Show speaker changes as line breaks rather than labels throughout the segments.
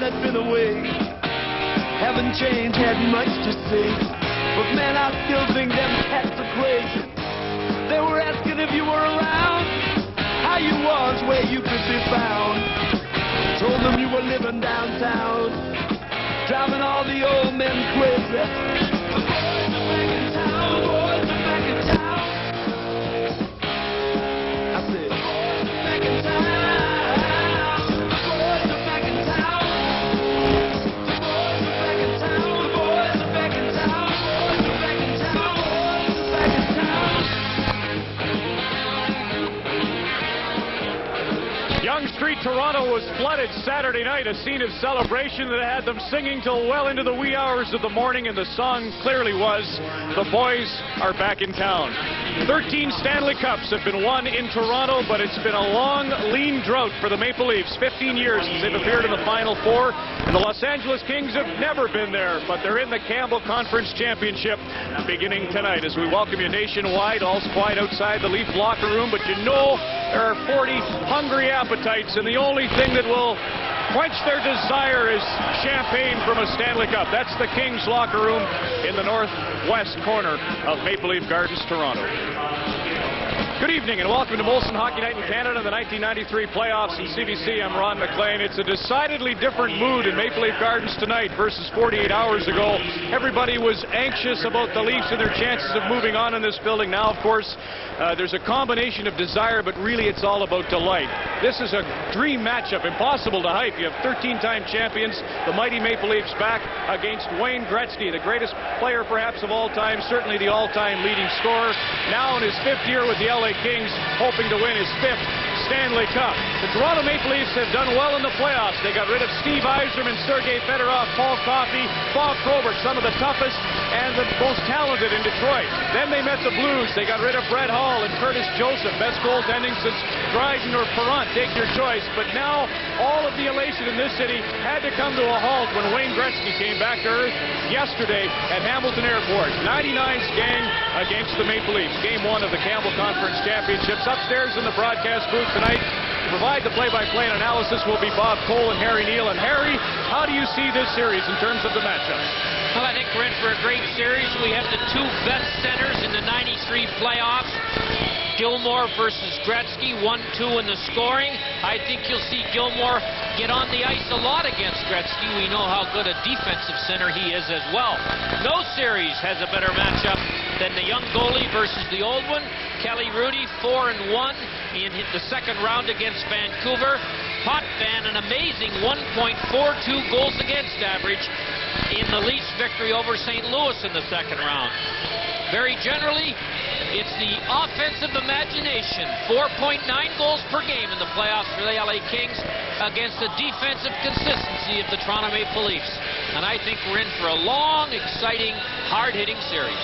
that had been away. Haven't changed, had much to say, but man, I still think them cats are crazy. They were asking if you were around, how you was, where you could be found. Told them you were living downtown, driving all the old men crazy. The boys are back in town, the boys are back in town. I said, the boys are back in town.
Yonge Street, Toronto was flooded Saturday night, a scene of celebration that had them singing till well into the wee hours of the morning, and the song clearly was, "The Boys Are Back in Town." 13 Stanley Cups have been won in Toronto, but it's been a long, lean drought for the Maple Leafs. 15 years since they've appeared in the Final Four, and the Los Angeles Kings have never been there, but they're in the Campbell Conference Championship beginning tonight. As we welcome you nationwide, all's quiet outside the Leaf locker room, but you know there are 40 hungry appetites, and the only thing that will quench their desire is champagne from a Stanley Cup. That's the Kings locker room in the northwest corner of Maple Leaf Gardens, Toronto. Good evening and welcome to Molson Hockey Night in Canada, the 1993 playoffs in CBC. I'm Ron McLean. It's a decidedly different mood in Maple Leaf Gardens tonight versus 48 hours ago. Everybody was anxious about the Leafs and their chances of moving on in this building. Now, of course, there's a combination of desire, but really it's all about delight. This is a dream matchup, impossible to hype. You have 13-time champions, the mighty Maple Leafs, back against Wayne Gretzky, the greatest player perhaps of all time, certainly the all-time leading scorer, now in his 5th year with the LA Kings, hoping to win his 5th Stanley Cup. The Toronto Maple Leafs have done well in the playoffs. They got rid of Steve Yzerman, Sergei Fedorov, Paul Coffey, Bob Probert, some of the toughest and the most talented in Detroit. Then they met the Blues. They got rid of Brett Hull and Curtis Joseph, best goaltending since Dryden or Perrant, take your choice. But now all of the elation in this city had to come to a halt when Wayne Gretzky came back to earth yesterday at Hamilton Airport. 99's gang against the Maple Leafs. Game 1 of the Campbell Conference Championships. Upstairs in the broadcast booth tonight to provide the play-by-play and analysis will be Bob Cole and Harry Neal. And Harry, how do you see this series in terms of the matchup?
Well, I think we're in for a great series. We have the two best centers in the 93 playoffs. Gilmore versus Gretzky, 1-2 in the scoring. I think you'll see Gilmore get on the ice a lot against Gretzky. We know how good a defensive center he is as well. No series has a better matchup than the young goalie versus the old one. Kelly Hrudey, 4-1 in the second round against Vancouver. Potvin, an amazing 1.42 goals against average in the Leafs' victory over St. Louis in the second round. Very generally, it's the offensive imagination. 4.9 goals per game in the playoffs for the LA Kings against the defensive consistency of the Toronto Maple Leafs. And I think we're in for a long, exciting, hard-hitting series.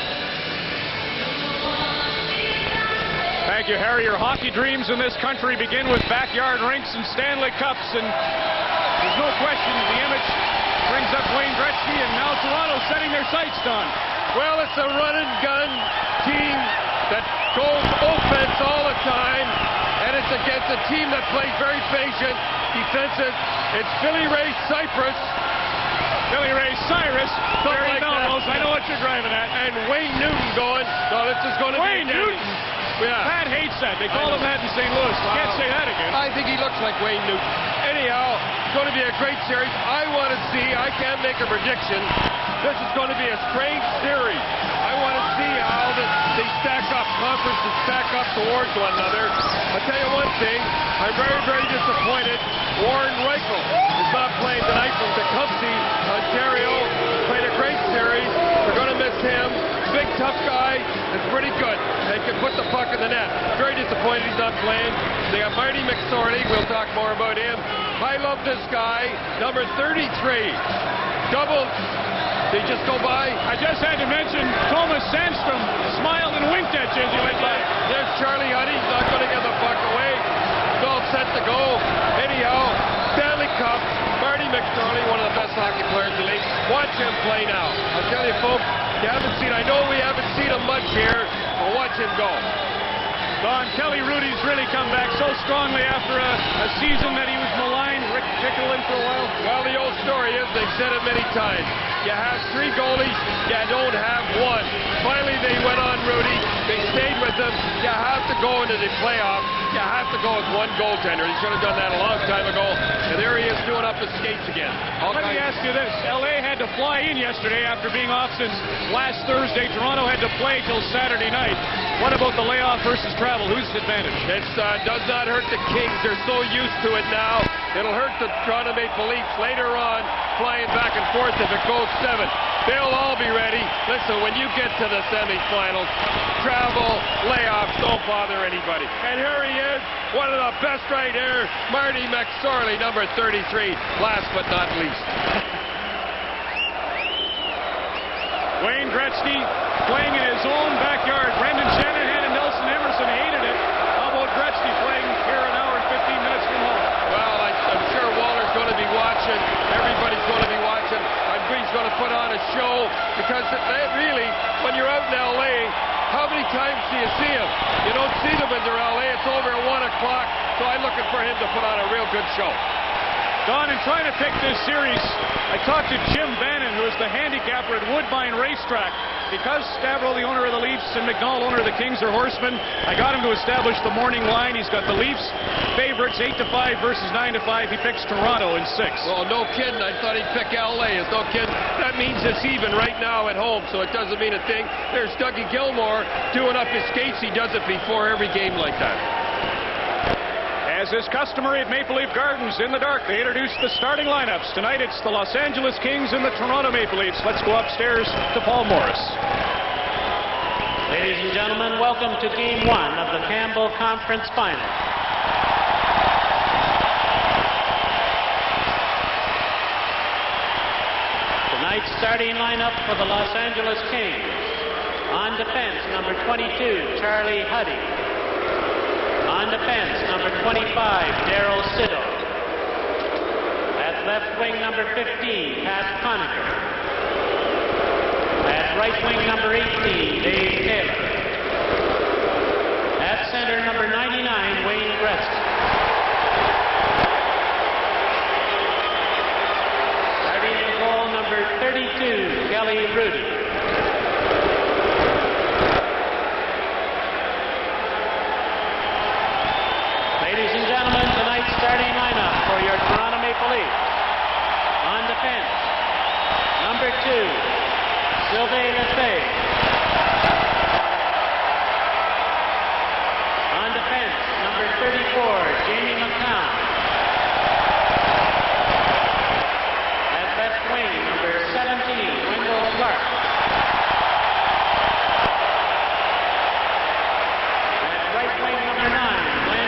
Thank you, Harry. Your hockey dreams in this country begin with backyard rinks and Stanley Cups, and there's no question the image brings up Wayne Gretzky, and now Toronto setting their sights, Don.
Well, it's a run-and-gun team that goes offense all the time, and it's against a team that plays very patient, defensive. It's Billy Ray Cyrus.
Billy Ray Cyrus, Barry Melrose, I know what you're driving at.
And Wayne Newton going, no, this is going to be
Wayne Newton?
Yeah.
Pat hates that. They call him that in St. Louis. Wow. Can't say that again.
I think he looks like Wayne Newton. Anyhow, it's going to be a great series. I want to see, I can't make a prediction. This is going to be a strange series. I want to see how they stack up, conferences stack up towards one another. I'll tell you one thing, I'm very, very disappointed. Warren Reichel is not playing tonight from Tecumseh, Ontario. Played a great series. We're going to miss him. Big, tough guy. It's pretty good. They can put the puck in the net. Very disappointed he's not playing. They got Marty McSorley. We'll talk more about him. I love this guy. Number 33. Double. They just go by.
I just had to mention Thomas Sandstrom smiled and winked at you as you went by.
There's Charlie Huddy. He's not going to give the puck away. It's all set to go. Anyhow, Stanley Cup. Marty McSorley, one of the best hockey players in the league. Watch him play now. I'll tell you, folks, you haven't seen, I know we haven't seen him much here, but watch him go.
Don, Kelly Hrudey's really come back so strongly after a season that he was maligned. Rick Pickle in for a while?
Well, the old story is, they've said it many times, you have 3 goalies, you don't have 1. Finally, they went on Rudy. They stayed with him. You have to go into the playoffs. You have to go with 1 goaltender. He should have done that a long time ago. And there he is doing up his skates again.
Let me ask you this. L.A. had to fly in yesterday after being off since last Thursday. Toronto had to play till Saturday night. What about the layoff versus travel? Whose advantage?
It does not hurt the Kings. They're so used to it now. It'll hurt the Toronto Maple Leafs later on, flying back and forth if it goes 7. They'll all be ready. Listen, when you get to the semifinals, travel, layoffs, don't bother anybody. And here he is, one of the best right here, Marty McSorley, number 33, last but not least.
Wayne Gretzky playing in his own backyard. Brendan Shanahan and Nelson Emerson hated it. How about Gretzky playing here an hour and 15 minutes from home?
Well, I'm sure Waller's going to be watching. Everybody's going to be watching. I'm sure he's going to put on a show because really, when you're out in L.A., how many times do you see him? You don't see them when they're L.A. It's over at 1 o'clock, so I'm looking for him to put on a real good show.
Don, in trying to pick this series, I talked to Jim Bannon, who is the handicapper at Woodbine Racetrack. Because Stavro, the owner of the Leafs, and McNall, owner of the Kings, are horsemen, I got him to establish the morning line. He's got the Leafs favorites 8-5 versus 9-5. He picks Toronto in 6.
Well, no kidding. I thought he'd pick L.A. It's no kidding. That means it's even right now at home, so it doesn't mean a thing. There's Dougie Gilmour doing up his skates. He does it before every game like that.
As is customary at Maple Leaf Gardens, in the dark, they introduce the starting lineups. Tonight it's the Los Angeles Kings and the Toronto Maple Leafs. Let's go upstairs to Paul Morris.
Ladies and gentlemen, welcome to Game 1 of the Campbell Conference Final. Tonight's starting lineup for the Los Angeles Kings. On defense, number 22, Charlie Huddy. On defense, number 25, Daryl Siddle. At left wing, number 15, Pat Conacher. At right wing, number 18, Dave Taylor. At center, number 99, Wayne Gretzky. Starting in goal, number 32, Kelly Rudy. Ladies and gentlemen, tonight's starting lineup for your Toronto Maple Leafs. On defense, number 2, Sylvain Lefebvre. On defense, number 34, Jamie McCown. At left wing, number 17, Wendell Clark. At right wing, number 9,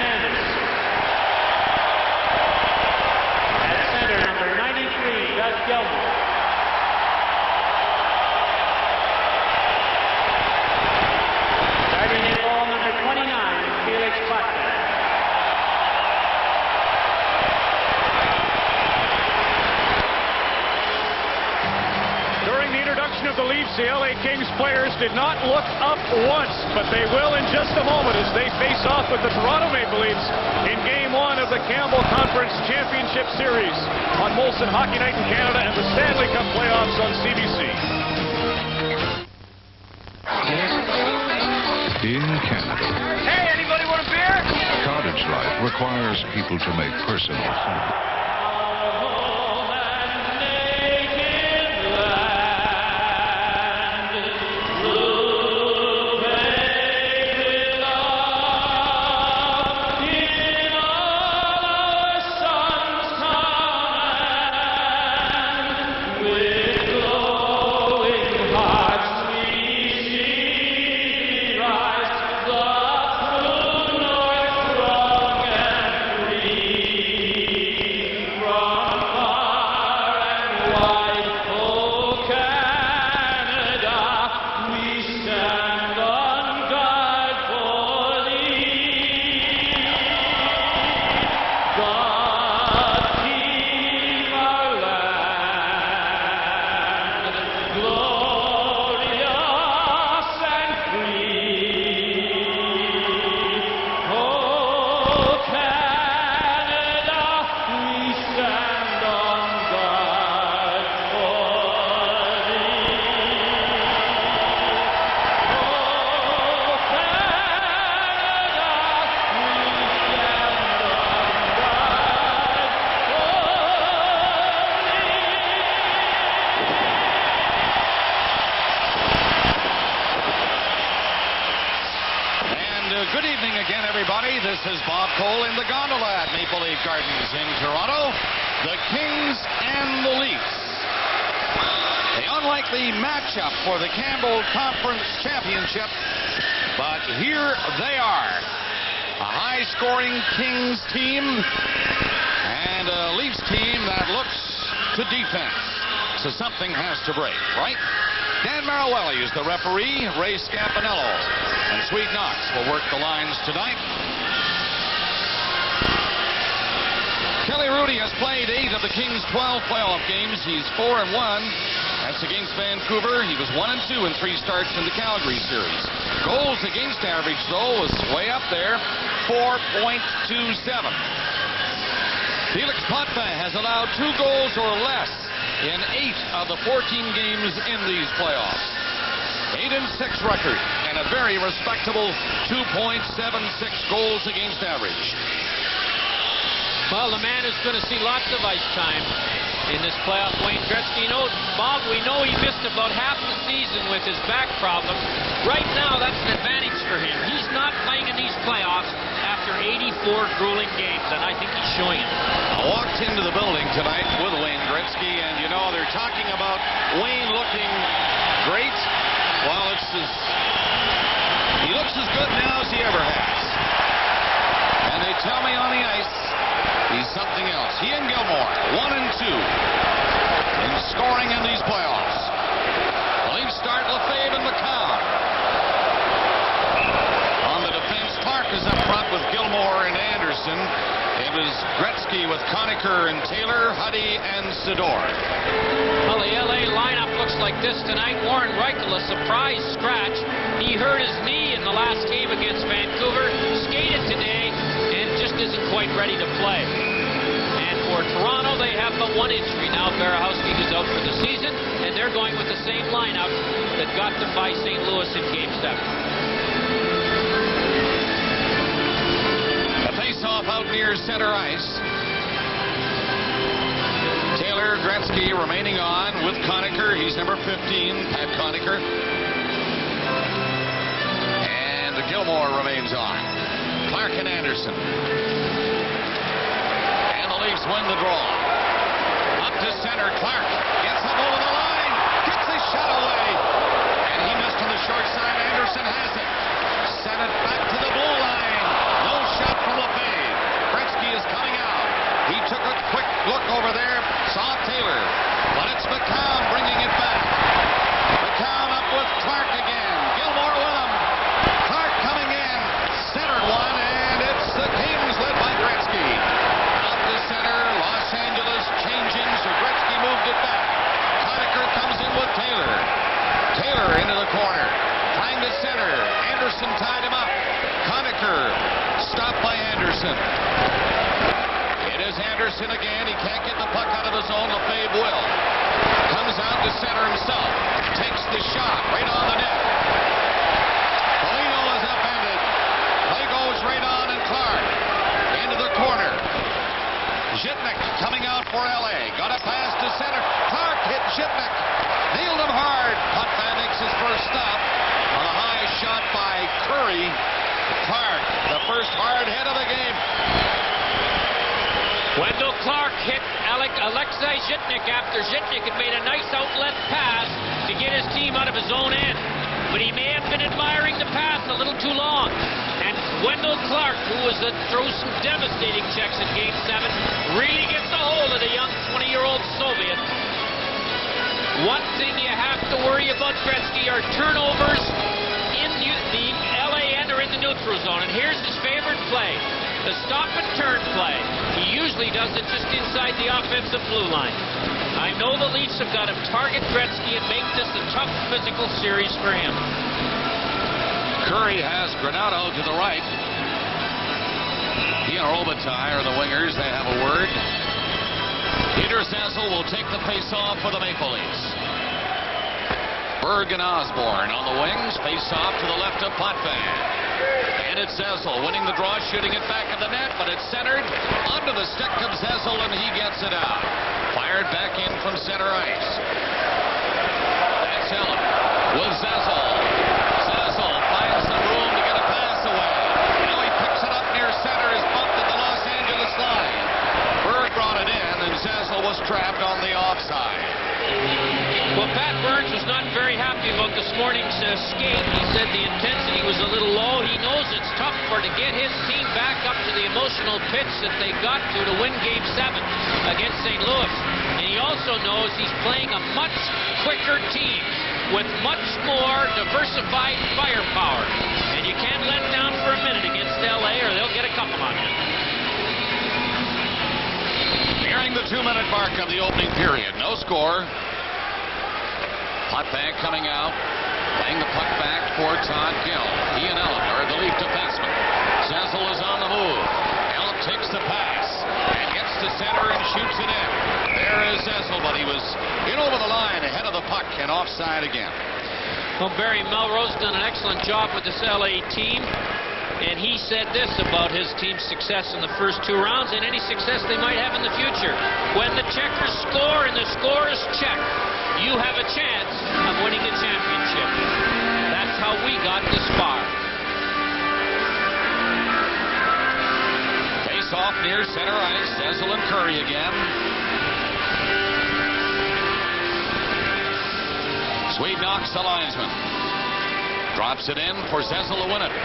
Gilmour. Starting in goal, number 29, Felix Butler.
During the introduction of the Leafs, the LA Kings players did not look up once, but they will in just a moment as they face off with the Toronto Maple Leafs in Game 1 of the Campbell Conference Championship Series on Molson Hockey Night in Canada and the Stanley Cup playoffs on CBC.
In Canada,
Hey, anybody want a beer?
cottage life requires people to make personal sacrifices.
is Bob Cole in the gondola at Maple Leaf Gardens in Toronto. The Kings and the Leafs. The unlikely matchup for the Campbell Conference Championship. But here they are. A high-scoring Kings team and a Leafs team that looks to defense. So something has to break, right? Dan Marawelli is the referee. Ray Scampanello and Sweet Knox will work the lines tonight. Kelly Hrudey has played 8 of the Kings' 12 playoff games. He's 4-1. That's against Vancouver. He was 1-2 in 3 starts in the Calgary series. Goals against average, though, was way up there, 4.27. Felix Potvin has allowed 2 goals or less in 8 of the 14 games in these playoffs. 8-6 record and a very respectable 2.76 goals against average.
Well, the man is going to see lots of ice time in this playoff, Wayne Gretzky. You know, Bob, we know he missed about half the season with his back problem. Right now, that's an advantage for him. He's not playing in these playoffs after 84 grueling games, and I think he's showing it.
I walked into the building tonight with Wayne Gretzky, and you know, they're talking about Wayne looking great. Well, he looks as good now as he ever has. And they tell me on the ice, he's something else. He and Gilmore, 1-2 in scoring in these playoffs. The Leafs start Lefebvre and McCown. On the defense, Clark is up front with Gilmore and Anderson. It was Gretzky with Conacher and Taylor, Huddy and Sidor.
Well, the LA lineup looks like this tonight. Warren Reichel, a surprise scratch. He hurt his knee in the last game against Vancouver. Skated today and just isn't quite ready to play. And for Toronto, they have but 1 injury now. Barahowski is out for the season, and they're going with the same lineup that got them by St. Louis in Game 7.
A face-off out near center ice. Taylor, Gretzky remaining on with Conacher. He's number 15, Pat Conacher. And Gilmore remains on. Clark and Anderson. And the Leafs win the draw. Up to center, Clark gets the ball to the line, gets his shot away, and he missed on the short side. Anderson has it. Sent it back to the blue line. No shot from Lefebvre. Gretzky is coming out. He took a quick look over there, saw Taylor, but it's McCown bringing it back. McCown up with Clark again. Gilmore with him. Clark coming in, centered one, and it's the Kings led by Gretzky. Out to center, Los Angeles changing, so Gretzky moved it back. Conacher comes in with Taylor. Taylor into the corner, trying to center. Anderson tied him up. Conacher stopped by Anderson. It is Anderson again. He can't get the puck out of his own. Lefebvre will. Comes out to center himself. Takes the shot right on the net. Polino is upended. Play goes right on, and Clark into the corner. Zhitnik coming out for LA. Got a pass to center. Clark hit Zhitnik. Nailed him hard. Potvin makes his first stop on a high shot by Curry. Clark, the first hard hit of the game.
Wendell Clark hit Alexei Zhitnik after Zhitnik had made a nice outlet pass to get his team out of his own end. But he may have been admiring the pass a little too long. And Wendell Clark, who was through some devastating checks in Game 7, really gets a hold of the young 20-year-old Soviet. One thing you have to worry about, Gretzky, are turnovers in the LA end or in the neutral zone. And here's his favorite play. The stop-and-turn play. He usually does it just inside the offensive blue line. I know the Leafs have got to target Gretzky and make this a tough physical series for him.
Curry has Granato to the right. He and Robitaille are the wingers. They have a word. Peter Zazzle will take the face-off for the Maple Leafs. Berg and Osborne on the wings. Face-off to the left of Potvin. And it's Zazzle winning the draw, shooting it back at the net, but it's centered onto the stick of Zazzle, and he gets it out. Fired back in from center ice. That's Ellen with Zazzle. Zazzle finds some room to get a pass away. Now he picks it up near center. was trapped on the offside.
Well, Pat Burns was not very happy about this morning's skate. He said the intensity was a little low. He knows it's tough to get his team back up to the emotional pitch that they got to win Game 7 against St. Louis. And he also knows he's playing a much quicker team with much more diversified firepower. And you can't let down for a minute against L.A. or they'll get a couple on you.
Nearing the 2-minute mark of the opening period. No score. Putbank coming out. Playing the puck back for Todd Gill. He and Ellen are the Leaf defenseman. Zezel is on the move. Ellen takes the pass and gets to center and shoots it in. There is Zezel, but he was in over the line ahead of the puck and offside again.
Well, Barry Melrose done an excellent job with this LA team. And he said this about his team's success in the first 2 rounds and any success they might have in the future. When the checkers score and the score is checked, you have a chance of winning the championship. That's how we got this far.
Face off near center ice. Zezel and Curry again. Swede knocks the linesman. Drops it in for Zezel to win it.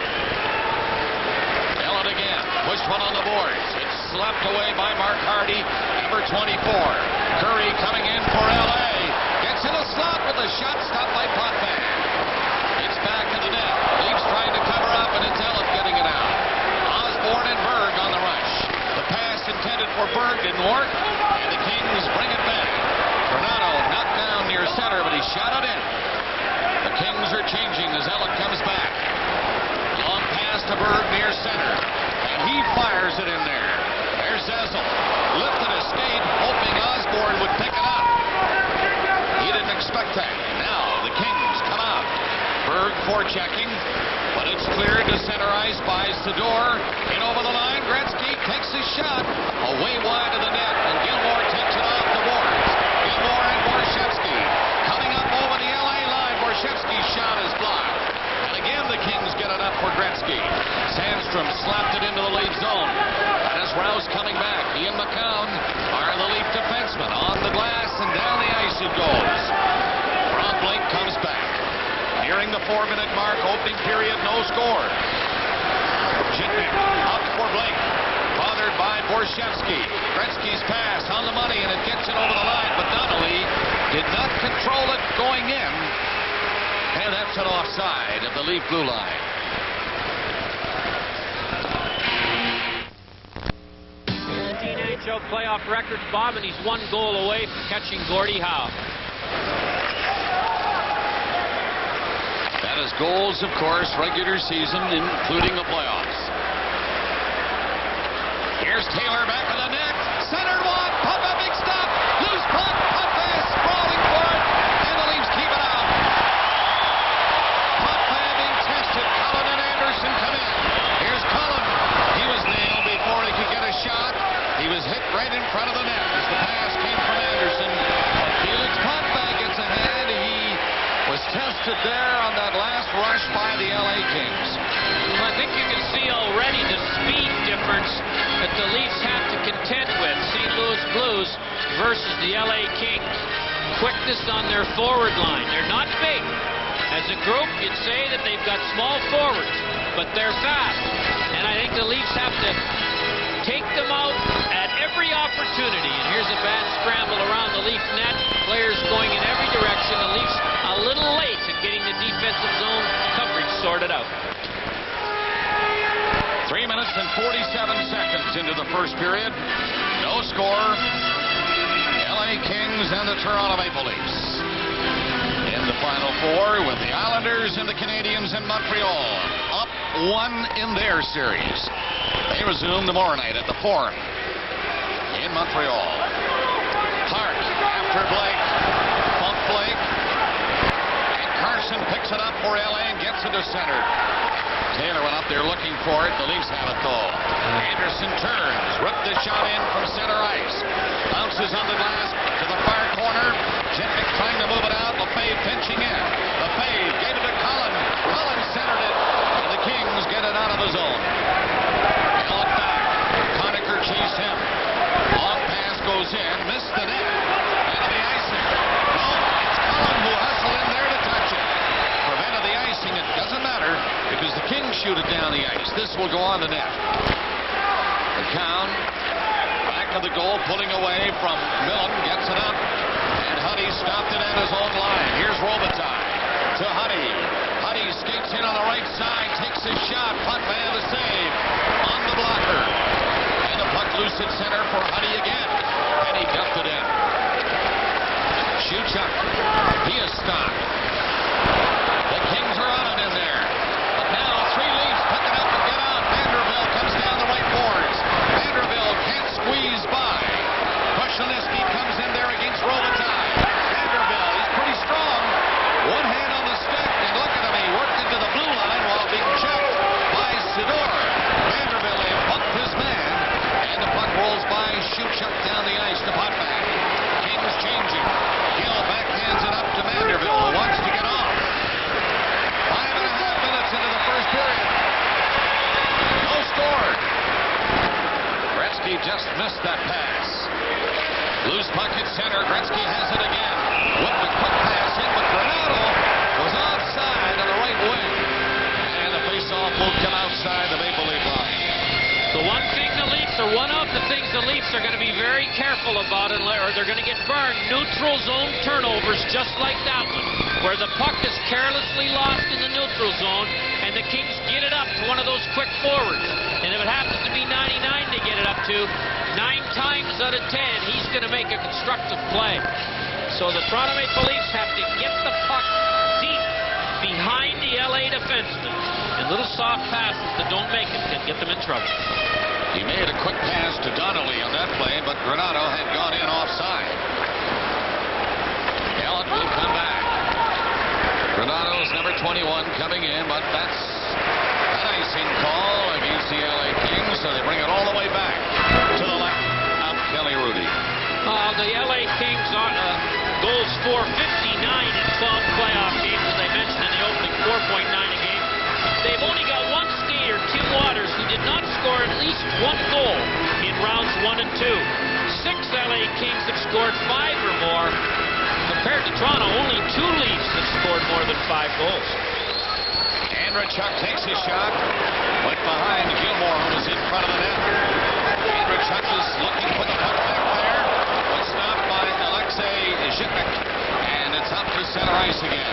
Ellen again. Pushed one on the boards. It's slapped away by Mark Hardy, number 24. Curry coming in for L.A. Gets in a slot with a shot stopped by Putbank. It's back in the net. Leafs trying to cover up, and it's Ellen getting it out. Osborne and Berg on the rush. The pass intended for Berg didn't work, and the Kings bring it back. Tornado knocked down near center, but he shot it in. The Kings are changing as Ellen comes back. Long pass to Berg near center, and he fires it in there. There's Zezel. Lifted a skate, hoping Osborne would pick it up. He didn't expect that. Now the Kings come out. Berg forechecking, but it's cleared to center ice by Sador. In over the line, Gretzky takes his shot away wide of the net, and Gilmore takes it off the boards. Gilmore and Borshevsky coming up over the LA line. Borshevsky's shot is blocked. And again the Kings get it up for Gretzky. Sandstrom slapped it into the Leaf zone. Dennis Rouse coming back. He and McCown are the Leaf defensemen. On the glass and down the ice it goes. Ron Blake comes back. Nearing the 4-minute mark, opening period, no score. Jitnik up for Blake. Bothered by Borshevsky. Gretzky's pass on the money, and it gets it over the line, but Donnelly did not control it going in. And that's an offside at the Leaf blue line.
NHL playoff records, Bob, and he's 1 goal away from catching Gordie Howe.
That is goals, of course, regular season, including the playoffs. Here's Taylor back in the net. Centered one. Puck a big stop. Loose puck. Puck pass. Sprawling for it. And the Leafs keep it out. Puck pad being tested. Cullen and Anderson come in. Here's Cullen. He was nailed before he could get a shot. He was hit right in front of the net as the pass came from Anderson. But Felix Putbank gets ahead. He was tested there on that last rush by the LA Kings.
Well, I think you can see already the speed difference that the Leafs have to contend with. St. Louis Blues versus the LA Kings. Quickness on their forward line. They're not big. As a group, you'd say that they've got small forwards, but they're fast. And I think the Leafs have to take them out at every opportunity. And here's a bad scramble around the Leaf net. Players going in every direction. The Leafs a little late at getting the defensive zone coverage sorted out.
3 minutes and 47 seconds into the first period. No score. LA Kings and the Toronto Maple Leafs in the Final Four with the Islanders and the Canadiens in Montreal. Up 1 in their series. They resume tomorrow night at the Forum in Montreal. Clark after Blake. Bump Blake. And Carson picks it up for LA and gets it to center. Taylor went up there looking for it. The Leafs have it though. Anderson turns. Ripped the shot in from center ice. Bounces on the glass to the far corner. Jitnik trying to move it out. Lefebvre pinching in. Lefebvre gave it to Cullen. Cullen centered it. And the Kings get it out of the zone. Held it back. Conacher chased him. Long pass goes in. Missed the net. shoot it down the ice. This will go on the net. McCown back of the goal, pulling away from Millen, gets it up, and Huddy stopped it at his own line. Here's Robitaille to Huddy. Huddy skates in on the right side, takes his shot. Potvin the save on the blocker, and the puck loose at center for Huddy again, and he dumped it in. Shewchuk, he is stopped. The Kings are on it in there. But now 3 Leafs pick it up and get out. Vanderbilt comes down the right boards. Vanderbilt can't squeeze by. Vasilevskiy comes in there against Robitaille. Vanderbilt, he's pretty strong. One hand on the stick, and look at him. He worked into the blue line while being checked by Sidor. Vanderbilt, they bumped his man, and the puck rolls by Shewchuk down the ice to Potvin. Kings changing. Gill backhands it up to Vanderbilt, who wants to get off. 5.5 minutes into the first period. No score. Gretzky just missed that pass. Loose puck at center. Gretzky has it again. With the quick pass in, but Granato was offside on the right wing. And the faceoff will come outside the Maple Leaf line.
The one thing the Leafs, or one of the things the Leafs are going to be very careful about, or they're going to get burned, neutral zone turnovers just like that one, where the puck is carelessly lost in the neutral zone, and the Kings get it up to one of those quick forwards. And if it happens to be 99 to get it up to, 9 times out of 10, he's going to make a constructive play. So the Toronto Maple Leafs have to get the puck deep behind the LA defenseman. And little soft passes that don't make it can get them in trouble.
He made a quick pass to Donnelly on that play, but Granato had gone in offside. Elliott will come back. Granato's number 21 coming in, but that's an icing call against the LA Kings, so they bring it all the way back to the left of Kelly Rudy.
The LA Kings goals for 59 in 12 playoff games, as I mentioned in the opening, 4.9 a game. They've only got one skater, Tim Waters, who did not score at least 1 goal in rounds 1 and 2. 6 LA Kings have scored 5 or more. Compared to Toronto, only 2 Leafs have scored more than 5 goals.
Andrechuk takes his shot. Went behind Gilmore, who was in front of the net. Andrechuk is looking for the puck back there. Was stopped by Alexei Zhitnik. And it's up to center ice again.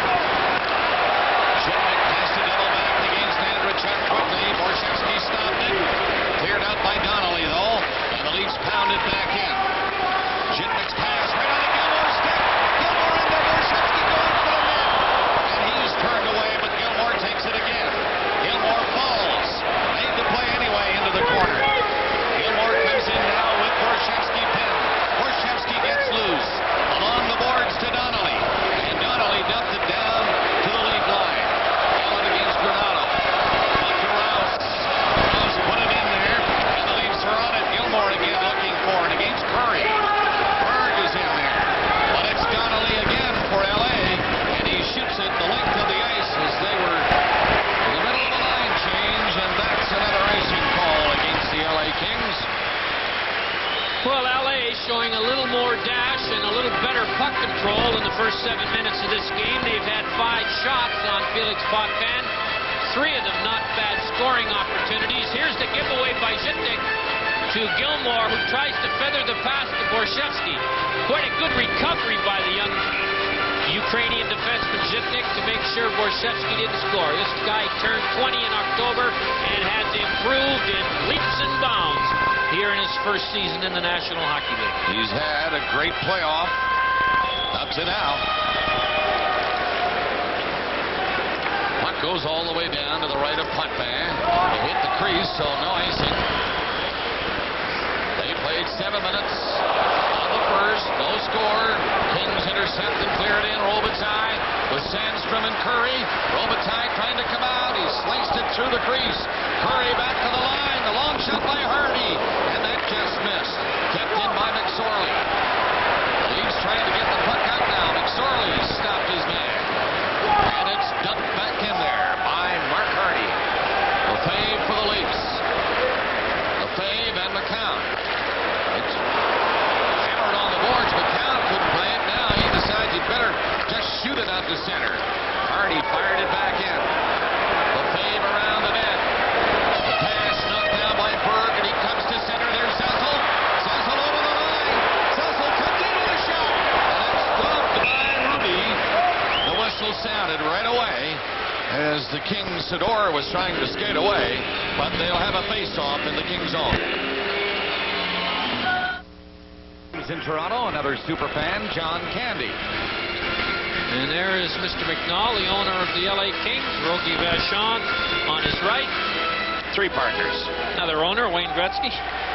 Zhitnik has to double back against Andrechuk quickly. Borshevsky stopped it. Cleared out by Donnelly, though. And the Leafs pound it back in. Zhitnik's pass right on the Gilmore stick. Gilmore in there. Borshevsky going for the net. And he's turned away, but Gilmore takes it again. Gilmore falls. Made the play anyway into the corner. Gilmore comes in now with Borshevsky pinned. Borshevsky gets loose. Along the boards to Donnelly. And Donnelly dumped it down to the lead line. Elliott against Granato. Up to Rouse. Rouse put it in there. And the Leafs are on it. Gilmore again looking for it against Curry. Berg is in there. But it's Donnelly again for LA. And he shoots it the length of the ice as they were in the middle of a line change. And that's another icing call against the LA Kings.
Well, LA showing a little more dash and a little better puck control in the first 7 minutes of this game. They've had 5 shots on Felix Potvin. 3 of them not bad scoring opportunities. Here's the giveaway by Zhitnik to Gilmore, who tries to feather the pass to Borshevsky. Quite a good recovery by the young Ukrainian defenseman Zhitnik to make sure Borshevsky didn't score. This guy turned 20 in October and has improved in leaps and bounds here in his first season in the National Hockey League.
He's had a great playoff up to now. Puck goes all the way down to the right of Potvin. He hit the crease, so no icing. They played 7 minutes on the first. No score. Kings intercept and clear it in. Robitaille with Sandstrom and Curry. Robitaille trying to come out. He sliced it through the crease. Curry back to the line. The long shot by Hardy. And that just missed. Kept in by McSorley. The Leafs trying to get the puck out now. McSorley stopped his man. And it's dumped back in there by Mark Hardy. The fave for the Leafs. The fave and McCown. It's hammered on the boards. McCown couldn't play it. Now he decides he better just shoot it out to center. Hardy fired it back in. The fave around as the Kings' Sador was trying to skate away, but they'll have a face-off in the Kings' zone. In Toronto, another super fan, John Candy.
And there is Mr. McNall, the owner of the LA Kings. Rogie Vachon on his right.
Three partners.
Another owner, Wayne Gretzky.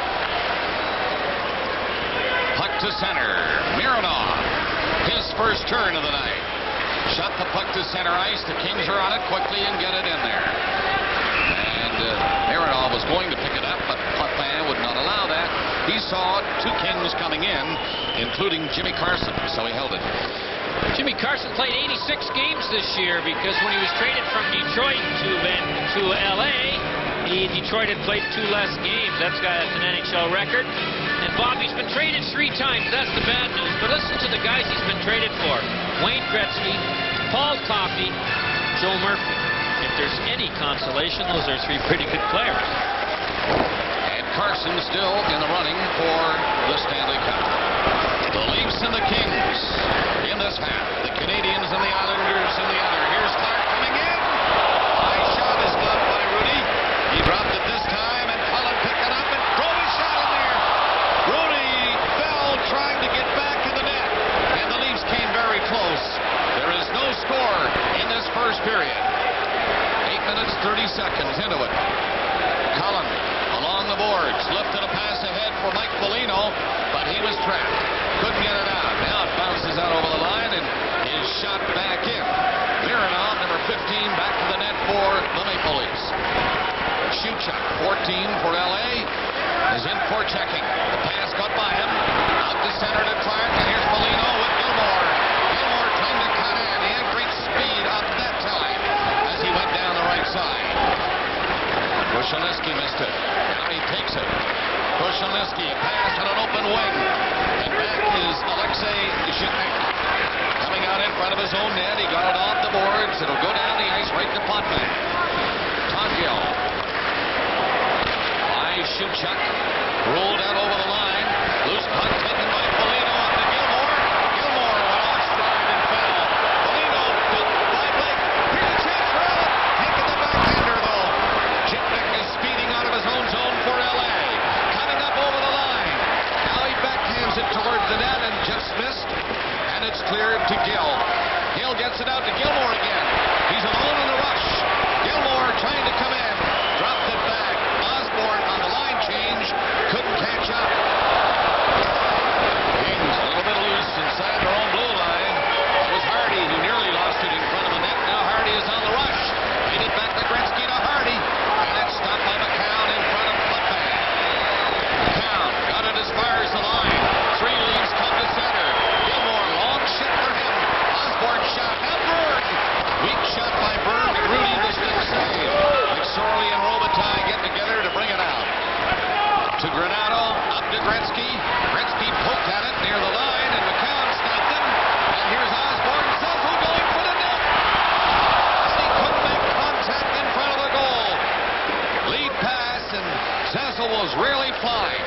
Puck to center. Mironov. His first turn of the night. Shot the puck to center ice. The Kings are on it quickly and get it in there. And Mironov was going to pick it up, but Puckman would not allow that. He saw two Kings coming in, including Jimmy Carson, so he held it.
Jimmy Carson played 86 games this year because when he was traded from Detroit to LA, Detroit had played 2 less games. That's an NHL record. And Bobby's been traded 3 times. That's the bad news. But listen to the guys he's been traded for. Wayne Gretzky, Paul Coffey, Joe Murphy. If there's any consolation, those are 3 pretty good players.
Carson still in the running for the Stanley Cup. The Leafs and the Kings in this half. The Canadians and the Islanders in the other. Here's Clark coming in. High shot is gloved by Rudy. He dropped it this time, and Cullen picked it up and drove a shot in there. Rudy fell trying to get back to the net, and the Leafs came very close. There is no score in this first period. 8 minutes, 30 seconds into it. Cullen along the boards, lifted a pass ahead for Mike Foligno, but he was trapped. Couldn't get it out. Now it bounces out over the line and is shot back in. Mironov, number 15, back to the net for the Maple Leafs. Shewchuk, 14 for LA, is in for checking. The pass got by him. Out to center to Clark, and here's Foligno with Gilmore. Gilmore trying to cut in. He had great speed up that time as he went down the right side. Krushelnyski missed it. Now he takes it. Krushelnyski, a pass on an open wing. And back is Alexei Zhinek. Coming out in front of his own net. He got it off the boards. It'll go down the ice right to Potvin. Tongil. By Shewchuk. Rolled out over the line. Loose puck taken by Foligno up to Gilmore. Gilmore went offside and fell. Foligno took by Blake. Here's a chance for Allen. Taking the backhander though. Zhinek is speeding out of his own zone for LA. Coming up over the line. Now he backhands it towards the net and just missed. And it's cleared to Gill. Gill gets it out to Gilmore again. He's alone in the rush. Gilmore trying to come in. Dropped it back. Osborne on the line change. Couldn't catch up. Kings a little bit loose inside their own blue line. It was Hardy who nearly lost it in front of the net. Now Hardy is on the rush. Made it back to Gretzky to Hardy. And that's stopped by McCown in front of Putman. McCown got it as far as the line. 3 Leafs come to center. Gilmore, long shot for him. Osborne shot. Now Berg. Weak shot by Berg, and Rudy was still save. McSorley and Robitaille get together to bring it out. To Granato, up to Gretzky. Gretzky poked at it near the line, and McCown stopped him. And here's Osborne. Cecil going for the net. And he couldn't make contact in front of the goal. Lead pass, and Cecil was really flying.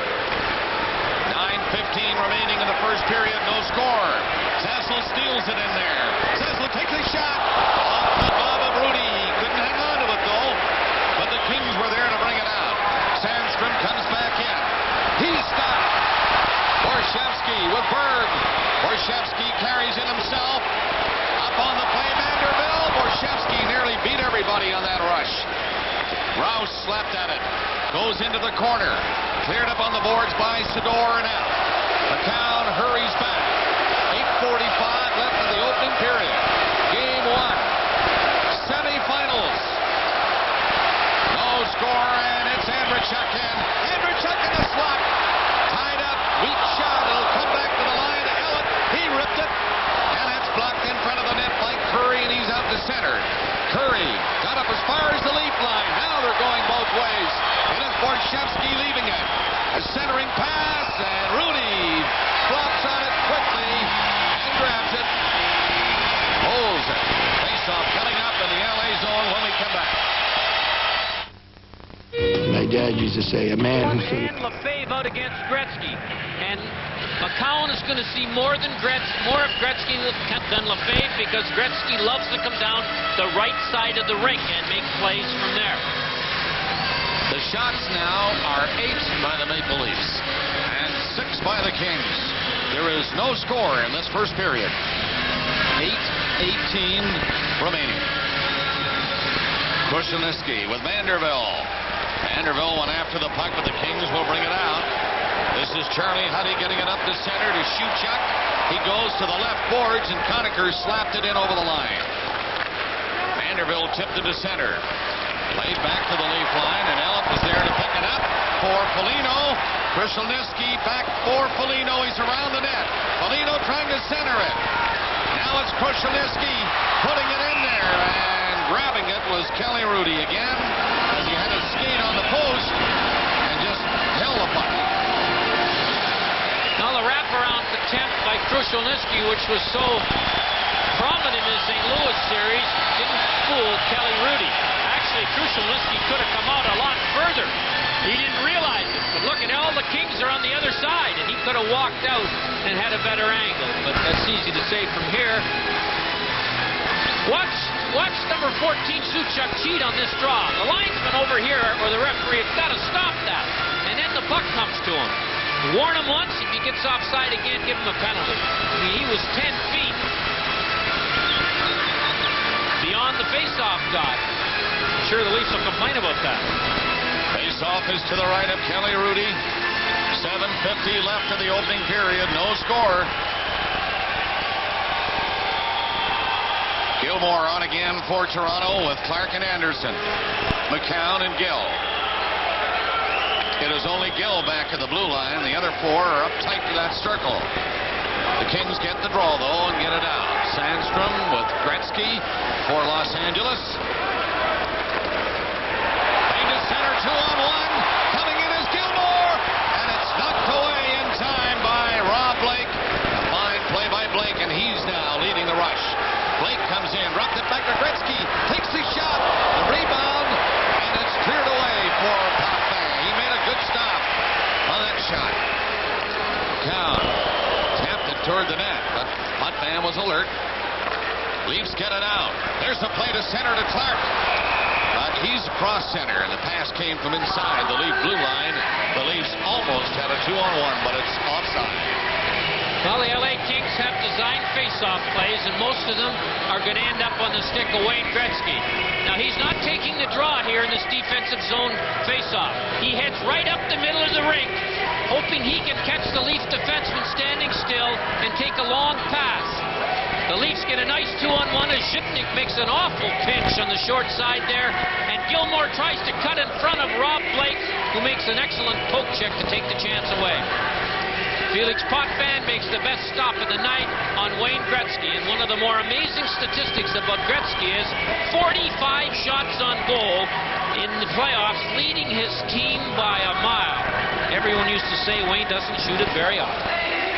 9:15 remaining in the first period, no score. Cecil steals it in there. Cecil takes a shot. Off the glove of Rudy. He couldn't hang on to it though. But the Kings were there to bring it out. Sandstrom comes back in. He's stopped. Borshevsky with Berg. Borshevsky carries it himself. Up on the play, Vanderbilt. Borshevsky nearly beat everybody on that rush. Rouse slapped at it. Goes into the corner. Cleared up on the boards by Sador and out. McCown hurries back. 8:45 left in the opening period. Game 1. Semifinals. No score, and it's Andreychuk in. Andreychuk in the slot. Tied up. Weak shot. It'll come back to the line to Ellett. He ripped it. And that's blocked in front of the net by Curry, and he's out to center. Curry got up as far as the leaf line. Now they're going both ways. It is Borshevsky leaving it. A centering pass, and Rudy flops on it quickly and grabs it. Holds it. Face-off coming up in the LA zone when we come back.
My dad used to say, a man who...
And Lefebvre out against Gretzky. And McCown is going to see more of Gretzky than Lefebvre, because Gretzky loves to come down the right side of the rink and make plays from there.
The shots now are 8 by the Maple Leafs and 6 by the Kings. There is no score in this first period. 8:18 remaining. Krushelnyski with Vanderbilt. Vanderbilt went after the puck, but the Kings will bring it out. This is Charlie Huddy getting it up to center to Shewchuk. He goes to the left boards, and Conacher slapped it in over the line. Vanderbilt tipped it to center. Played back to the Leaf line, and Elliott was there to pick it up for Foligno. Krushelnyski back for Foligno. He's around the net. Foligno trying to center it. Now it's Krushelnyski putting it in there, and grabbing it was Kelly Hrudey again, as he had his skate on the post and just held the puck.
Now the wraparound attempt by Krushelnyski, which was so prominent in the St. Louis series, didn't fool Kelly Hrudey. Actually, Krushelnyski could have come out a lot further. He didn't realize it, but look at all the Kings are on the other side, and he could have walked out and had a better angle, but that's easy to say from here. Watch number 14 Shewchuk cheat on this draw. The linesman over here, or the referee, has got to stop that, and then the puck comes to him. Warn him once, if he gets offside again, give him a penalty. I mean, he was 10 feet beyond the face-off dot. I'm sure the Leafs will complain about that.
Face-off is to the right of Kelly Hrudey. 7:50 left in the opening period. No score. Gilmore on again for Toronto with Clark and Anderson. McCown and Gill. It is only Gill back at the blue line. The other four are up tight to that circle. The Kings get the draw, though, and get it out. Sandstrom with Gretzky for Los Angeles. Into center, 2-on-1. Coming in is Gilmore, and it's knocked away in time by Rob Blake. A fine play by Blake, and he's now leading the rush. Blake comes in, dropped it back to Gretzky, takes his shot, the rebound, and it's cleared away for Potvin. He made a good stop on that shot. Count tapped it toward the net, but Potvin was alert. Leafs get it out. There's the play to center to Clark. But he's across center, and the pass came from inside the Leaf blue line. The Leafs almost had a 2-on-1, but it's offside.
Well, the LA Kings have designed face-off plays, and most of them are going to end up on the stick of Wayne Gretzky. Now, he's not taking the draw here in this defensive zone face-off. He heads right up the middle of the rink, hoping he can catch the Leaf defenseman standing still and take a long pass. The Leafs get a nice 2-on-1 as Zhipnik makes an awful pinch on the short side there, and Gilmore tries to cut in front of Rob Blake, who makes an excellent poke check to take the chance away. Felix Potvin makes the best stop of the night on Wayne Gretzky, and one of the more amazing statistics about Gretzky is 45 shots on goal in the playoffs, leading his team by a mile. Everyone used to say Wayne doesn't shoot it very often.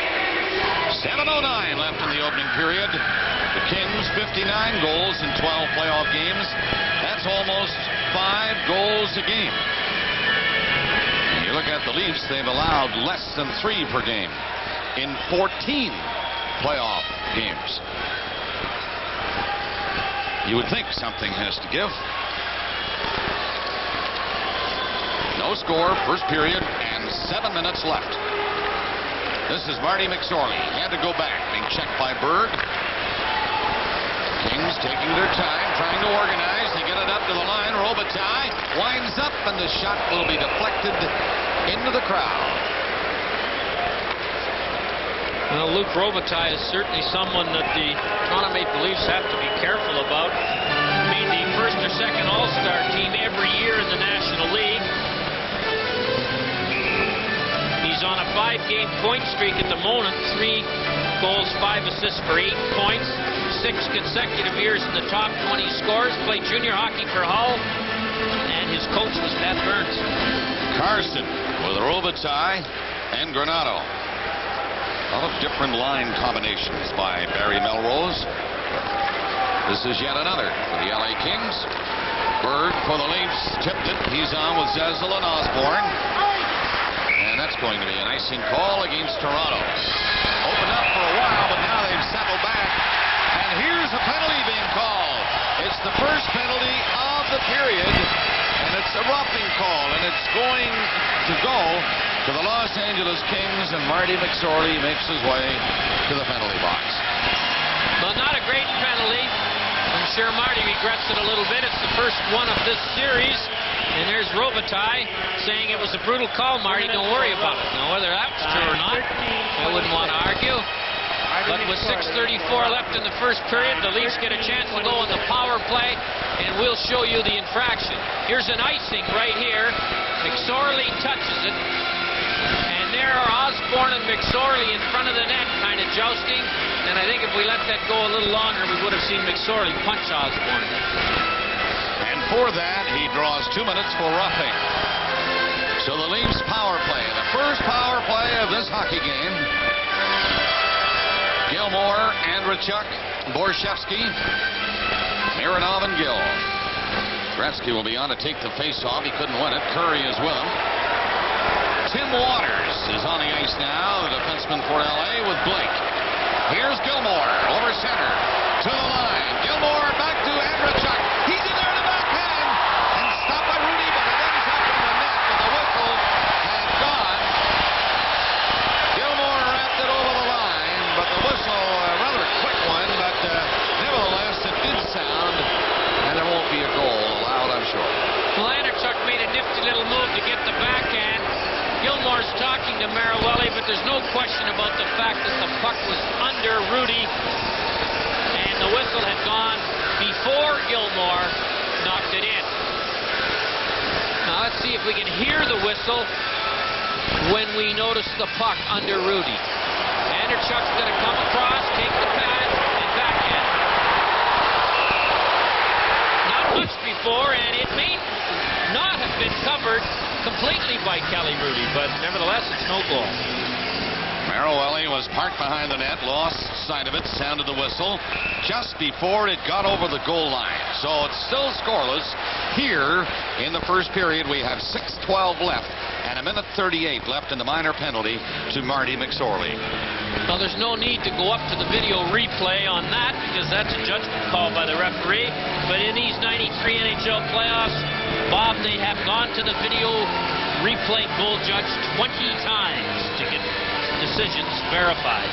7:09 left in the opening period. The Kings 59 goals in 12 playoff games. That's almost 5 goals a game. You look at the Leafs, they've allowed less than 3 per game in 14 playoff games. You would think something has to give. No score, first period, and 7 minutes left. This is Marty McSorley. He had to go back, being checked by Berg. Kings taking their time, trying to organize. They get it up to the line. Robitaille winds up, and the shot will be deflected into the crowd.
Well, Luc Robitaille is certainly someone that the Toronto Maple Leafs have to be careful about. Made the first or second All-Star team every year in the National League. He's on a 5-game point streak at the moment. 3 goals, 5 assists for 8 points. 6 consecutive years in the top 20 scores. Played junior hockey for Hull, and his coach was Pat Burns.
Carson with Robitaille and Granato. A lot of different line combinations by Barry Melrose. This is yet another for the LA Kings. Berg for the Leafs tipped it. He's on with Zezel and Osborne. And that's going to be an icing call against Toronto. Open going to go to the Los Angeles Kings, and Marty McSorley makes his way to the penalty box.
Well, not a great penalty. I'm sure Marty regrets it a little bit. It's the first one of this series. And there's Robitaille saying it was a brutal call, Marty. Don't worry about it. Now, whether that's true or not, I wouldn't want to argue. But with 6:34 left in the first period, the Leafs get a chance to go on the power play, and we'll show you the infraction. Here's an icing right here. McSorley touches it. And there are Osborne and McSorley in front of the net, kind of jousting. And I think if we let that go a little longer, we would have seen McSorley punch Osborne.
And for that, he draws 2 minutes for roughing. So the Leafs power play, the first power play of this hockey game. Gilmour, Andreychuk, Borschevsky, Mironov, and Gill. Gretzky will be on to take the face-off. He couldn't win it. Curry is with him. Tim Waters is on the ice now, the defenseman for L.A. with Blake. Here's Gilmour over center to the line. Gilmour back to Andreychuk. He's in there to backhand and stopped by Rudy, but it ends up in the net with the whistle had gone. Gilmour wrapped it over the line, but the whistle, a rather quick one, but nevertheless it did sound, and there won't be a goal allowed, I'm sure.
Well, Andreychuk made a nifty little move to get the backhand. Gilmour's talking to Marawelli, but there's no question about the fact that the puck was under Rudy, and the whistle had gone before Gilmour knocked it in. Now let's see if we can hear the whistle when we notice the puck under Rudy. Andreychuk's going to come across, take the pad, and backhand. Not much before, and it may not have been covered completely by Kelly Rudy, but nevertheless, it's no goal.
Marawelli was parked behind the net, lost sight of it, sounded the whistle just before it got over the goal line. So it's still scoreless. Here in the first period, we have 6:12 left and 1:38 left in the minor penalty to Marty McSorley.
Well, there's no need to go up to the video replay on that because that's a judgment call by the referee. But in these 93 NHL playoffs, Bob, they have gone to the video replay goal judge 20 times to get decisions verified.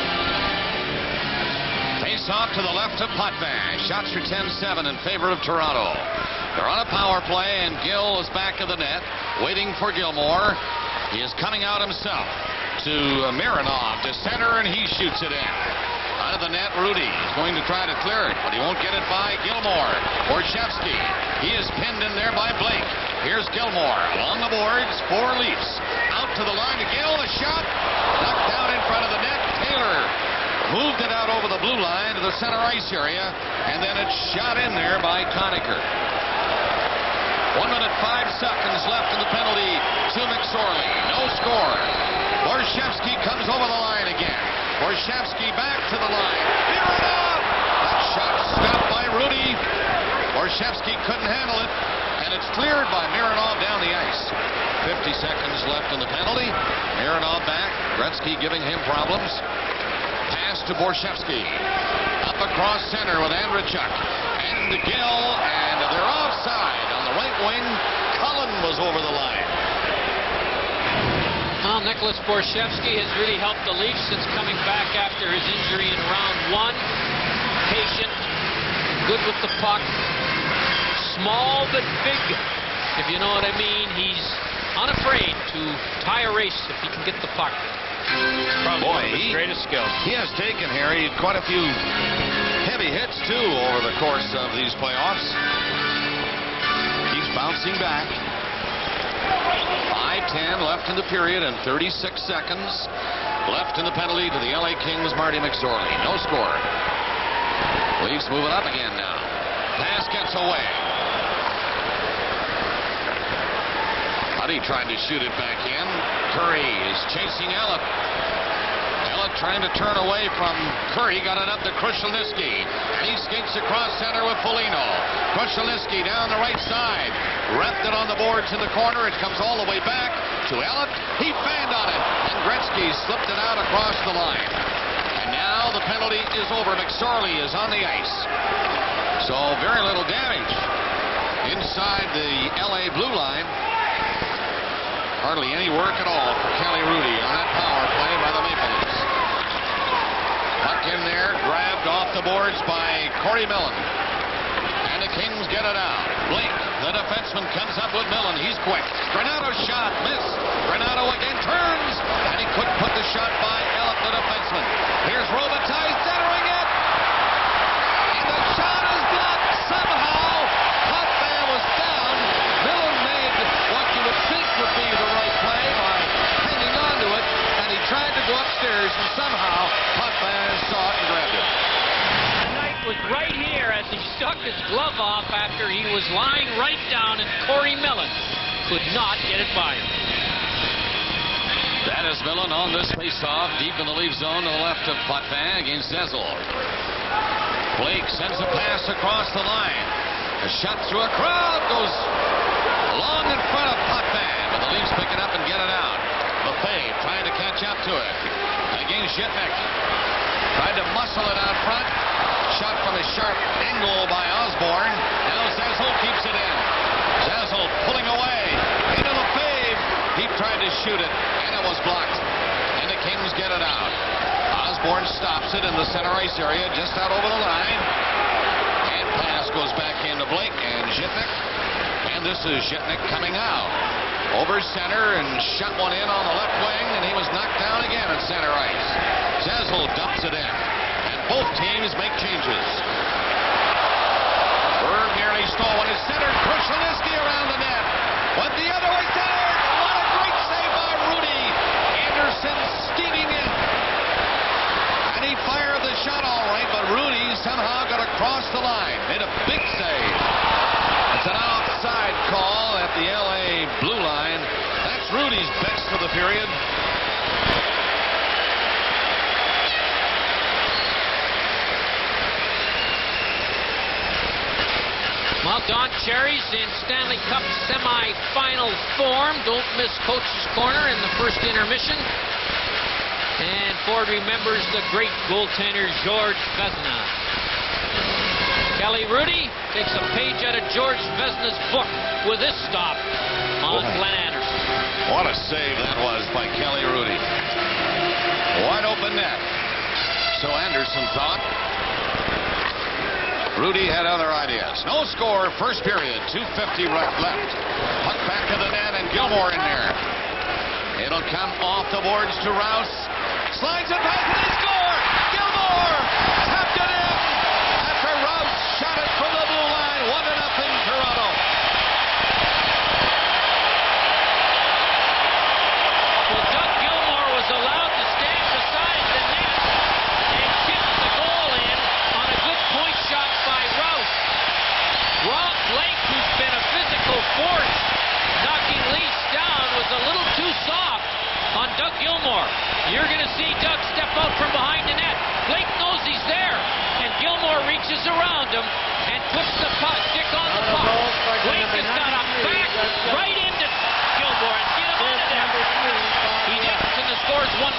Face off to the left of Potvin. Shots for 10-7 in favor of Toronto. They're on a power play, and Gill is back of the net, waiting for Gilmour. He is coming out himself to Mironov to center, and he shoots it in. Out of the net, Rudy is going to try to clear it, but he won't get it by Gilmour. Borschevsky, he is pinned in there by Blake. Here's Gilmour along the boards for Leafs. Out to the line to Gill, a shot knocked down in front of the net. Taylor moved it out over the blue line to the center ice area, and then it's shot in there by Conacher. 1 minute 5 seconds left in the penalty to McSorley. No score. Borschevsky comes over the line again. Borschevsky back to the line. Mironov! That shot stopped by Rudy. Borschevsky couldn't handle it, and it's cleared by Mironov down the ice. 50 seconds left in the penalty. Mironov back. Gretzky giving him problems. Pass to Borschevsky. Up across center with Andreychuk. And to Gill, and they're offside. On the right wing, Cullen was over the line.
Well, Nicholas Borschevsky has really helped the Leafs since coming back after his injury in round one. Patient, good with the puck, small but big, if you know what I mean. He's unafraid to tie a race if he can get the puck.
Probably one of his greatest skills.
He has taken, Harry, quite a few heavy hits, too, over the course of these playoffs. Keeps bouncing back. 5:10 left in the period and 36 seconds left in the penalty to the LA Kings, Marty McSorley. No score. Leafs moving up again now. Pass gets away. Huddy tried to shoot it back in. Curry is chasing Ellett. Ellett trying to turn away from Curry. Got it up to Krushelnyski. And he skates across center with Foligno. Krushelnyski down the right side. Wrapped it on the boards in the corner. It comes all the way back to Ellett. He fanned on it. And Gretzky slipped it out across the line. And now the penalty is over. McSorley is on the ice. So very little damage inside the LA blue line. Hardly any work at all for Kelly Rudy on that power play by the Maple Leafs. Puck in there, grabbed off the boards by Corey Millen. And the Kings get it out. Blake, the defenseman, comes up with Millen. He's quick. Granato's shot missed. Granato again turns, and he couldn't put the shot by Elliott, the defenseman. Here's Robitaille centering it. And the shot is blocked somehow. Potvin was down. Millen made what you would think would be the right play by hanging on to it, and he tried to go upstairs, and somehow Potvin saw it and grabbed it.
Was right here as he stuck his glove off after he was lying right down, and Corey Millen could not get it by him.
That is Millen on this faceoff deep in the Leaf zone to the left of Potvin against Zezel. Blake sends a pass across the line. A shot through a crowd goes long in front of Potvin, but the Leafs pick it up and get it out. Lefebvre trying to catch up to it against Zhitnik. Tried to muscle it out front. Shot from a sharp angle by Osborne. Now Zezel keeps it in. Zezel pulling away into Lefebvre. He tried to shoot it, and it was blocked. And the Kings get it out. Osborne stops it in the center ice area, just out over the line. And pass goes back into Blake and Zhitnik. And this is Zhitnik coming out. Over center and shot one in on the left wing, and he was knocked down again at center ice. Zezel dumps it in. Both teams make changes. Berg nearly stole one. It's centered. Krushelnyski around the net. Went the other way. Centered. What a great save by Rudy. Anderson steaming in. And he fired the shot all right, but Rudy somehow got across the line. Made a big save. It's an offside call at the LA blue line. That's Rudy's best for the period.
Well, Don Cherry's in Stanley Cup semi-final form. Don't miss Coach's Corner in the first intermission. And Ford remembers the great goaltender George Vezina. Kelly Rudy takes a page out of George Vezina's book with this stop on Glenn Anderson.
What a save that was by Kelly Rudy. Wide open net. So Anderson thought. Rudy had other ideas. No score, first period, 2:50 left. Puck back to the net, and Gilmour in there. It'll come off the boards to Rouse. Slides it back, and they score! Gilmour tapped it in after Rouse shot it from the blue line. 1-0 Toronto.
Well, Doug Gilmour was allowed to stand beside the net and kick the goal in on a good point shot by Rouse. Rob Blake, who's been a physical force, knocking Leafs down, was a little too soft on Doug Gilmour. You're going to see Doug step out from behind the net. Blake knows he's there, and Gilmour reaches around him and puts the stick on the puck. Blake has got a back right into Gilmour and get him out of there. He didn't, and the score's 1-0.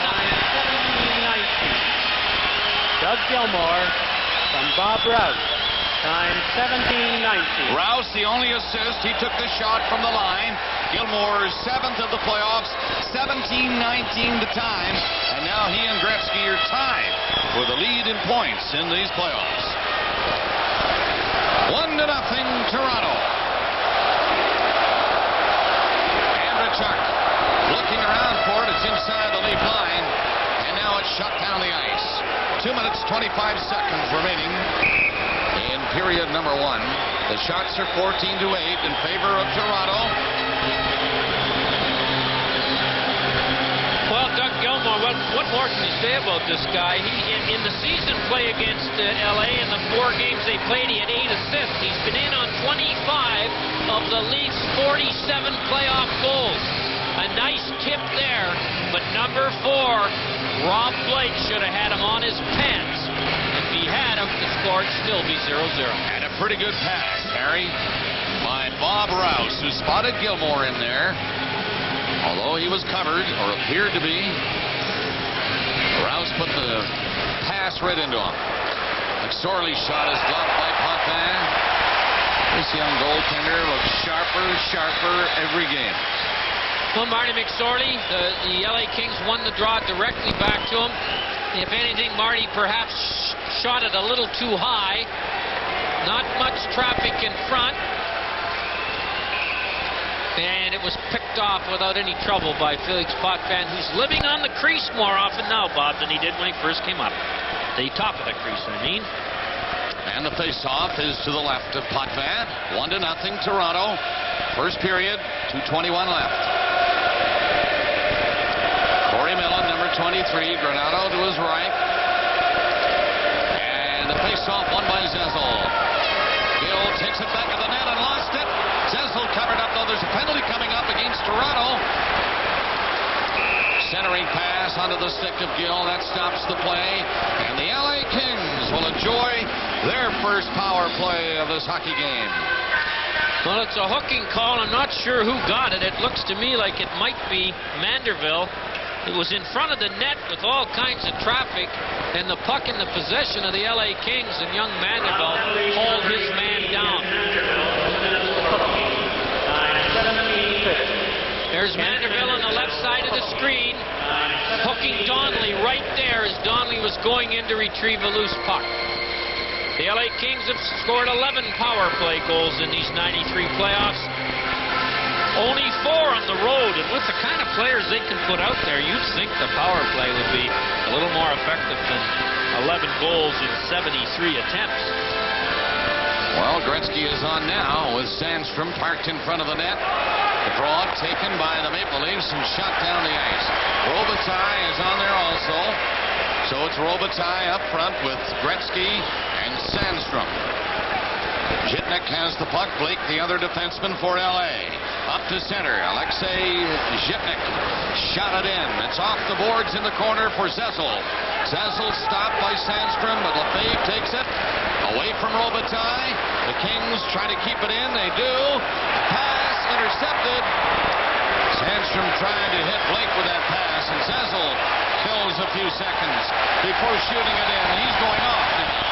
Doug Gilmour from Bob Rouse. Time 17:19.
Rouse, the only assist. He took the shot from the line. Gilmour's 7th of the playoffs. 17:19 the time. And now he and Gretzky are tied for the lead in points in these playoffs. 1-0 Toronto. Andreychuk looking around for it. It's inside the Leaf line. And now it's shut down the ice. 2 minutes, 25 seconds remaining in period number 1. The shots are 14-8 in favor of Toronto.
Well, Doug Gilmour, what more can you say about this guy? He in the season play against LA, in the 4 games they played, he had 8 assists. He's been in on 25 of the Leafs' 47 playoff goals. A nice tip there, but number 4, Rob Blake should have had him on his pants. If he had him, the score would still be 0-0.
And a pretty good pass, Harry, by Bob Rouse, who spotted Gilmour in there. Although he was covered, or appeared to be, Rouse put the pass right into him. McSorley's shot is blocked by Potvin. This young goaltender looks sharper every game.
Well, Marty McSorley, the LA Kings won the draw directly back to him. If anything, Marty perhaps shot it a little too high. Not much traffic in front. And it was picked off without any trouble by Felix Potvin, who's living on the crease more often now, Bob, than he did when he first came up. The top of the crease, I mean.
And the face-off is to the left of Potvin. 1-0 Toronto. First period, 2:21 left. Corey Millen, number 23. Granato to his right. And the face-off won by Zezel. Gill takes it back of the net and lost it. Zezel covered up, though there's a penalty coming up against Toronto. Centering pass onto the stick of Gill. That stops the play. And the LA Kings will enjoy their first power play of this hockey game.
Well, it's a hooking call. I'm not sure who got it. It looks to me like it might be Manderville. It was in front of the net with all kinds of traffic, and the puck in the possession of the LA Kings, and young Manderville hauled his man down. There's Manderville on the left side of the screen, hooking Donnelly right there as Donnelly was going in to retrieve a loose puck. The LA Kings have scored 11 power play goals in these 93 playoffs. Only 4 on the road, and with the kind of players they can put out there, you'd think the power play would be a little more effective than 11 goals in 73 attempts.
Well, Gretzky is on now with Sandstrom parked in front of the net. The draw taken by the Maple Leafs and shot down the ice. Robitaille is on there also. So it's Robitaille up front with Gretzky and Sandstrom. Zhitnik has the puck. Blake, the other defenseman for LA. Up to center. Alexei Zhitnik shot it in. It's off the boards in the corner for Zezel. Zezel stopped by Sandstrom, but Lefebvre takes it away from Robitaille. The Kings try to keep it in. They do. Pass intercepted. Sandstrom trying to hit Blake with that pass, and Zezel kills a few seconds before shooting it in. He's going off.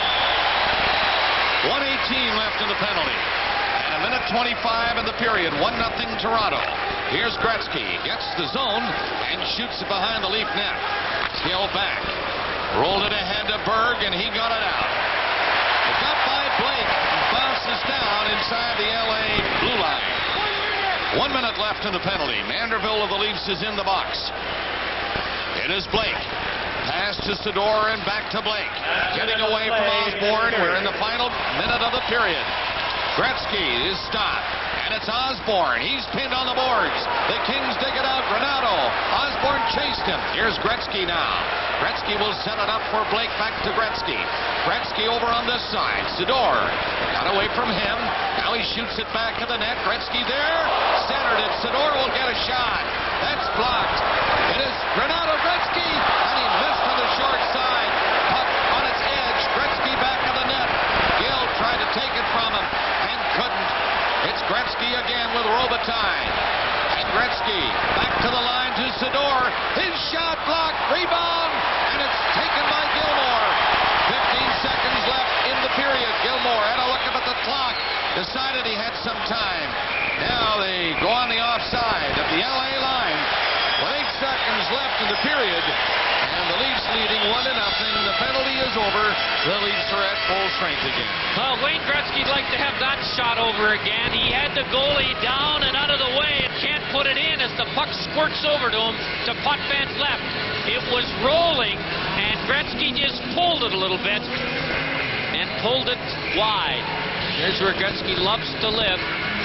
1:18 left in the penalty. And a minute 25 in the period. 1-0 Toronto. Here's Gretzky. Gets the zone and shoots it behind the Leaf net. Still back. Rolled it ahead to Berg, and he got it out. It's up by Blake. Bounces down inside the LA blue line. 1 minute left in the penalty. Manderville of the Leafs is in the box. It is Blake. Pass to Sador and back to Blake. Getting away from Osborne. We're in the final minute of the period. Gretzky is stopped. And it's Osborne. He's pinned on the boards. The Kings dig it out. Granato. Osborne chased him. Here's Gretzky now. Gretzky will set it up for Blake. Back to Gretzky. Gretzky over on this side. Sador got away from him. Now he shoots it back to the net. Gretzky there. Centered it. Sador will get a shot. That's blocked. It is Granato Gretzky. And he missed on the short side. Puck on its edge. Gretzky back to the net. Gill tried to take it from him and couldn't. It's Gretzky again with Robitaille. And Gretzky back to the line to Sador. His shot blocked. Rebound. And it's taken by Gilmore. 15 seconds left in the period. Gilmore had a look up at the clock. Decided he had some time. Now they go on the offside of the LA line. With 8 seconds left in the period. And the Leafs leading 1-0. The penalty is over. The Leafs are at full strength again.
Well, Wayne Gretzky'd like to have that shot over again. He had the goalie down and out of the way and can't put it in as the puck squirts over to him to Potvin's left. It was rolling, and Gretzky just pulled it a little bit and pulled it wide. There's where Gretzky loves to live.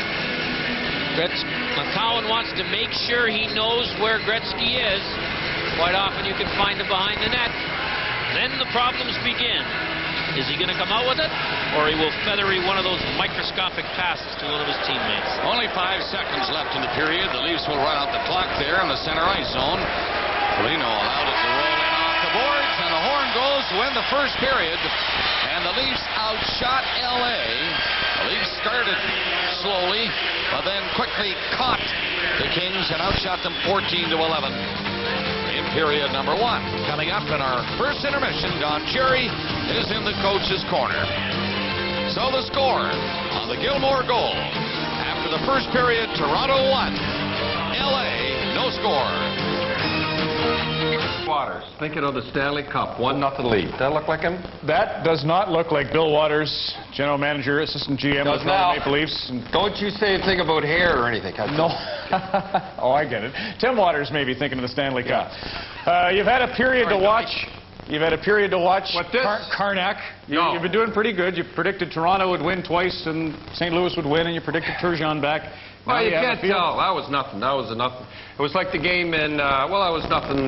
McCowan wants to make sure he knows where Gretzky is. Quite often you can find him behind the net. Then the problems begin. Is he going to come out with it, or he will feathery one of those microscopic passes to one of his teammates?
Only 5 seconds left in the period. The Leafs will run out the clock there in the center ice zone. Foligno allowed it to roll in off the boards, and the horn goes to end the first period. And the Leafs outshot LA. The Leafs started slowly, but then quickly caught the Kings and outshot them 14-11. In period number 1. Coming up in our first intermission, Don Cherry is in the coach's corner. So the score on the Gilmore goal. After the first period, Toronto 1, LA No score.
Waters, thinking of the Stanley Cup, 1-0 lead. Does that look like him?
That does not look like Bill Waters, general manager, assistant GM of the Maple Leafs.
Don't you say a thing about hair or anything.
No. Oh, I get it. Tim Waters may be thinking of the Stanley Cup. You've had a period to watch. You've had a period to watch Karnak. You've been doing pretty good. You predicted Toronto would win twice and St. Louis would win, and you predicted Turgeon back.
Well, you can't tell. That was nothing. That was nothing. It was like the game in, that was nothing.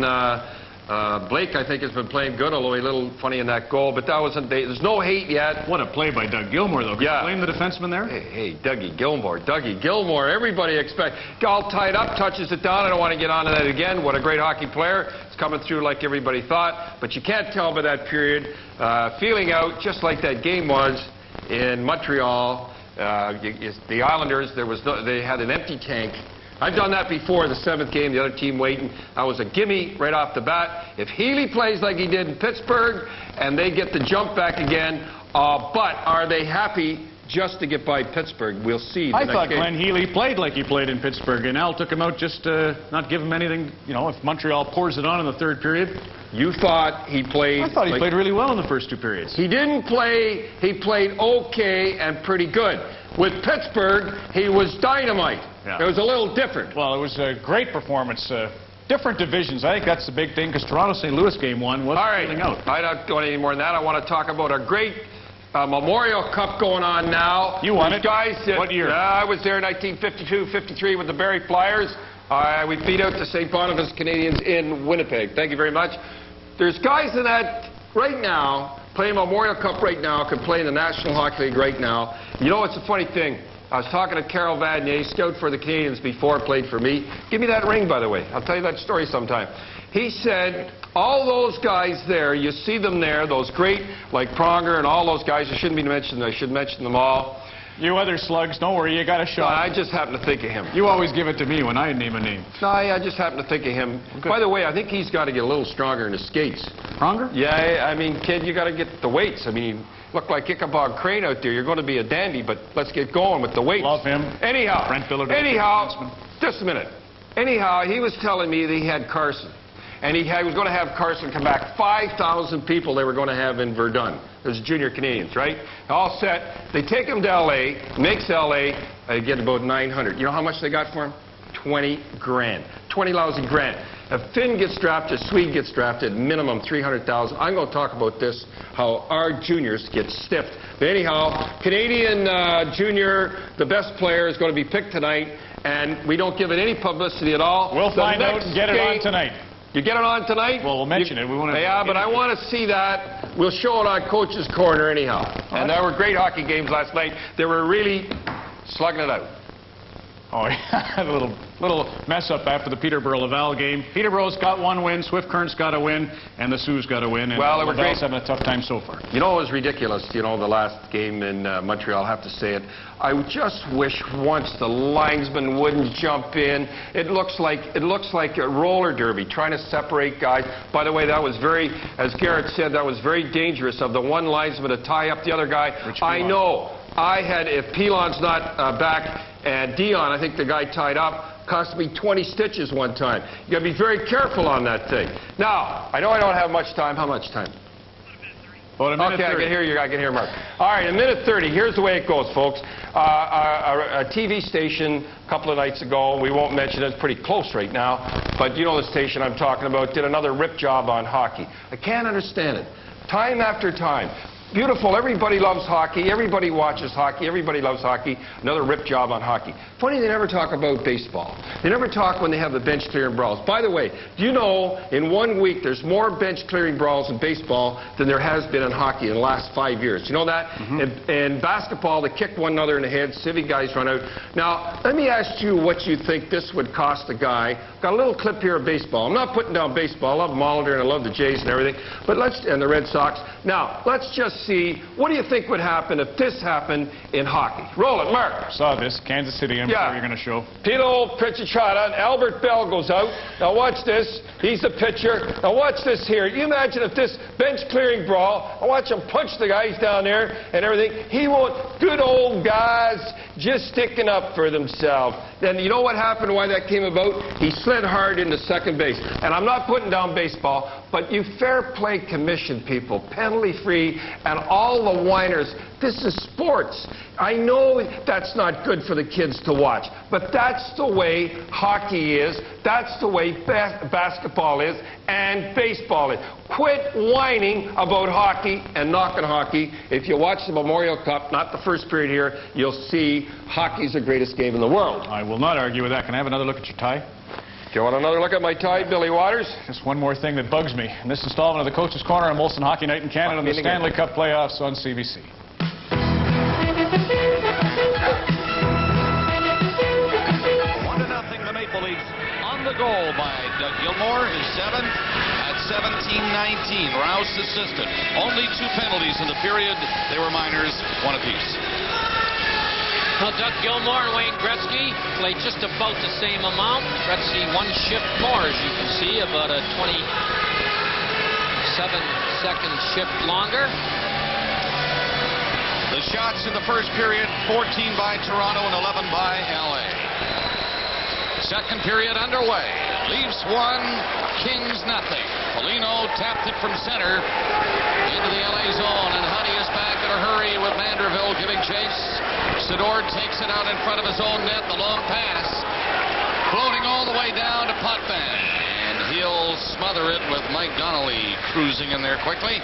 Blake, I think, has been playing good, although he's a little funny in that goal, but that wasn't, there's no hate yet.
What a play by Doug Gilmour, though. Could you blame the defenseman there?
Hey, Dougie Gilmour, everybody expects. All tied up, touches it down. I don't want to get on to that again. What a great hockey player. It's coming through like everybody thought, but you can't tell by that period. Feeling out, just like that game was in Montreal. The Islanders, they had an empty tank. I've done that before, the 7th game, the other team waiting. That was a gimme right off the bat. If Healy plays like he did in Pittsburgh and they get the jump back again, but are they happy just to get by Pittsburgh? We'll see.
I thought Glenn Healy played like he played in Pittsburgh, and Al took him out just to not give him anything. You know, if Montreal pours it on in the 3rd period.
You thought he played...
I thought he played really well in the first 2 periods.
He didn't play. He played okay and pretty good. With Pittsburgh, he was dynamite.
Yeah.
It was a little different.
Well, it was a great performance. Different divisions. I think that's the big thing, because Toronto-St. Louis game 1 was feeling out.
I don't go any more than that. I want to talk about a great Memorial Cup going on now.
You won it.
Guys,
what year?
I was there in 1952-53 with the Barrie Flyers. We beat out the St. Boniface Canadians in Winnipeg. Thank you very much. There's guys in that right now, playing Memorial Cup right now, can play in the National Hockey League right now. You know, it's a funny thing. I was talking to Carol Vanier, scout for the Canadians before, played for me. Give me that ring, by the way. I'll tell you that story sometime. He said, all those guys there, you see them there, those great, like Pronger and all those guys, I shouldn't be mentioned, I should mention them all.
You other slugs, don't worry, you got a shot.
I just happen to think of him.
You always give it to me when I name a name.
No, I just happen to think of him. Good. By the way, I think he's got to get a little stronger in his skates.
Pronger?
Yeah, I mean, kid, you got to get the weights. I mean, look like Ichabod Crane out there. You're going to be a dandy, but let's get going with the weights.
Love him.
Anyhow,
Brent Billard.
Anyhow, just a minute. Anyhow, he was telling me that he had Carson. And he was going to have Carson come back. 5,000 people they were going to have in Verdun. Those junior Canadians, right? All set. They take him to L.A., makes L.A., get about 900. You know how much they got for him? 20 grand. 20 lousy grand. If Finn gets drafted, Swede gets drafted, minimum 300,000. I'm going to talk about this, how our juniors get stiffed. But anyhow, Canadian junior, the best player, is going to be picked tonight, and we don't give it any publicity at all.
We'll find out and get it on tonight.
You get it on tonight?
Well, we'll mention it. We want to.
Yeah, but I want to see that. We'll show it on Coach's Corner anyhow. And there were great hockey games last night. They were really slugging it out.
Oh, yeah. a little mess up after the Peterborough-Laval game. Peterborough's got 1 win, Swift Current's got a win, and the Sioux's got a win. And
well, Laval's
having a tough time so far.
You know, it was ridiculous, you know, the last game in Montreal, I'll have to say it. I just wish once the linesman wouldn't jump in. It looks like a roller derby, trying to separate guys. By the way, that was very, as Garrett said, that was very dangerous of the one linesman to tie up the other guy. I know. If Pilon's not back, and Dion, I think the guy tied up, cost me 20 stitches one time. You got to be very careful on that thing. Now, I know I don't have much time. How much time?
About a minute 30.
I can hear you. I can hear Mark. All right, a minute 30. Here's the way it goes, folks. A TV station a couple of nights ago, we won't mention it, it's pretty close right now, but you know the station I'm talking about, did another rip job on hockey. I can't understand it. Time after time. Beautiful. Everybody loves hockey. Everybody watches hockey. Everybody loves hockey. Another rip job on hockey. Funny, they never talk about baseball. They never talk when they have the bench clearing brawls. By the way, do you know in 1 week there's more bench clearing brawls in baseball than there has been in hockey in the last 5 years? Do you know that? Mm-hmm. In basketball, they kick one another in the head. Civic guys run out. Now, let me ask you what you think this would cost a guy. Got a little clip here of baseball. I'm not putting down baseball. I love Molitor and I love the Jays and everything, but and the Red Sox. Now, let's just see, what do you think would happen if this happened in hockey? Roll it, Mark.
Saw this, Kansas City, I'm sure you're going to show.
Tito Pichichata, and Albert Bell goes out. Now watch this. He's the pitcher. Now watch this here. You imagine if this bench clearing brawl, I watch him punch the guys down there and everything. He won't, good old guys just sticking up for themselves. then you know what happened, why that came about? He slid hard into second base. And I'm not putting down baseball, but you fair play commission people, penalty-free, and all the whiners, this is sports. I know that's not good for the kids to watch, but that's the way hockey is, that's the way basketball is, and baseball is. Quit whining about hockey and knocking hockey. If you watch the Memorial Cup, not the first period here, you'll see hockey's the greatest game in the world.
I will not argue with that. Can I have another look at your tie?
Do you want another look at my tie, Billy Waters?
Just one more thing that bugs me. In this installment of the Coach's Corner on Molson Hockey Night in Canada and the Stanley Cup playoffs on CBC.
1-0 the Maple Leafs on the goal by Doug Gilmour, his 7th at 17-19. Rouse assisted. Only 2 penalties in the period. They were minors, 1 apiece.
Well, Doug Gilmour and Wayne Gretzky played just about the same amount. Gretzky 1 shift more, as you can see, about a 27-second shift longer.
The shots in the first period, 14 by Toronto and 11 by LA. Second period underway. Leafs 1, Kings nothing. Foligno tapped it from center into the LA zone, and Huddy is back in a hurry with Manderville giving chase. Sador takes it out in front of his own net, the long pass, floating all the way down to Potvin, and he'll smother it with Mike Donnelly cruising in there quickly.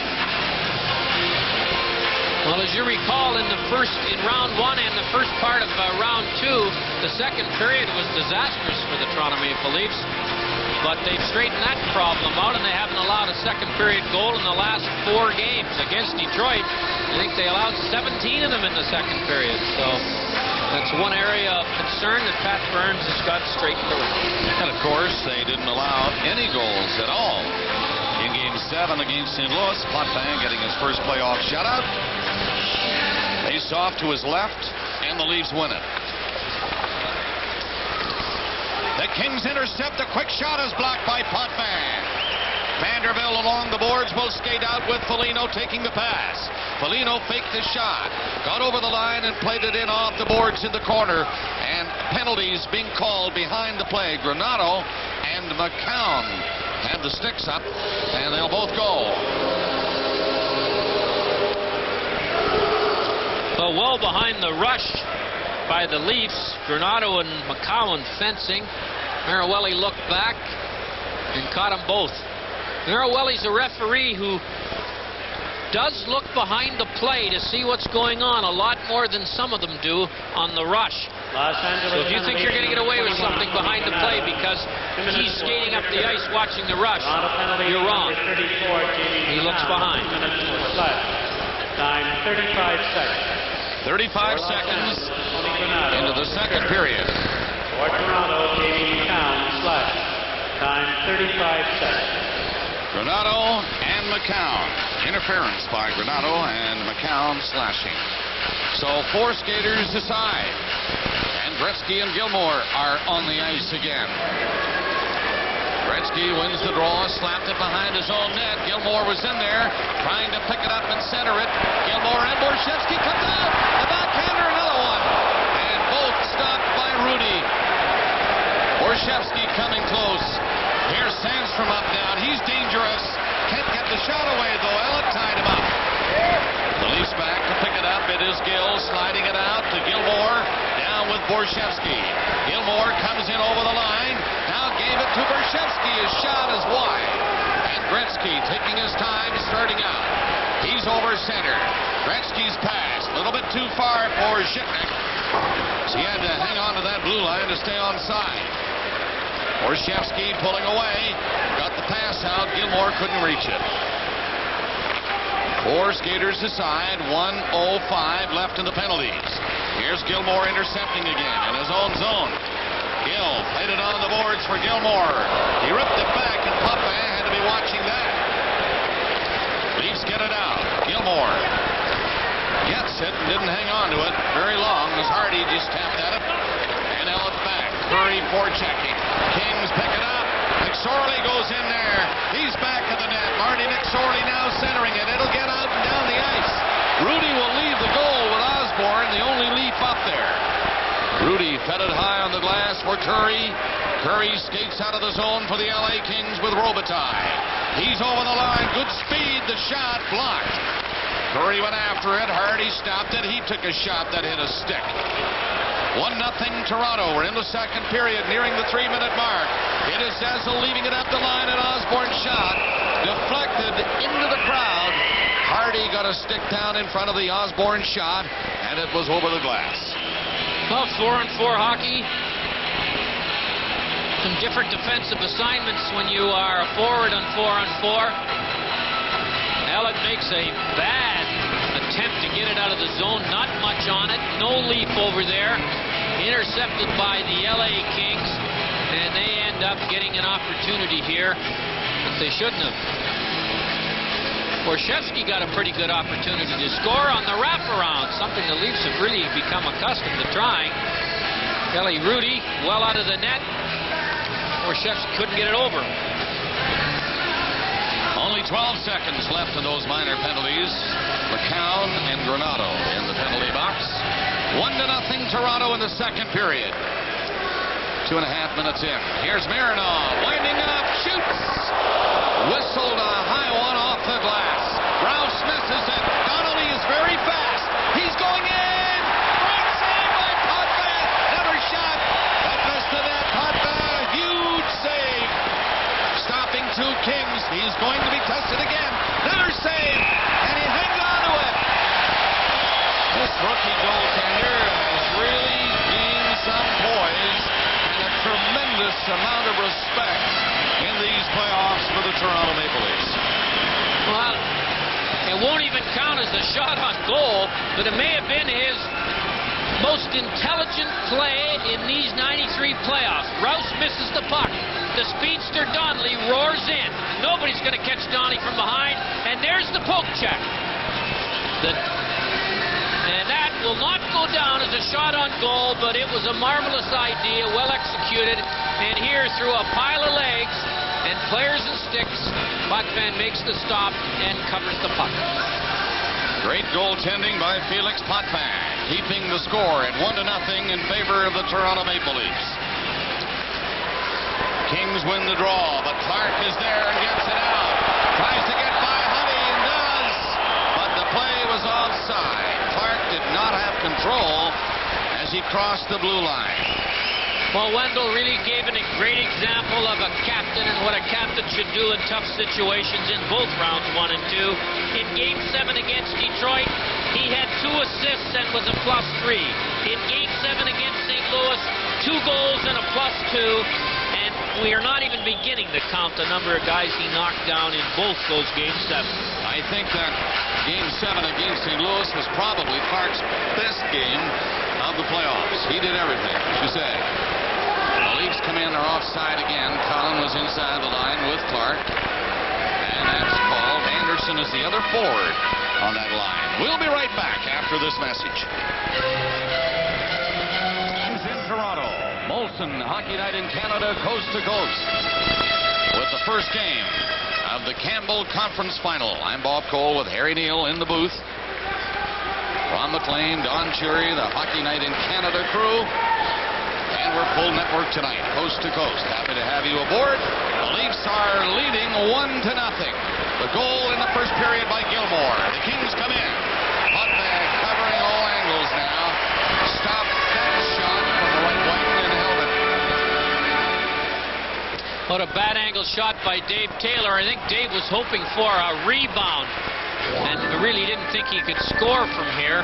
Well, as you recall, in round 1 and the first part of round 2, the second period was disastrous for the Toronto Maple Leafs. But they've straightened that problem out, and they haven't allowed a second period goal in the last 4 games. Against Detroit, I think they allowed 17 of them in the second period. So that's one area of concern that Pat Burns has got straightened around.
And of course, they didn't allow any goals at all in Game 7 against St. Louis. Potvin getting his first playoff shutout. Face off to his left, and the Leafs win it. The Kings intercept. A quick shot is blocked by Potvin. Vanderbilt along the boards will skate out with Foligno taking the pass. Foligno faked the shot, got over the line and played it in off the boards in the corner. And penalties being called behind the play. Granato and McCown have the sticks up, and they'll both go.
Well behind the rush by the Leafs, Granato and McCowan fencing. Marawelli looked back and caught them both. Marawelli's a referee who does look behind the play to see what's going on a lot more than some of them do on the rush. So if you think you're going to get away with something behind the play because he's skating up the ice watching the rush, you're wrong. He looks behind.
Time 35 seconds.
35 seconds into the second period.
For Toronto, Jamie McCown slash. Time 35 seconds.
Granato and McCown. Interference by Granato and McCown slashing. So 4 skaters aside. And Gretzky and Gilmour are on the ice again. Gretzky wins the draw, slapped it behind his own net. Gilmour was in there, trying to pick it up and center it. Gilmour and Borshevsky comes out. The backhander, another one. And both stopped by Rudy. Borshevsky coming close. Here's Sandstrom up down. He's dangerous. Can't get the shot away, though. Elliott tied him up. The Leafs back to pick it up. It is Gill sliding it out to Gilmour. Down with Borshevsky. Gilmour comes in over the line. Now gave it to Borshevsky. His shot is wide. And Gretzky taking his time starting out. He's over center. Gretzky's pass. A little bit too far for Zhitnik. So he had to hang on to that blue line to stay on side. Borshevsky pulling away. Got the pass out. Gilmour couldn't reach it. 4 skaters aside. 1:05 left in the penalties. Here's Gilmour intercepting again in his own zone. Gill played it on the boards for Gilmour. He ripped it back, and Potvin had to be watching that. Leafs get it out. Gilmour gets it and didn't hang on to it very long as Hardy just tapped at it. And Elliott back. Curry forechecking. Kings pick it up. McSorley goes in there. He's back at the net. Marty McSorley now centering it. It'll get out and down the ice. Rudy will leave the goal with Osborne, the only Leaf up there. Rudy fed it high on the pass for Curry. Curry skates out of the zone for the LA Kings with Robitaille. He's over the line. Good speed. The shot blocked. Curry went after it. Hardy stopped it. He took a shot that hit a stick. 1-0 Toronto. We're in the second period, nearing the 3-minute mark. It is Zazzle leaving it up the line, and Osborne's shot deflected into the crowd. Hardy got a stick down in front of the Osborne shot, and it was over the glass.
Well, 4-on-4 hockey. Some different defensive assignments when you are a forward on 4-on-4. Alec makes a bad attempt to get it out of the zone. Not much on it. No leap over there. Intercepted by the LA Kings. And they end up getting an opportunity here that they shouldn't have. Borshevsky got a pretty good opportunity to score on the wraparound, something the Leafs have really become accustomed to trying. Kelly Rudy well out of the net. Borshevsky couldn't get it over.
Only 12 seconds left in those minor penalties. McCown and Granato in the penalty box. 1-0 Toronto in the second period. 2.5 minutes in. Here's Mironov winding up, shoots. Whistled a high one off the glass. Rouse misses it. Donnelly is very fast. He's going in. Great save by Potvin. Another shot. That missed the net. Potvin, huge save. Stopping two Kings. He's going to be tested again. Another save. And he hangs on to it. This rookie goaltender has really gained some poise and a tremendous amount of respect in these playoffs for the Toronto Maple Leafs.
Well, it won't even count as a shot on goal, but it may have been his most intelligent play in these 93 playoffs. Rouse misses the puck. The speedster Donnelly roars in. Nobody's going to catch Donnie from behind, and there's the poke check. And that will not go down as a shot on goal, but it was a marvelous idea, well executed. And here, through a pile of legs and players and sticks, Potvin makes the stop and covers the puck.
Great goaltending by Felix Potvin, keeping the score at 1-0 in favor of the Toronto Maple Leafs. Kings win the draw, but Clark is there and gets it out. Tries to get by Huddy and does, but the play was offside. Clark did not have control as he crossed the blue line.
Well, Wendell really gave a great example of a captain and what a captain should do in tough situations in both rounds 1 and 2. In Game 7 against Detroit, he had 2 assists and was a +3. In Game 7 against St. Louis, 2 goals and a +2. And we are not even beginning to count the number of guys he knocked down in both those Game 7s.
I think that Game 7 against St. Louis was probably Clark's best game of the playoffs. He did everything, as you say. The Leafs come in, they're offside again. Collin was inside the line with Clark. And that's called. Anderson is the other forward on that line. We'll be right back after this message. In Toronto, Molson Hockey Night in Canada, coast to coast. With the first game of the Campbell Conference Final. I'm Bob Cole with Harry Neal in the booth. Ron McLean, Don Cherry, the Hockey Night in Canada crew. And we're full network tonight, coast to coast. Happy to have you aboard. The Leafs are leading 1-0. The goal in the first period by Gilmore. The Kings come in. Potvin covering all angles now. Stopped that shot from the right wing and held it.
What a bad angle shot by Dave Taylor. I think Dave was hoping for a rebound and really didn't think he could score from here.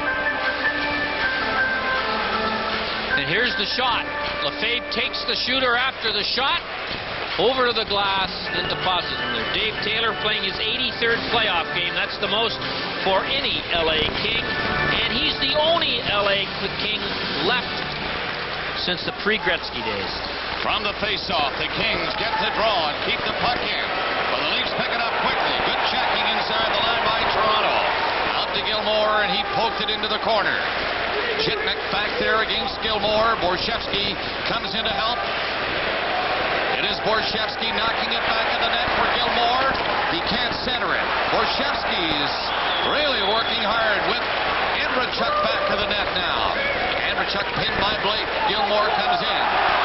And here's the shot. Lefebvre takes the shooter after the shot over to the glass and deposits him there. Dave Taylor playing his 83rd playoff game. That's the most for any LA King. And he's the only LA King left since the pre-Gretzky days.
From the face-off, the Kings get the draw and keep the puck in. But the Leafs pick it up quickly. Good checking inside the line by Toronto. Up to Gilmore, and he poked it into the corner. Chitnik back there against Gilmore. Borshevsky comes in to help. It is Borshevsky knocking it back in the net for Gilmore. He can't center it. Borshevsky's really working hard with Andreychuk back to the net now. Andreychuk pinned by Blake. Gilmore comes in.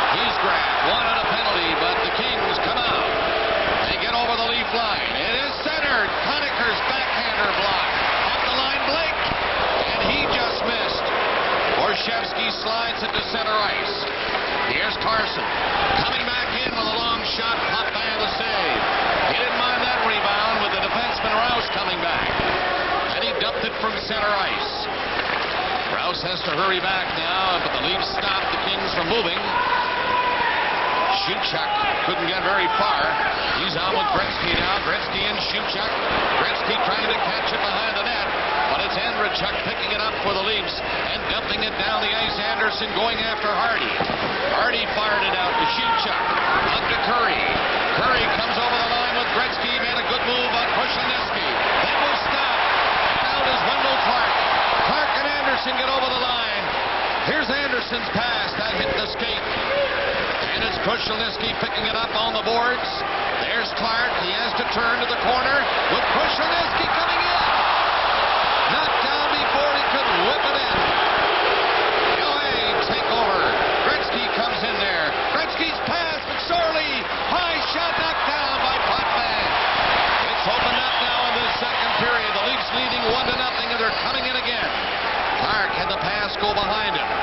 He's grabbed. Wanted a penalty, but the Kings come out. They get over the Leaf line. It is centered. Conacher's backhander block. Off the line, Blake. And he just missed. Borshevsky slides it to center ice. Here's Carson. Coming back in with a long shot. Potvin the save. He didn't mind that rebound with the defenseman Rouse coming back. And he dumped it from center ice. Rouse has to hurry back now, but the Leafs stopped the Kings from moving. Shewchuk couldn't get very far. He's on with Gretzky now. Gretzky and Shewchuk. Gretzky trying to catch it behind the net, but it's Andrechuk picking it up for the Leafs and dumping it down the ice. Anderson going after Hardy. Hardy fired it out to Shewchuk. Up to Curry. Curry comes over the line with Gretzky. Made a good move on Krushelnyski. They will stop. Out is Wendell Clark. Clark and Anderson get over the line. Here's Anderson's pass. That hit the skate. And it's Krushelnyski picking it up on the boards. There's Clark. He has to turn to the corner with Krushelnyski coming in. Knocked down before he could whip it in. LA take over. Gretzky comes in there. Gretzky's pass, McSorley. High shot knocked down by Potvin. It's opened up now in the second period. The Leafs leading 1-0, and they're coming in again. Clark had the pass go behind him.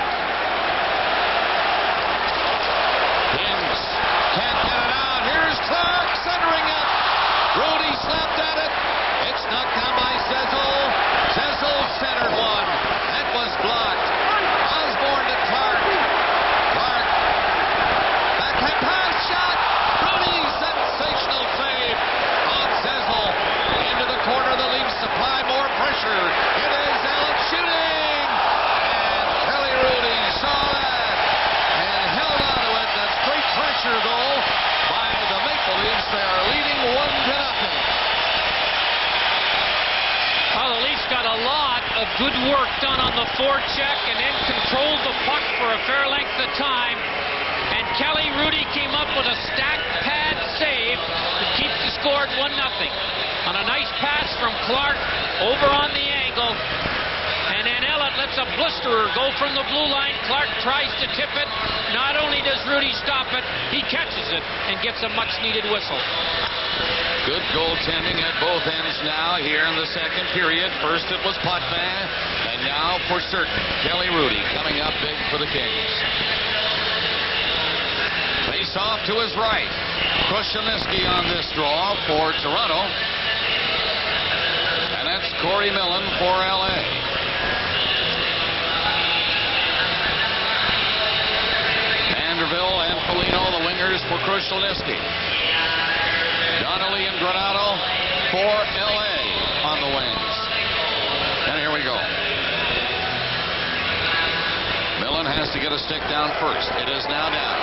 Kings can't get it out. Here's Clark centering it. Rudy slapped at it. It's knocked down by Zezel. Zezel centered one. That was blocked. Osborne to Clark. Clark. Backhand pass shot. Rudy, sensational save on Zezel. Into the corner. The Leafs supply more pressure. It is Alex shooting. And Kelly Rudy saw that and held on to it. That's great pressure, though, by the Maple Leafs. They are leading 1-0.
Well, the Leafs got a lot of good work done on the forecheck and then controlled the puck for a fair length of time. And Kelly Rudy came up with a stacked pad save to keep the score at 1-0. On a nice pass from Clark over on the angle. And then Ellett lets a blisterer go from the blue line. Clark tries to tip it. Not only does Rudy stop it, he catches it and gets a much-needed whistle.
Good goaltending at both ends now here in the second period. First it was Potvin, and now for certain, Kelly Rudy coming up big for the Kings. Face off to his right. Krushelnyski on this draw for Toronto. And that's Corey Millen for LA. Vanderbilt and Foligno, the wingers for Krushelnyski. Donnelly and Granato for LA on the wings. And here we go. Millen has to get a stick down first. It is now down.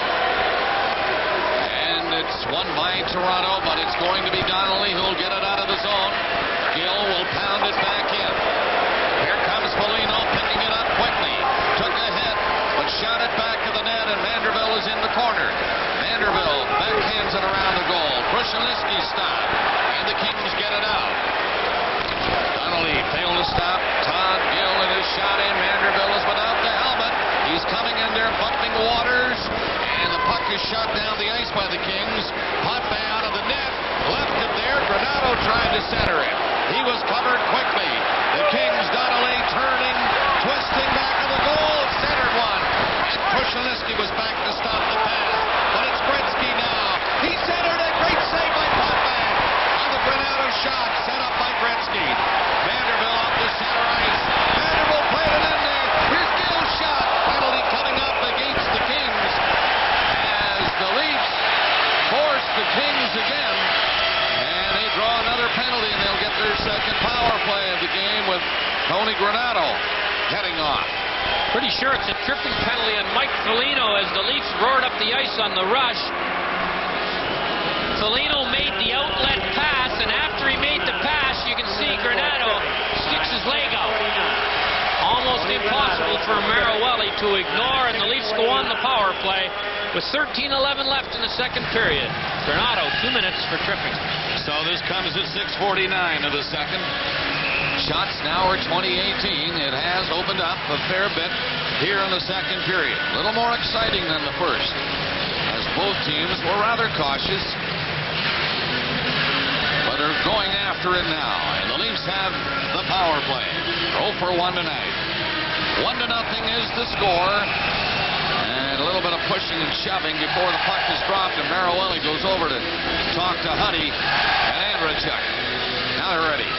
And it's won by Toronto, but it's going to be Donnelly who'll get it out of the zone. Gill will pound it back in. Here comes Foligno picking it up quickly. Took a hit, but shot it back to the net, and Vanderbilt is in the corner. Vanderbilt backhands it around the goal. Krushelnyski stopped, and the Kings get it out. Donnelly failed to stop. Todd Gill and his shot in. Vanderbilt is without the helmet. He's coming in there, bumping waters, and the puck is shot down the ice by the Kings. Potvin out of the net, left it there. Granato tried to center it. He was covered quickly. The Kings, Donnelly turning, twisting back to the goal, centered one. And Krushelnyski was back to stop the pass. But it's Gretzky now. He centered it. Great save by Potvin. On the Granato shot, set up by Gretzky. Vanderbilt off the center ice. Vanderbilt played it in there. Here's Gill's shot. Penalty coming up against the Kings. As the Leafs force the Kings again. And they draw another penalty, and they'll get their second power play of the game with Tony Granato heading off.
Pretty sure it's a tripping penalty on Mike Foligno as the Leafs roared up the ice on the rush. Foligno made the outlet pass, and after he made the pass, you can see Granato sticks his leg out. Almost impossible for Marawelli to ignore, and the Leafs go on the power play with 13:11 left in the second period. Granato, 2 minutes for tripping.
So this comes at 6:49 of the second. Shots now are 2018. It has opened up a fair bit here in the second period. A little more exciting than the first. Both teams were rather cautious, but are going after it now. And the Leafs have the power play. 0 for 1 tonight. 1-0 is the score. And a little bit of pushing and shoving before the puck is dropped, and Marawelli goes over to talk to Huddy and Andreychuk. Now they're ready.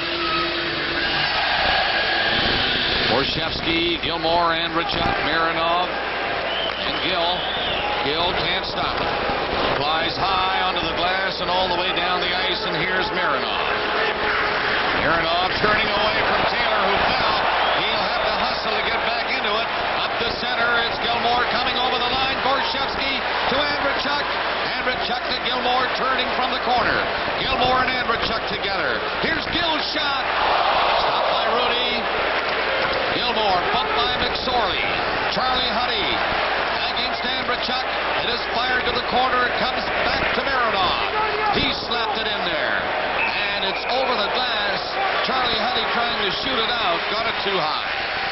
Borshevsky, Gilmore, Andreychuk, Mironov, and Gill. Gill can't stop it. Flies high onto the glass and all the way down the ice, and here's Mironov. Mironov turning away from Taylor, who fell. He'll have to hustle to get back into it. Up the center, it's Gilmore coming over the line. Borshevsky to Andreychuk. Andreychuk to Gilmore, turning from the corner. Gilmore and Andreychuk together. Here's Gill's shot. Stopped by Rudy. Gilmore, bumped by McSorley. Charlie Huddy against Andreychuk. It is fired to the corner. It comes back to Mironov. He slapped it in there. And it's over the glass. Charlie Huddy trying to shoot it out. Got it too high.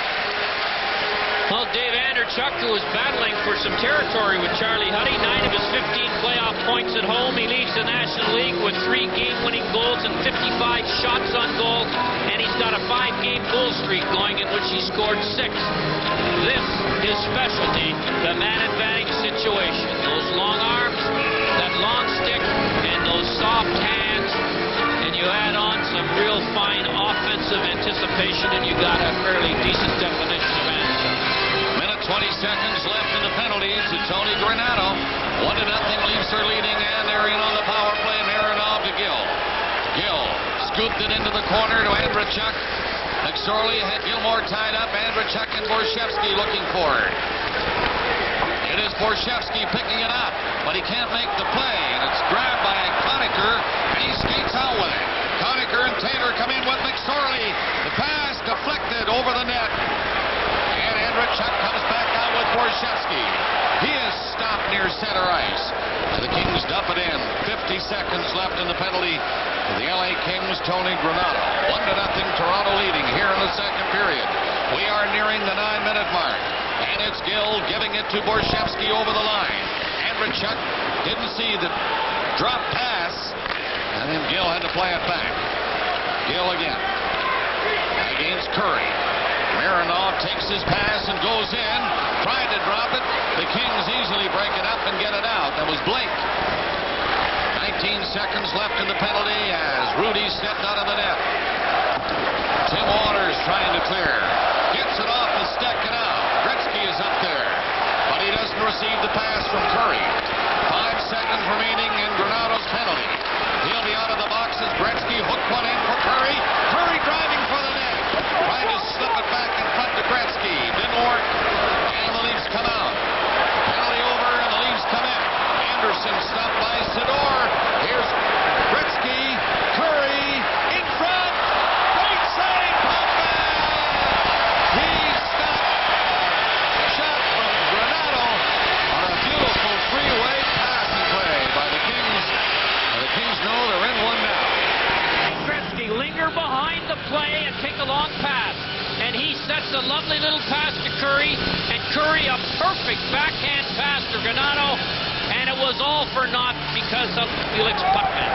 Well, Dave Andreychuk, who was battling for some territory with Charlie Huddy, 9 of his 15 playoff points at home. He leads the National League with 3 game-winning goals and 55 shots on goal, and he's got a 5-game goal streak going in which he scored 6. This is specialty, the man advantage situation. Those long arms, that long stick, and those soft hands, and you add on some real fine offensive anticipation, and you got a fairly decent definition of Andreychuk.
20 seconds left in the penalty to Tony Granato. 1-0 Leafs are leading, and they're in on the power play. Mironov to Gill. Gill scooped it into the corner to Andreychuk. McSorley had Gilmore tied up. Andreychuk and Borshevsky looking for it. It is Borshevsky picking it up, but he can't make the play, and it's grabbed by Conacher, and he skates out with it. Conacher and Taylor come in with McSorley. The pass deflected over the net. Andreychuk comes back out with Borshevsky. He is stopped near center ice. And the Kings dump it in. 50 seconds left in the penalty for the LA Kings, Tony Granato. 1-0 Toronto leading here in the second period. We are nearing the 9-minute mark. And it's Gill giving it to Borshevsky over the line. Andreychuk didn't see the drop pass. And then Gill had to play it back. Gill again. Against Curry. Mironov takes his pass and goes in. Tried to drop it. The Kings easily break it up and get it out. That was Blake. 19 seconds left in the penalty as Rudy stepped out of the net. Tim Waters trying to clear. Gets it off the stick and out. Gretzky is up there, but he doesn't receive the pass from Curry. 5 seconds remaining in Granato's penalty. He'll be out of the box as Gretzky hooked one in for Curry. Curry driving for the net. Trying to slip it back in front to Gretzky. Didn't work. And the Leafs come out. Penalty over and the Leafs come in. Anderson stopped by Sidor. Here's Gretzky. Curry in front. Great save. Pogba. He stopped. Shot from Granato on a beautiful three-way passing play by the Kings. And the Kings know they're in one now.
Gretzky linger behind the play and take a long pass. And he sets a lovely little pass to Curry. And Curry a perfect backhand pass to Granato. And it was all for naught because of Felix Putman.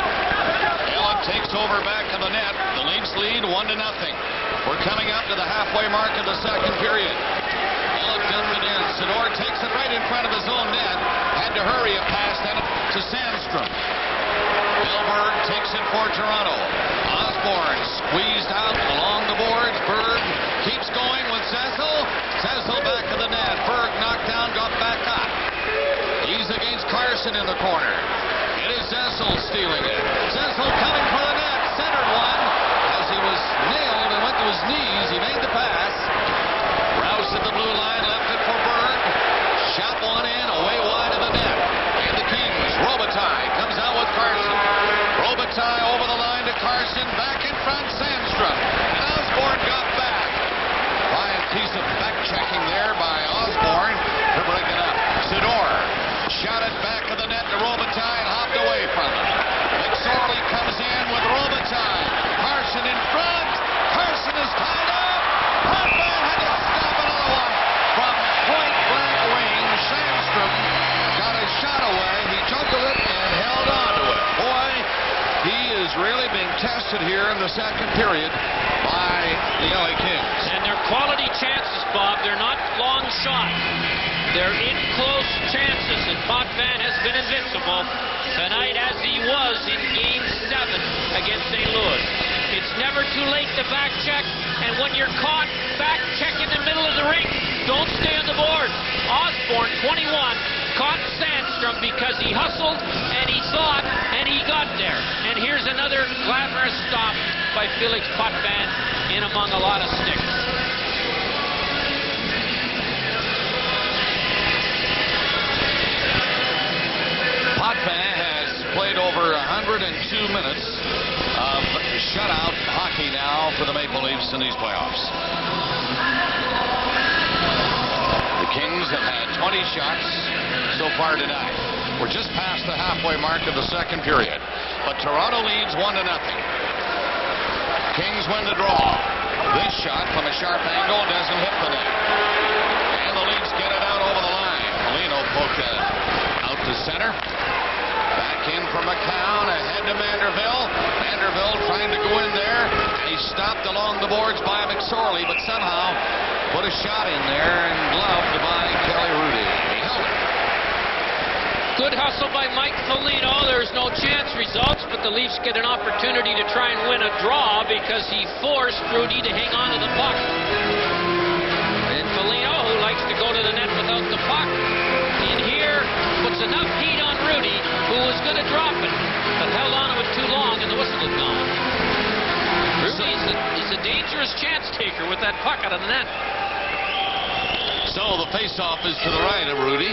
Allen takes over back to the net. The Leafs lead 1-0. We're coming up to the halfway mark of the second period. Allen dumps it in. Sidor takes it right in front of his own net. Had to hurry a pass then to Sandstrom. Milberg takes it for Toronto. Osborne squeezed out along the boards. Berg keeps going with Cecil. Cecil back to the net. Berg knocked down, got back up. He's against Carson in the corner. It is Cecil stealing it. Cecil coming for the net. Centered one. As he was nailed and went to his knees, he made the pass. Rouse at the blue line, left it for Berg. Shot one in, away wide of the net. And the Kings, Robitaille comes out with Carson. Robitaille over the line to Carson. Back in front, Sandstrom. And Osborne got back. Fine piece of back-checking there by Osborne to break it up. Sidor shot it back to the net to Robitaille and hopped away from him. McSorley comes in. here in the second period by the LA Kings.
And they're quality chances, Bob. They're not long shots. They're in close chances, and Potvin has been invincible tonight as he was in Game 7 against St. Louis. It's never too late to back check, and when you're caught, back check in the middle of the rink. Don't stay on the board. Osborne, 21, caught Sandstrom because he hustled and he thought and he got there. And here's another glamorous stop by Felix Potvin in among a lot of sticks.
Potvin has played over 102 minutes of shutout hockey now for the Maple Leafs in these playoffs. The Kings have had 20 shots so far tonight. We're just past the halfway mark of the second period, but Toronto leads 1-0. Kings win the draw. This shot from a sharp angle doesn't hit the net, and the Leafs get it out over the line. Molino poked out to center. Back in from McCown, ahead to Manderville. Manderville trying to go in there, and he stopped along the boards by McSorley, but somehow put a shot in there and gloved by Kelly Rudy. He held it.
Good hustle by Mike Foligno. There's no chance results, but the Leafs get an opportunity to try and win a draw because he forced Rudy to hang on to the puck. And Foligno, who likes to go to the net without the puck, in here puts enough heat on Rudy, who was going to drop it, but held on to it too long, and the whistle is gone. Rudy is a dangerous chance taker with that puck out of the net.
So the faceoff is to the right of Rudy.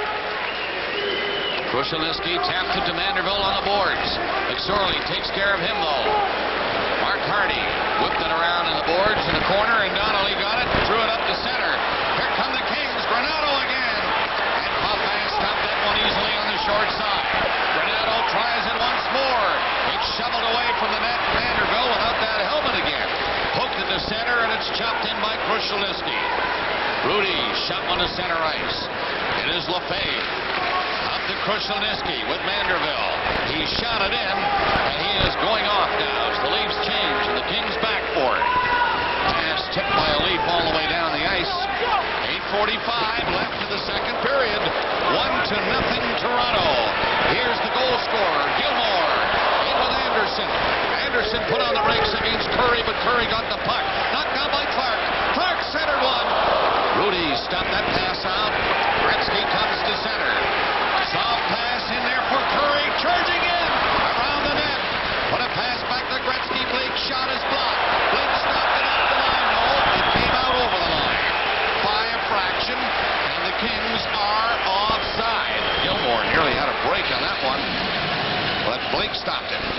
Krushelnyski tapped it to Manderville on the boards. McSorley takes care of him, though. Mark Hardy whipped it around in the boards in the corner, and Donnelly got it, threw it up to center. Here come the Kings. Granato again. And Potvin stopped that one easily on the short side. Granato tries it once more. It's shoveled away from the net. Manderville without that helmet again. Hooked it to center, and it's chopped in by Krushelnyski. Rudy shot one to center ice. It is Lefebvre. Up to Krushelnyski with Manderville. He shot it in, and he is going off now as the Leafs change, and the Kings back for it. Pass tipped by a Leaf all the way down the ice. 8:45 left in the second period. 1-0 Toronto. Here's the goal scorer, Gilmore. In with Anderson. Anderson put on the brakes against Curry, but Curry got the puck. Knocked down by Clark. Clark centered one. Rudy stopped that pass out. Gretzky comes to center. Soft pass in there for Curry. Charging in around the net. Put a pass back to Gretzky. Blake shot his block. Blake stopped it up the line. No, it came out over the line by a fraction, and the Kings are offside. Gilmore nearly had a break on that one, but Blake stopped it.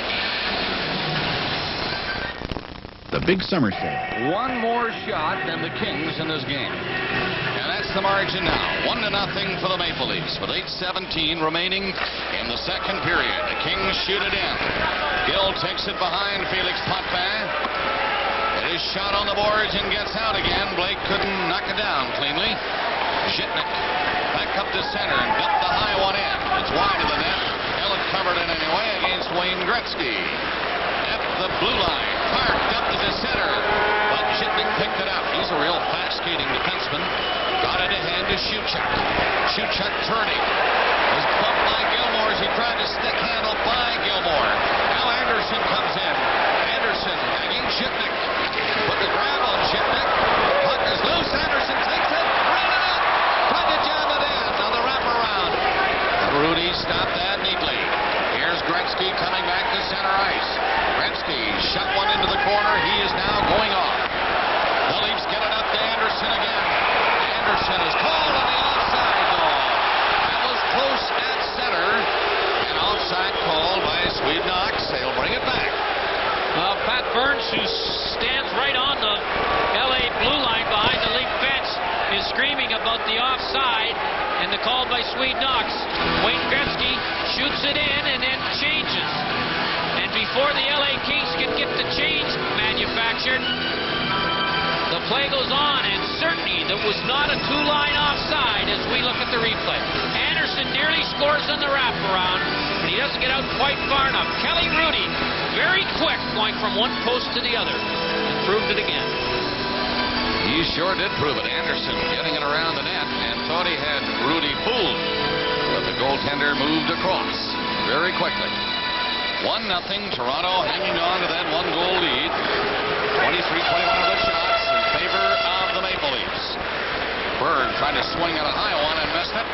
The big summer sale.
One more shot than the Kings in this game. And that's the margin now. 1-0 for the Maple Leafs with 8:17 remaining in the second period. The Kings shoot it in. Gill takes it behind Felix Potvin. It is shot on the boards and gets out again. Blake couldn't knock it down cleanly. Zhitnik back up to center and dumped the high one in. It's wide of the net. Elliott covered it anyway against Wayne Gretzky. At the blue line. Clark dumped it to center, but Zhitnik picked it up. He's a real fast-skating defenseman. Got it ahead to Shuchuk. Shuchuk turning. Was bumped by Gilmore as he tried to stick handle by Gilmore. Now Anderson comes in. Anderson against Zhitnik. Put the grab on Zhitnik. The puck is loose. Anderson takes it. Ran it up. Tried to jam it in on the wraparound. Rudy stopped that neatly. Here's Gretzky coming back to center ice. Gretzky shot one into the corner. He is now going off. The Leafs get it up to Anderson again. Anderson is called on the offside goal. That was close at center. An offside call by Sweden-Knox. They'll bring it back.
Pat Burns, who stands right on the LA blue line behind the Leaf bench, is screaming about the offside and the call by Sweden-Knox. Wayne Gretzky shoots it in and then changes. And before the LA Kings can get the change manufactured, the play goes on, and certainly there was not a two-line offside as we look at the replay. Anderson nearly scores on the wraparound, but he doesn't get out quite far enough. Kelly Rudy very quick, going from one post to the other. And proved it again.
He sure did prove it. Anderson getting it around the net and thought he had Rudy fooled. But the goaltender moved across very quickly. 1-0, Toronto hanging on to that one-goal lead. 23-21 of the shots in favor of the Maple Leafs. Berg tried to swing at a high one and missed it.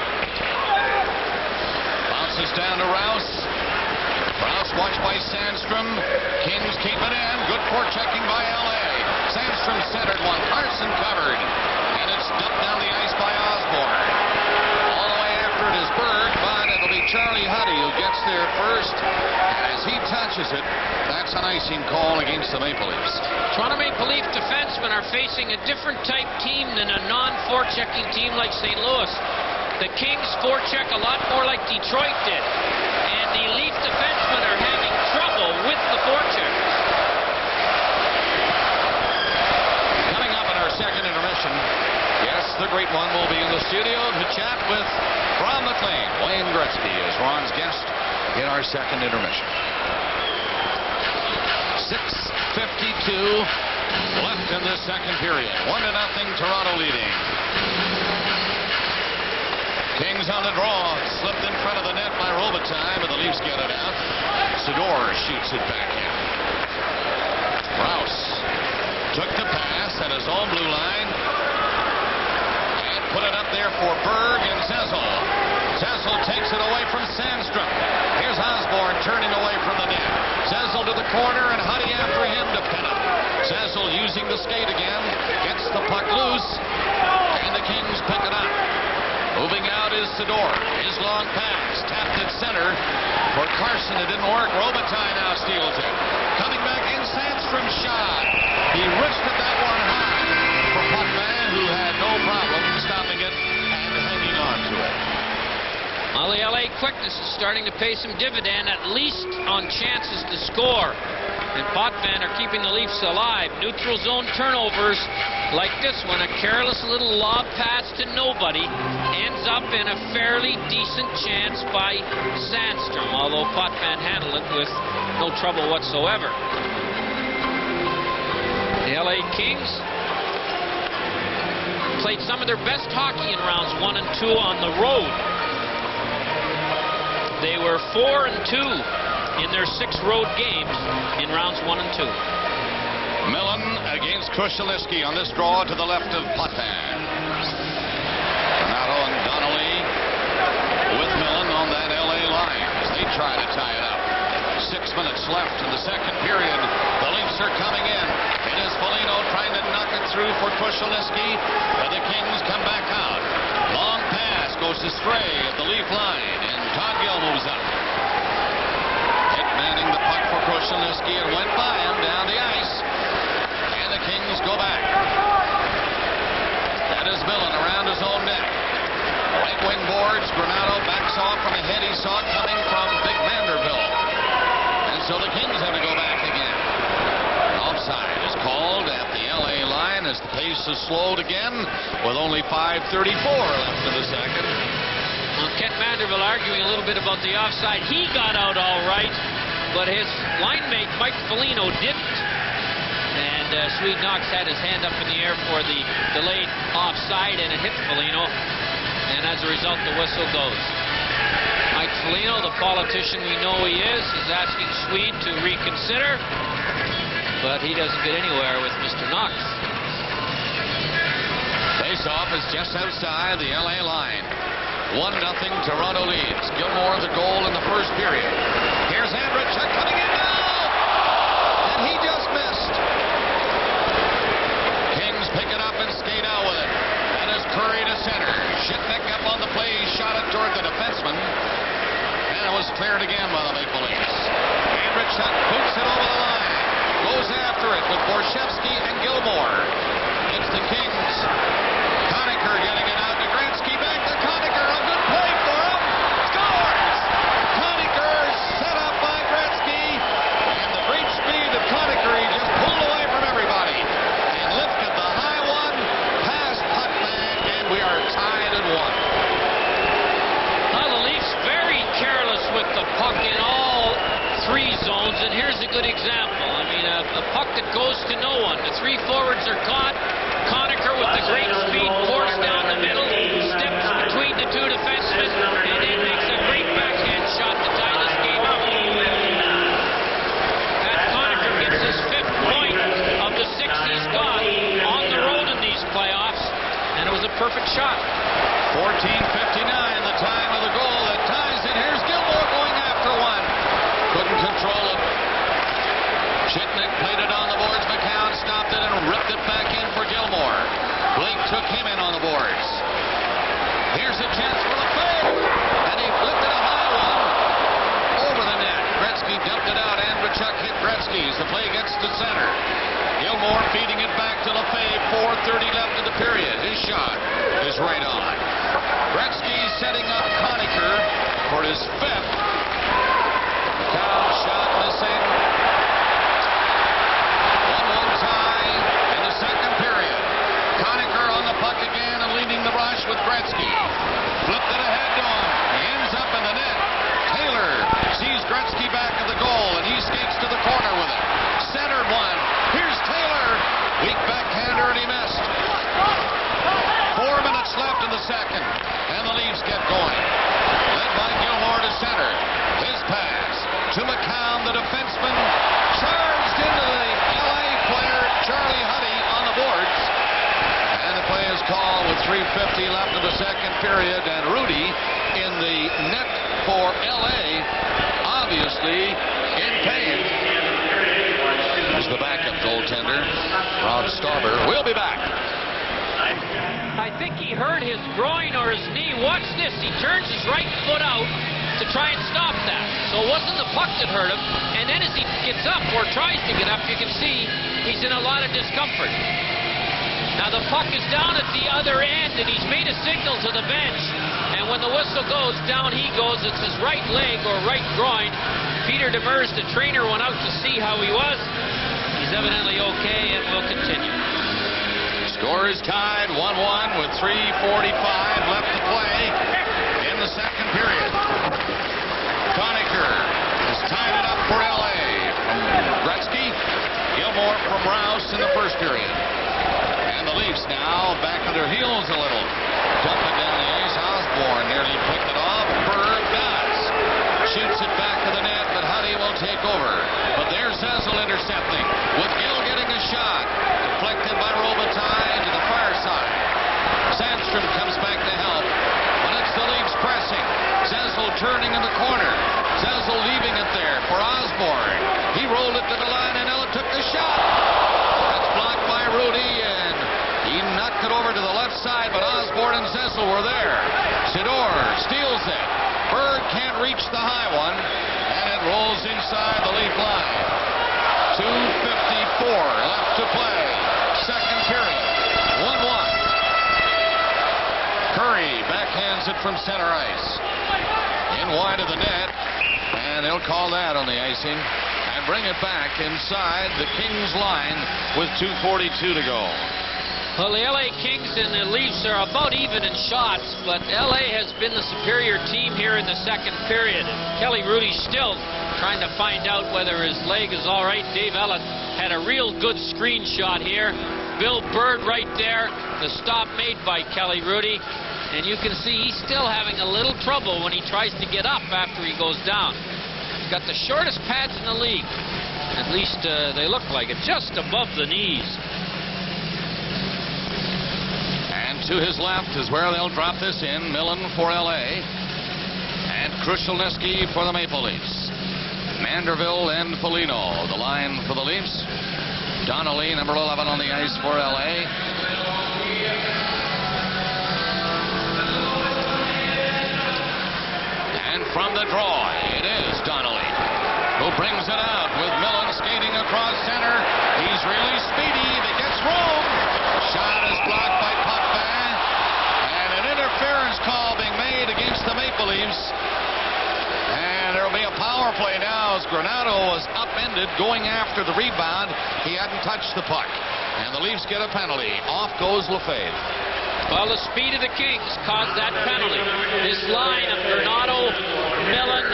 Bounces down to Rouse. Rouse watched by Sandstrom. Kings keep it in. Good forechecking by L.A. Sandstrom centered one. Carson covered. And it's dumped down the ice by Osborne. All the way after it is Berg, but it'll be Charlie Huddy who gets there first. And as he touches it, that's an icing call against the Maple Leafs.
Toronto Maple Leaf defensemen are facing a different type team than a non-forechecking team like St. Louis. The Kings forecheck a lot more like Detroit did. And the Leaf defensemen are having trouble with the forecheckers.
Coming up in our second intermission, yes, the great one will be in the studio to chat with Ron MacLean. Wayne Gretzky is Ron's guest in our second intermission. 6:52 left in the second period. 1-0, Toronto leading. Kings on the draw. Slipped in front of the net by Robitaille, but the Leafs get it out. Sador shoots it back in. Rouse took the pass at his own blue line and put it up there for Berg and Zezel. Zezel takes it away from Sandstrom. Here's Osborne turning away from the net. Zezel to the corner and Huddy after him to pin it. Zezel using the skate again. Gets the puck loose and the Kings pick it up. Moving out is Sador. His long pass tapped at center for Carson. It didn't work. Robitaille now steals it. Coming back in, Sandstrom's shot. He wristed that one high for Potvin, who had no problem stopping it and hanging on to it.
Well, the LA quickness is starting to pay some dividend, at least on chances to score. And Potvin are keeping the Leafs alive. Neutral zone turnovers like this one, a careless little lob pass to nobody, ends up in a fairly decent chance by Sandstrom, although Potvin handled it with no trouble whatsoever. The LA Kings played some of their best hockey in rounds 1 and 2 on the road. They were 4-2 in their 6 road games in rounds 1 and 2.
Millen against Krushelnyski on this draw to the left of Potvin. Renato and Donnelly with Millen on that LA line as they try to tie it up. 6 minutes left in the second period. The Leafs are coming in. It is Foligno trying to knock it through for Krushelnyski, but the Kings come back out. Long pass goes astray at the Leaf line, and Todd Gill moves up. Pitt manning the puck for Krushelnyski and went by him down the ice. And the Kings go back. That is Millen around his own net. Right wing boards. Granato backs off from a head he saw coming from Big Vanderbilt. And so the Kings have to go back again. Offside is called at the LA line as the pace is slowed again with only 5:34 left in the second.
Well, Kent Vanderbilt arguing a little bit about the offside. He got out all right, but his line mate Mike Foligno didn't. And Swede Knox had his hand up in the air for the delayed offside, and it hit Foligno. And as a result, the whistle goes. Mike Foligno, the politician we know he is asking Swede to reconsider. But he doesn't get anywhere with Mr. Knox.
Face-off is just outside the LA line. 1-0 Toronto leads. Gilmore the goal in the first period. Here's Andreychuk coming in now! And he just missed. Kings pick it up and skate out with it. And as Curry to center. Shitnik up on the play. He shot it toward the defenseman. And it was cleared again by the Maple Leafs. Andreychuk boots it over the line. Goes after it with Borshevsky and Gilmore. It's the Kings. Conacher getting it out to Gretzky. Back to Conacher. A good play for him. Scores! Conacher set up by Gretzky. And the great speed of Conacher, he just pulled away from everybody. And lifted the high one past Potvin. And we are tied at 1.
Well, the Leafs very careless with the puck in all 3 zones. And here's a good to no one. The three forwards are caught. Conacher with the great speed pours down the middle, steps between the two defensemen, and then makes a great backhand shot to tie this game up. Pat Conacher gets his 5th point of the 6 he's got on the road in these playoffs, and it was a perfect shot.
14:59, the time of the goal that ties it. Here's Gilmore going after one. Couldn't control it. Chitnik played it on the boards. McCown stopped it and ripped it back in for Gilmore. Blake took him in on the boards. Here's a chance for the fade, and he flipped it a high one over the net. Gretzky dumped it out. Andrechuk hit Gretzky as the play gets to center. Gilmore feeding it back to Lefebvre. 4:30 left in the period. His shot is right on. Gretzky setting up Conacher for his 5th. McCown shot missing. 1-1 tie in the second period. Conacher on the puck again and leading the rush with Gretzky. Flipped it ahead to him. He ends up in the net. Taylor sees Gretzky back at the goal, and he skates to the corner with it. Centered one. Here's Taylor. Weak backhander, and he missed. 4 minutes left in the second, and the Leafs get going. Led by Gilmore to center. His pass to McCown, the defenseman, charged into the LA player, Charlie Huddy, on the boards. And the play is called with 3:50 left in the second period, and Rudy in the net for LA, obviously in pain. He's the backup goaltender, Rod Stauber. We'll be back.
I think he hurt his groin or his knee. Watch this. He turns his right foot out to try and stop that. So it wasn't the puck that hurt him. And then as he gets up or tries to get up, you can see he's in a lot of discomfort. Now the puck is down at the other end, and he's made a signal to the bench. And when the whistle goes, down he goes. It's his right leg or right groin. Peter Demers, the trainer, went out to see how he was. He's evidently okay, and will continue.
Score is tied 1-1 with 3:45 left to play in the second period. Conacher has tied it up for LA from Gretzky. Gilmore from Rouse in the first period. And the Leafs now back on their heels a little. Dumping down the ice. Osborne nearly picked it off. Berg does. Shoots it back to the net, but Huddy will take over. But there's Zezel intercepting, with Gill getting a shot. Deflected by Robitaille to the far side. Sandstrom comes back to help, but it's the Leafs pressing. Zezel turning in the corner. Zezel leaving it there for Osborne. He rolled it to the line, and Ella took the shot. That's blocked by Rudy, and he knocked it over to the left side, but Osborne and Zezel were there. Sidor steals it. Berg can't reach the high one, and it rolls inside the Leaf line. 2:54 left to play. Second period. 1-1. Curry backhands it from center ice. In wide of the net, and they'll call that on the icing and bring it back inside the Kings line with 2:42 to go.
Well, the LA Kings and the Leafs are about even in shots, but LA has been the superior team here in the second period. Kelly Rudy's still trying to find out whether his leg is all right. Dave Ellett had a real good screen shot here. Bill Bird right there. The stop made by Kelly Rudy. And you can see he's still having a little trouble when he tries to get up after he goes down. He's got the shortest pads in the league. At least they look like it, just above the knees.
To his left is where they'll drop this in. Millen for LA. And Krushelnyski for the Maple Leafs. Manderville and Foligno, the line for the Leafs. Donnelly, number 11 on the ice for LA. And from the draw, it is Donnelly who brings it out with Millen skating across center. He's really speedy. That gets room. Shot is blocked by Potvin. Interference call being made against the Maple Leafs. And there will be a power play now as Granato was upended going after the rebound. He hadn't touched the puck. And the Leafs get a penalty. Off goes Lefebvre.
Well, the speed of the Kings caused that penalty. This line of Granato, Millen, and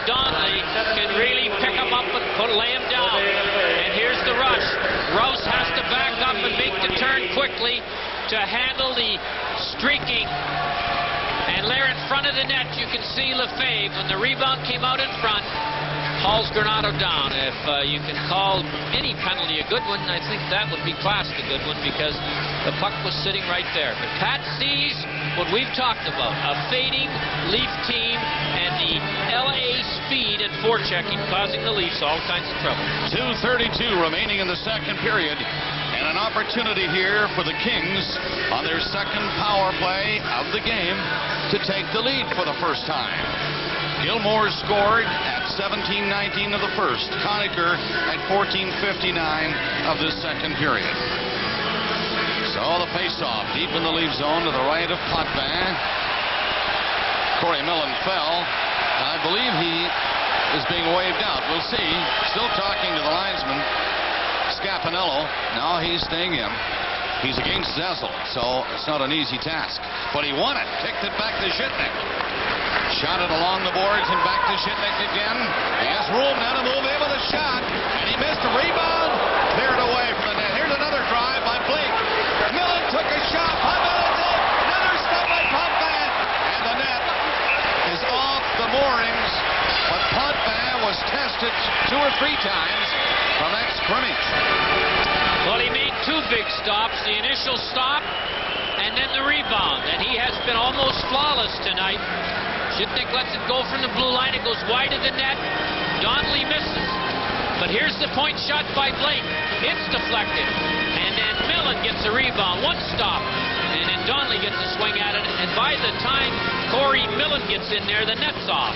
Donnelly can really pick him up and lay him down. And here's the rush. Rouse has to back up and make the turn quickly to handle the streaking. And there in front of the net, you can see Lefebvre. When the rebound came out in front, hauls Granato down. If you can call any penalty a good one, I think that would be classed a good one because the puck was sitting right there. But Pat sees what we've talked about, a fading Leaf team and the LA speed and forechecking causing the Leafs all kinds of trouble.
2:32 remaining in the second period. And an opportunity here for the Kings on their second power play of the game to take the lead for the first time. Gilmore scored at 17:19 of the first. Conacher at 14:59 of the second period. So the face-off deep in the Leaf zone to the right of Potvin. Corey Millen fell. I believe he is being waved out. We'll see. Still talking to the linesman. Scapinello. Now he's staying in. He's against Zessel, so it's not an easy task. But he won it. Kicked it back to Zhitnik. Shot it along the boards and back to Zhitnik again. He has room now to move in with a shot. And he missed a rebound. Cleared away from the net. Here's another drive by Blake. Millen took a shot. Potvin is in. Another stop by Potvin. And the net is off the moorings. But Potvin was tested 2 or 3 times from that scrimmage.
Well, he made 2 big stops. The initial stop and then the rebound. And he has been almost flawless tonight. Zhitnik lets it go from the blue line. It goes wide of the net. Donnelly misses. But here's the point shot by Blake. It's deflected. And then Millen gets a rebound. 1 stop. And then Donnelly gets a swing at it. And by the time Corey Millen gets in there, the net's off.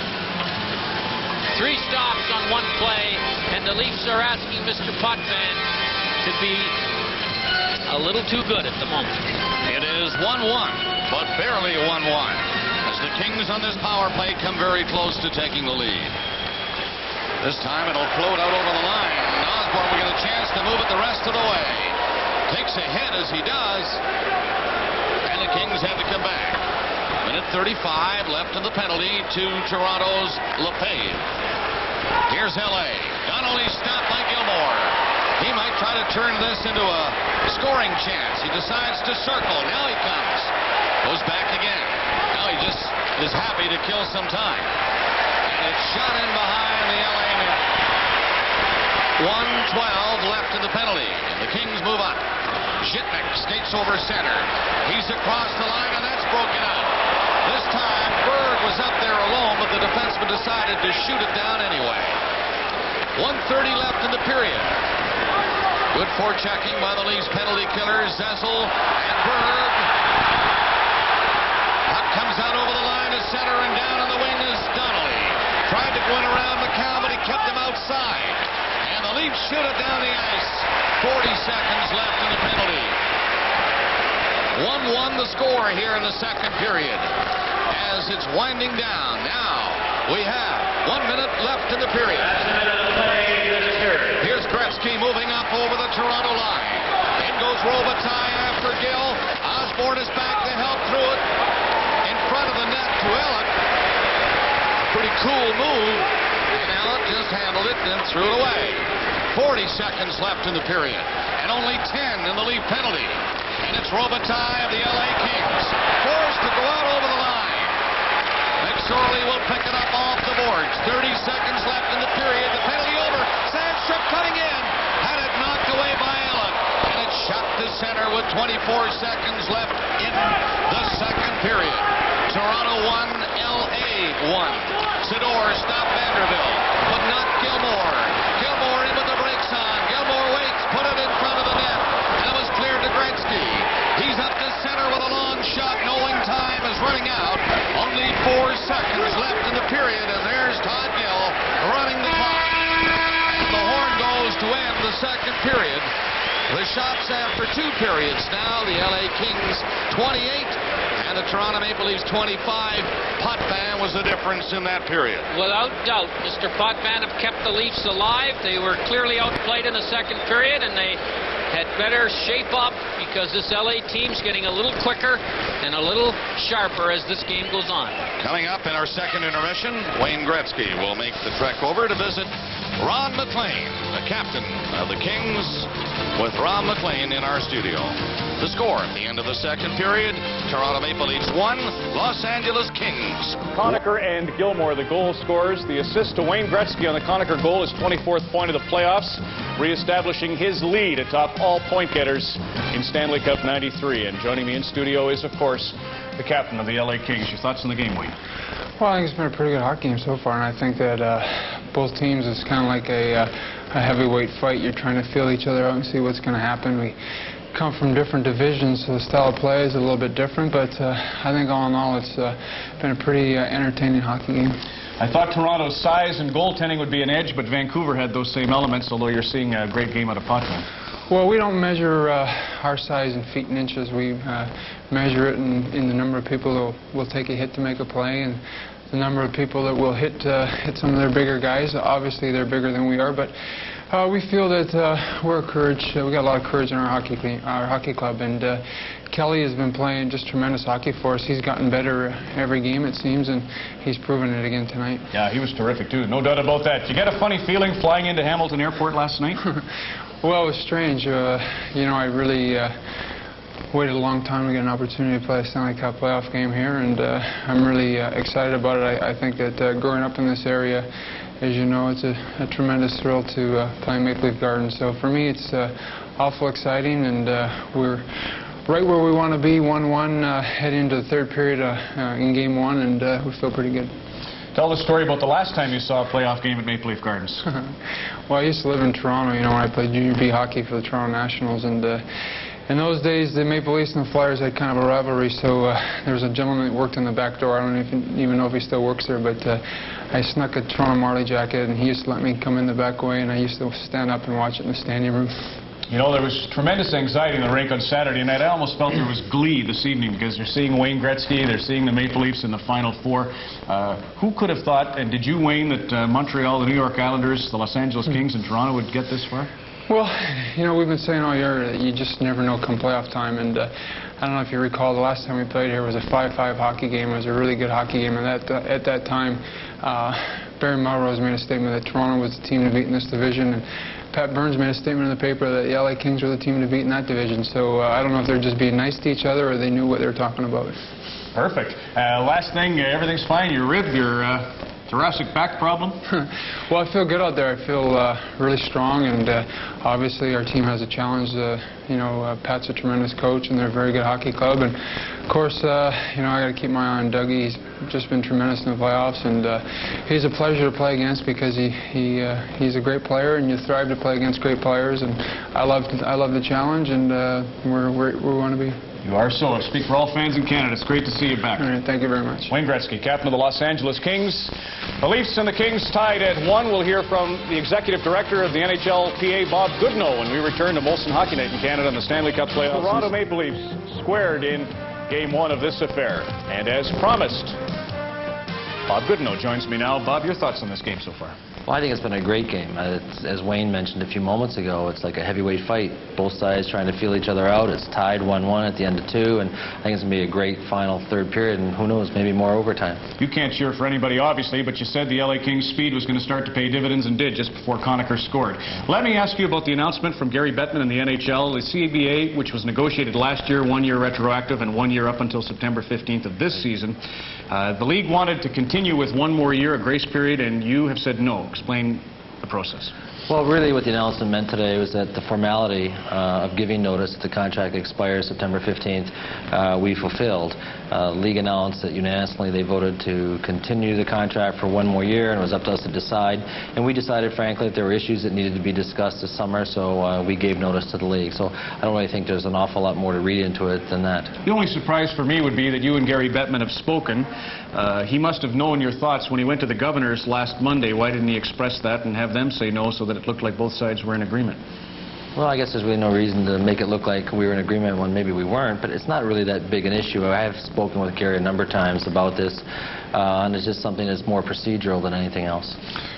3 stops on 1 play. And the Leafs are asking Mr. Potvin to be a little too good at the moment.
It is 1-1, but barely 1-1. As the Kings on this power play come very close to taking the lead. This time it'll float out over the line. Osborne will get a chance to move it the rest of the way. Takes a hit as he does. And the Kings have to come back. Minute 35 left in the penalty to Toronto's Lefebvre. Here's LA. Donnelly stopped by Gilmore. He might try to turn this into a scoring chance. He decides to circle. Now he comes. Goes back again. Now he just is happy to kill some time. And it's shot in behind the LA net. 1:12 left in the penalty. And the Kings move up. Zhitnik skates over center. He's across the line, and that's broken out. This time, Berg was up there alone, but the defenseman decided to shoot it down anyway. 1:30 left in the period. Good forechecking by the Leafs penalty killers, Zessel and Berg. Puck comes out over the line to center, and down on the wing is Donnelly. Tried to go in around McCown, but he kept him outside. And the Leafs shoot it down the ice. 40 seconds left in the penalty. 1-1 the score here in the second period. As it's winding down. Now we have 1 minute left in the period. Here's Gretzky moving up over the Toronto line. In goes Robitaille after Gill. Osborne is back to help through it. In front of the net to Elliott. Pretty cool move. And Elliott just handled it and threw it away. 40 seconds left in the period. And only 10 in the Leaf penalty. And it's Robitaille of the LA Kings. Forced to go out over the line. McSorley will pick it up off the boards. 30 seconds left in the period. The penalty over. Sandstrom cutting in. Had it knocked away by Elliott. And it's shot to center with 24 seconds left in the second period. Toronto 1, LA 1. Sador stopped Vanderbilt, but not Gilmore. Gilmore in with the brakes on. Gilmore waits, put it in front of the net. And it was cleared to Gretzky. He's up to center with a long shot, knowing time is running out. Only 4 seconds left in the period, and there's Todd Gill running the clock. The horn goes to end the second period. The shots after 2 periods now. The LA Kings 28 and the Toronto Maple Leafs 25. Potvin was the difference in that period.
Without doubt, Mr. Potvin have kept the Leafs alive. They were clearly outplayed in the second period, and they had better shape up because this LA team's getting a little quicker and a little sharper as this game goes on.
Coming up in our second intermission, Wayne Gretzky will make the trek over to visit Ron MacLean, the captain of the Kings, with Ron MacLean in our studio. The score at the end of the second period, Toronto Maple Leafs 1, Los Angeles Kings.
Conacher and Gilmore, the goal scorers. The assist to Wayne Gretzky on the Conacher goal, his 24th point of the playoffs, reestablishing his lead atop all point getters in Stanley Cup '93. And joining me in studio is, of course, the captain of the LA Kings. Your thoughts on the game, Wayne?
Well, I think it's been a pretty good hockey game so far, and I think that both teams is kind of like a heavyweight fight. You're trying to feel each other out and see what's going to happen. We come from different divisions, so the style of play is a little bit different, but I think all in all it's been a pretty entertaining hockey game.
I thought Toronto's size and goaltending would be an edge, but Vancouver had those same elements, although you're seeing a great game out of Potvin.
Well, we don't measure our size in feet and inches. We measure it in the number of people that will take a hit to make a play, and the number of people that will hit some of their bigger guys. Obviously, they're bigger than we are, but we feel that we're encouraged. We got a lot of courage in our hockey club, and Kelly has been playing just tremendous hockey for us. He's gotten better every game, it seems, and he's proven it again tonight. Yeah,
he was terrific too. No doubt about that. Did you get a funny feeling flying into Hamilton Airport last night?
Well, it was strange. You know, I really waited a long time to get an opportunity to play a Stanley Cup playoff game here, and I'm really excited about it. I think that growing up in this area, as you know, it's a tremendous thrill to play Maple Leaf Gardens. So for me, it's awful exciting, and we're right where we want to be, 1-1, heading into the third period in Game 1, and we feel pretty good.
Tell the story about the last time you saw a playoff game at Maple Leaf Gardens.
Well, I used to live in Toronto, you know, when I played junior B hockey for the Toronto Nationals, and in those days, the Maple Leafs and the Flyers had kind of a rivalry, so there was a gentleman that worked in the back door. I don't even know if he still works there, but I snuck a Toronto Marley jacket, and he used to let me come in the back way, and I used to stand up and watch it in the standing room.
You know, there was tremendous anxiety in the rink on Saturday night. I almost felt there was glee this evening because they're seeing Wayne Gretzky, they're seeing the Maple Leafs in the Final Four. Who could have thought, and did you, Wayne, that Montreal, the New York Islanders, the Los Angeles Kings, and Toronto would get this far?
Well, you know, we've been saying all year that you just never know come playoff time, and I don't know if you recall the last time we played here was a 5-5 hockey game. It was a really good hockey game, and at that time, Barry Melrose made a statement that Toronto was the team to beat in this division, and Pat Burns made a statement in the paper that the LA Kings were the team to beat in that division. So I don't know if they're just being nice to each other or they knew what they were talking about.
Perfect. Last thing, everything's fine. Your rib, your thoracic back problem?
Well, I feel good out there. I feel really strong, and obviously our team has a challenge. You know, Pat's a tremendous coach, and they're a very good hockey club. And of course, you know, I got to keep my eye on Dougie. He's just been tremendous in the playoffs, and he's a pleasure to play against because he's a great player, and you thrive to play against great players. And I love the challenge, and we're where we want to be.
You are so. I speak for all fans in Canada. It's great to see you back.
All right, thank you very much.
Wayne Gretzky, captain of the Los Angeles Kings. The Leafs and the Kings tied at 1. We'll hear from the executive director of the NHLPA, Bob Goodnow, when we return to Molson Hockey Night in Canada in the Stanley Cup playoffs. Toronto Maple Leafs squared in Game 1 of this affair. And as promised, Bob Goodnow joins me now. Bob, your thoughts on this game so far?
Well, I think it's been a great game. As Wayne mentioned a few moments ago, it's like a heavyweight fight. Both sides trying to feel each other out. It's tied 1-1 at the end of 2, and I think it's going to be a great final third period, and who knows, maybe more overtime.
You can't cheer for anybody, obviously, but you said the LA Kings' speed was going to start to pay dividends, and did just before Conacher scored. Let me ask you about the announcement from Gary Bettman and the NHL. The CBA, which was negotiated last year, 1 year retroactive and 1 year up until September 15th of this season. The league wanted to continue with 1 more year, a grace period, and you have said no. Explain the process.
Well, really what the announcement meant today was that the formality of giving notice that the contract expires September 15th, we fulfilled. League announced that unanimously they voted to continue the contract for 1 more year, and it was up to us to decide. And we decided, frankly, that there were issues that needed to be discussed this summer, so we gave notice to the league. So I don't really think there's an awful lot more to read into it than that.
The only surprise for me would be that you and Gary Bettman have spoken. He must have known your thoughts when he went to the governors last Monday. Why didn't he express that and have them say no so that it looked like both sides were in agreement?
Well, I guess there's really no reason to make it look like we were in agreement when maybe we weren't, but it's not really that big an issue. I have spoken with Gary a number of times about this, and it's just something that's more procedural than anything else.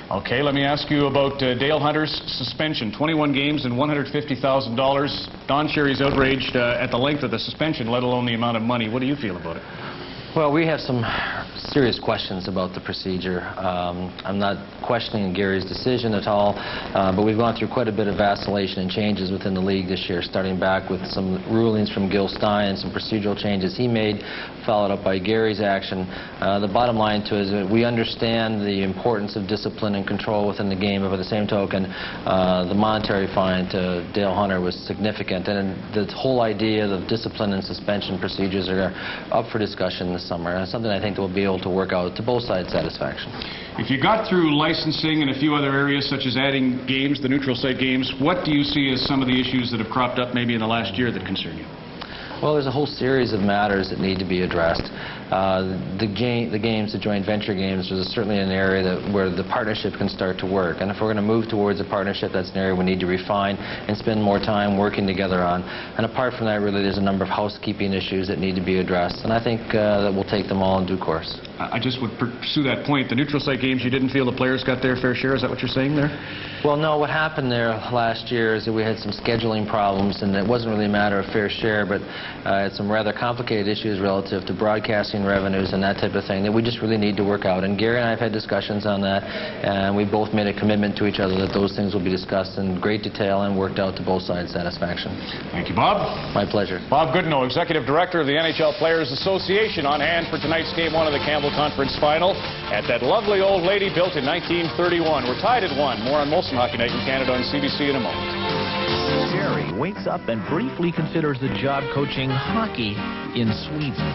Okay, let me ask you about Dale Hunter's suspension. 21 games and $150,000. Don Cherry's outraged at the length of the suspension, let alone the amount of money. What do you feel about it?
Well, we have some serious questions about the procedure. I'm not questioning Gary's decision at all, but we've gone through quite a bit of vacillation and changes within the league this year, starting back with some rulings from Gil Stein and some procedural changes he made, followed up by Gary's action. The bottom line to it is that we understand the importance of discipline and control within the game, but by the same token, the monetary fine to Dale Hunter was significant, and the whole idea of discipline and suspension procedures are up for discussion this summer, and it's something I think that we'll be able to work out to both sides' satisfaction.
If you got through licensing and a few other areas such as adding games, the neutral site games, what do you see as some of the issues that have cropped up maybe in the last year that concern you?
Well, there's a whole series of matters that need to be addressed. The games, the joint venture games, is certainly an area where the partnership can start to work. And if we're going to move towards a partnership, that's an area we need to refine and spend more time working together on. And apart from that, really, there's a number of housekeeping issues that need to be addressed. And I think that we'll take them all in due course.
I just would pursue that point. The neutral site games, you didn't feel the players got their fair share? Is that what you're saying there?
Well, no. What happened there last year is that we had some scheduling problems, and it wasn't really a matter of fair share, but had some rather complicated issues relative to broadcasting revenues and that type of thing that we just really need to work out. And Gary and I have had discussions on that, and we both made a commitment to each other that those things will be discussed in great detail and worked out to both sides' satisfaction.
Thank you, Bob.
My pleasure.
Bob Goodenow, Executive Director of the NHL Players Association, on hand for tonight's Game 1 of the Campbell Conference Final at that lovely old lady built in 1931. We're tied at 1. More on Molson Hockey Night in Canada on CBC in a moment.
Jerry wakes up and briefly considers the job coaching hockey in Sweden.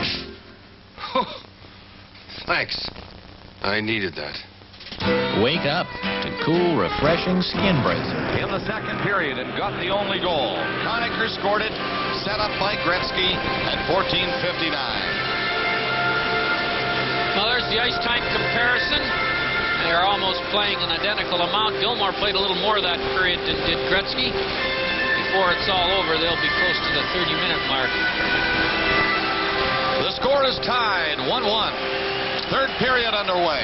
Thanks. I needed that.
Wake up to cool, refreshing Skin Bracer.
In the second period and got the only goal. Conacher scored it, set up by Gretzky at 14:59.
Well, there's the ice time comparison. They're almost playing an identical amount. Gilmour played a little more that period than did Gretzky. Before it's all over, they'll be close to the 30-minute mark.
The score is tied, 1-1. Third period underway.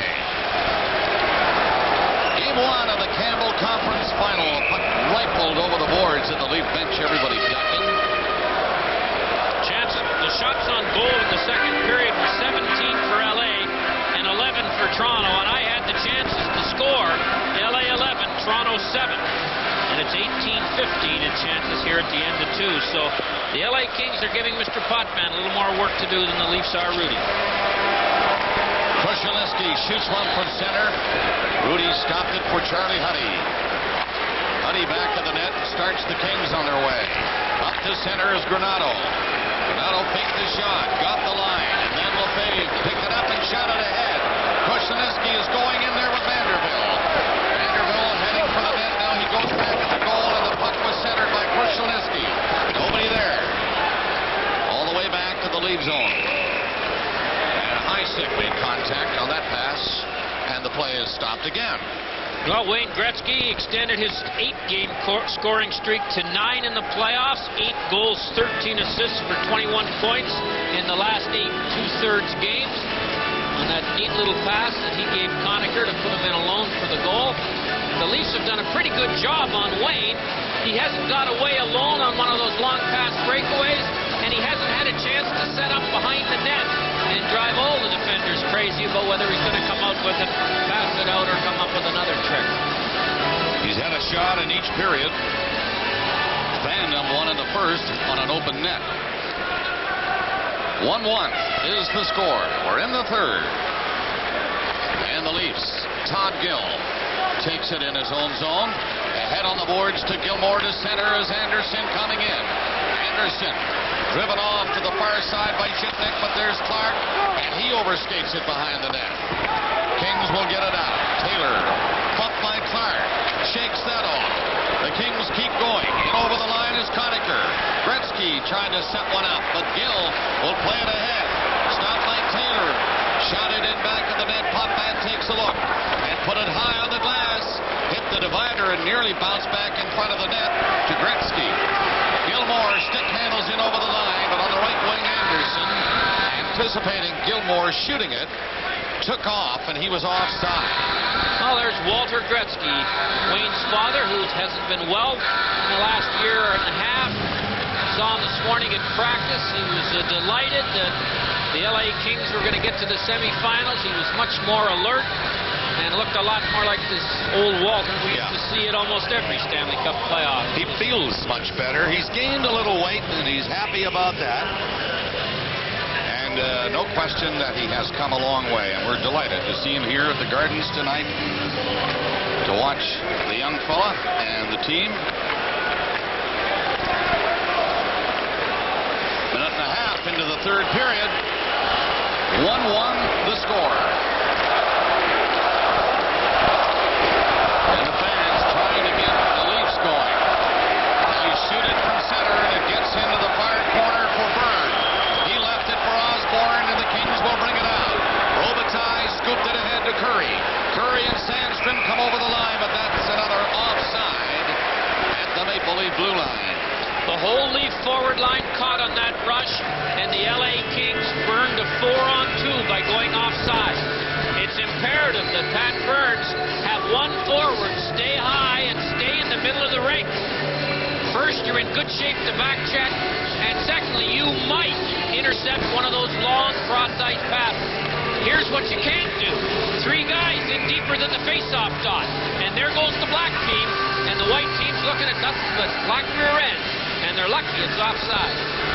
Game 1 of the Campbell Conference Final. Puck rifled over the boards at the Leaf bench. Everybody ducking.
Chance, the shots on goal in the second period were 17 for LA and 11 for Toronto, and I had the chances to score. LA 11, Toronto 7. And it's 18-15 in chances here at the end of 2. So the LA Kings are giving Mr. Potvin a little more work to do than the Leafs are Rudy.
Krushelnyski shoots one from center. Rudy stopped it for Charlie Huddy. Huddy back to the net, starts the Kings on their way. Up to center is Granato. Granato faked the shot, got the line, and then Lefebvre picked it up and shot it ahead. Krushelnyski is going in there with Vanderbilt. Vanderbilt heading for the net. Now he goes back at the goal, and the puck was centered by Krushelnyski. Nobody there. All the way back to the lead zone. Heisek made contact on that pass, and the play is stopped again.
Well, Wayne Gretzky extended his 8-game scoring streak to 9 in the playoffs. 8 goals, 13 assists for 21 points in the last 8 2/3 games. On that neat little pass that he gave Conacher to put him in alone for the goal. The Leafs have done a pretty good job on Wayne. He hasn't got away alone on one of those long pass breakaways, and he hasn't had a chance to set up behind the net and drive all the defenders crazy about whether he's going to come out with it, pass it out, or come up with another trick.
He's had a shot in each period. Fandom won in the first on an open net. 1-1 is the score. We're in the third. And the Leafs, Todd Gill takes it in his own zone. Ahead on the boards to Gilmour to center as Anderson coming in. Anderson driven off to the far side by Chitnik, but there's Clark, and he overskates it behind the net. Kings will get it out. Taylor, bumped by Clark, shakes that off. The Kings keep going. In over the line is Conacher. Gretzky trying to set one up, but Gill will play it ahead. Stopped by Taylor. Shot it in back of the net. Potvin takes a look and put it high on the glass. Hit the divider and nearly bounced back in front of the net to Gretzky. Gilmour stick handles in over the line, but on the right wing, Anderson, anticipating Gilmour shooting it, took off, and he was offside.
Well, there's Walter Gretzky, Wayne's father, who hasn't been well in the last year and a half. Saw him this morning at practice. He was delighted that the LA Kings were going to get to the semifinals. He was much more alert and looked a lot more like this old Walter. We used to see it almost every Stanley Cup playoff.
He feels much better. He's gained a little weight, and he's happy about that. And no question that he has come a long way, and we're delighted to see him here at the Gardens tonight to watch the young fella and the team. Minute and a half into the third period. 1-1 the score. And the fans trying to get the Leafs going. They shoot it from center, and it gets into the far corner for Berg. He left it for Osborne, and the Kings will bring it out. Robitaille scooped it ahead to Curry. Curry and Sandstrom come over the line, but that's another offside at the Maple Leaf blue line.
The whole Leaf forward line caught on that rush, and the LA Kings burned a 4-on-2 by going offside. It's imperative that Pat Burns have one forward stay high and stay in the middle of the rink. First, you're in good shape to back check, and secondly, you might intercept one of those long cross-ice passes. Here's what you can't do. 3 guys in deeper than the face-off dot, and there goes the black team, and the white team's looking at nothing but black rear end. And they're lucky it's offside.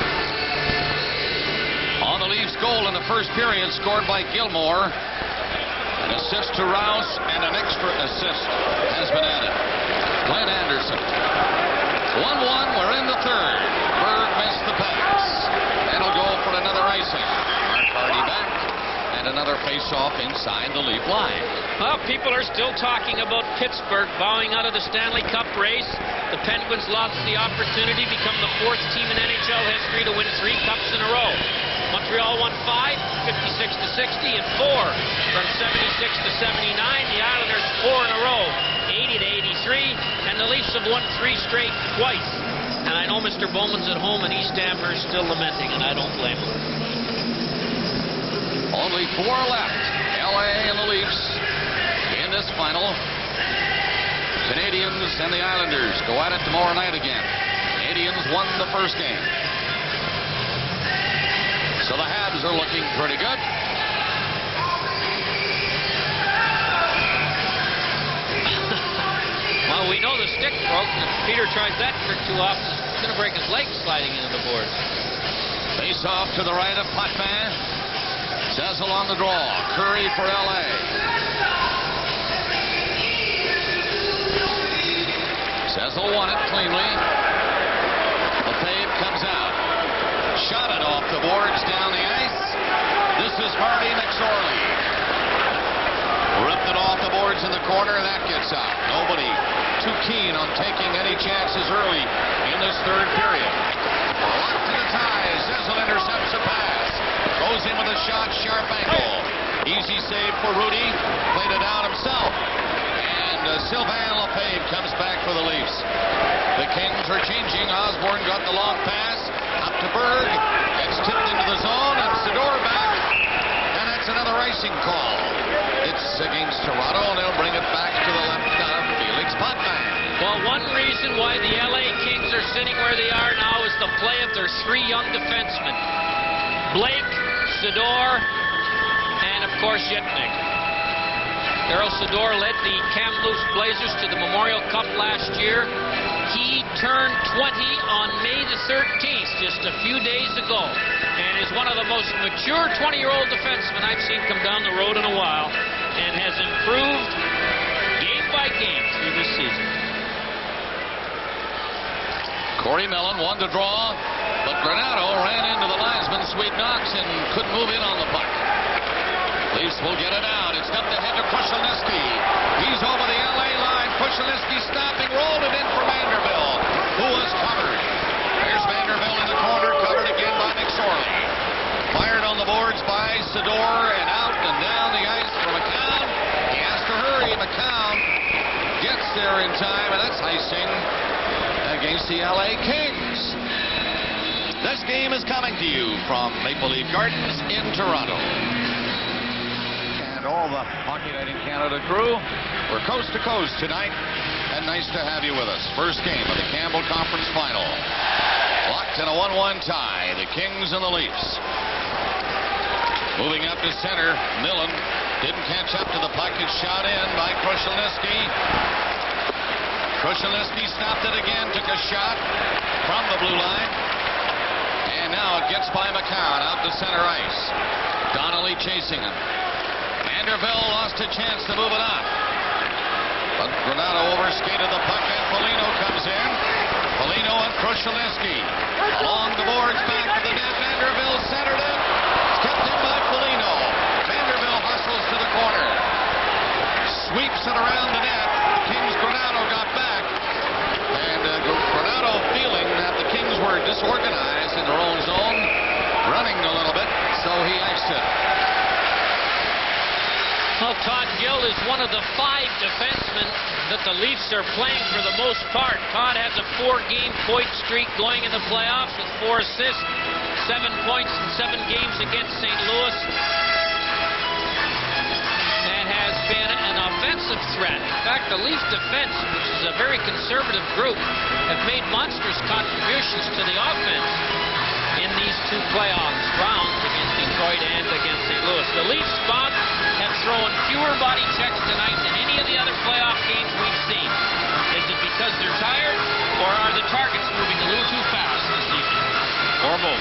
On the Leafs goal in the first period, scored by Gilmore. An assist to Rouse, and an extra assist has been added. Glenn Anderson. 1-1, we're in the third. Berg missed the pass. That'll go for another icing. Mark Hardy back, and another face-off inside the Leaf line.
Well, people are still talking about Pittsburgh bowing out of the Stanley Cup race. The Penguins lost the opportunity to become the 4th team in NHL history to win 3 cups in a row. Montreal won 5, 56-60, and 4 from 76-79. The Islanders 4 in a row, 80-83, and the Leafs have won 3 straight twice. And I know Mr. Bowman's at home in East Amherst still lamenting, and I don't blame him.
Only 4 left. LA and the Leafs in this final. Canadians and the Islanders go at it tomorrow night again. Canadians won the first game. So the Habs are looking pretty good.
Well, we know the stick broke, and if Peter tries that trick too often, he's going to break his leg sliding into the boards.
Face off to the right of Potvin. Cecil on the draw. Curry for LA. Cecil won it cleanly. Lefebvre comes out. Shot it off the boards down the ice. This is Marty McSorley. Ripped it off the boards in the corner, and that gets out. Nobody too keen on taking any chances early in this third period. Locked to the tie. Cecil intercepts a pass. Goes in with a shot, sharp angle. Easy save for Rudy. Played it out himself. Sylvain Lefebvre comes back for the Leafs. The Kings are changing. Osborne got the long pass. Up to Berg. Gets tipped into the zone, and Sador back. And that's another icing call. It's against Toronto, and they'll bring it back to the left of Felix Potvin.
Well, one reason why the LA Kings are sitting where they are now is the play of their 3 young defensemen. Blake, Sador, and of course Yetnik. Darryl Sador led the Kamloops Blazers to the Memorial Cup last year. He turned 20 on May the 13th, just a few days ago, and is one of the most mature 20-year-old defensemen I've seen come down the road in a while, and has improved game by game through this season.
Corey Mellon won to draw, but Granato ran into the linesman, Sweet Knox, and couldn't move in on the puck. Leafs will get it out. It's dumped ahead to Krushelnyski. He's over the LA line. Krushelnyski stopping, rolled it in for Vanderbilt, who was covered. There's Vanderbilt in the corner, covered again by McSorley. Fired on the boards by Sador, and out and down the ice for McCown. He has to hurry. McCown gets there in time, and that's icing against the LA Kings. This game is coming to you from Maple Leaf Gardens in Toronto. to all the Hockey Night in Canada crew. We're coast to coast tonight, and nice to have you with us. First game of the Campbell Conference Final. Locked in a 1-1 tie, the Kings and the Leafs. Moving up to center, Millen didn't catch up to the puck. It's shot in by Krushelnyski. Krushelnyski stopped it again, took a shot from the blue line. And now it gets by McCown out to center ice. Donnelly chasing him. Vanderbilt lost a chance to move it up. But Granato overskated the puck and Foligno comes in. Foligno and Krushelnyski. Along the boards, back to the net. Vanderbilt centered it. It's kept in by Foligno. Vanderbilt hustles to the corner. Sweeps it around the net. Kings Granato got back. And Granato feeling that the Kings were disorganized in their own zone, running a little bit, so he iced it.
Well, Todd Gill is one of the 5 defensemen that the Leafs are playing for the most part. Todd has a 4-game point streak going in the playoffs with 4 assists, 7 points in 7 games against St. Louis. And has been an offensive threat. In fact, the Leaf defense, which is a very conservative group, have made monstrous contributions to the offense in these 2 playoff rounds against Detroit and against St. Louis. The Leafs, Bob, have thrown fewer body checks tonight than any of the other playoff games we've seen. Is it because they're tired, or are the targets moving a little too fast this evening?
Or both.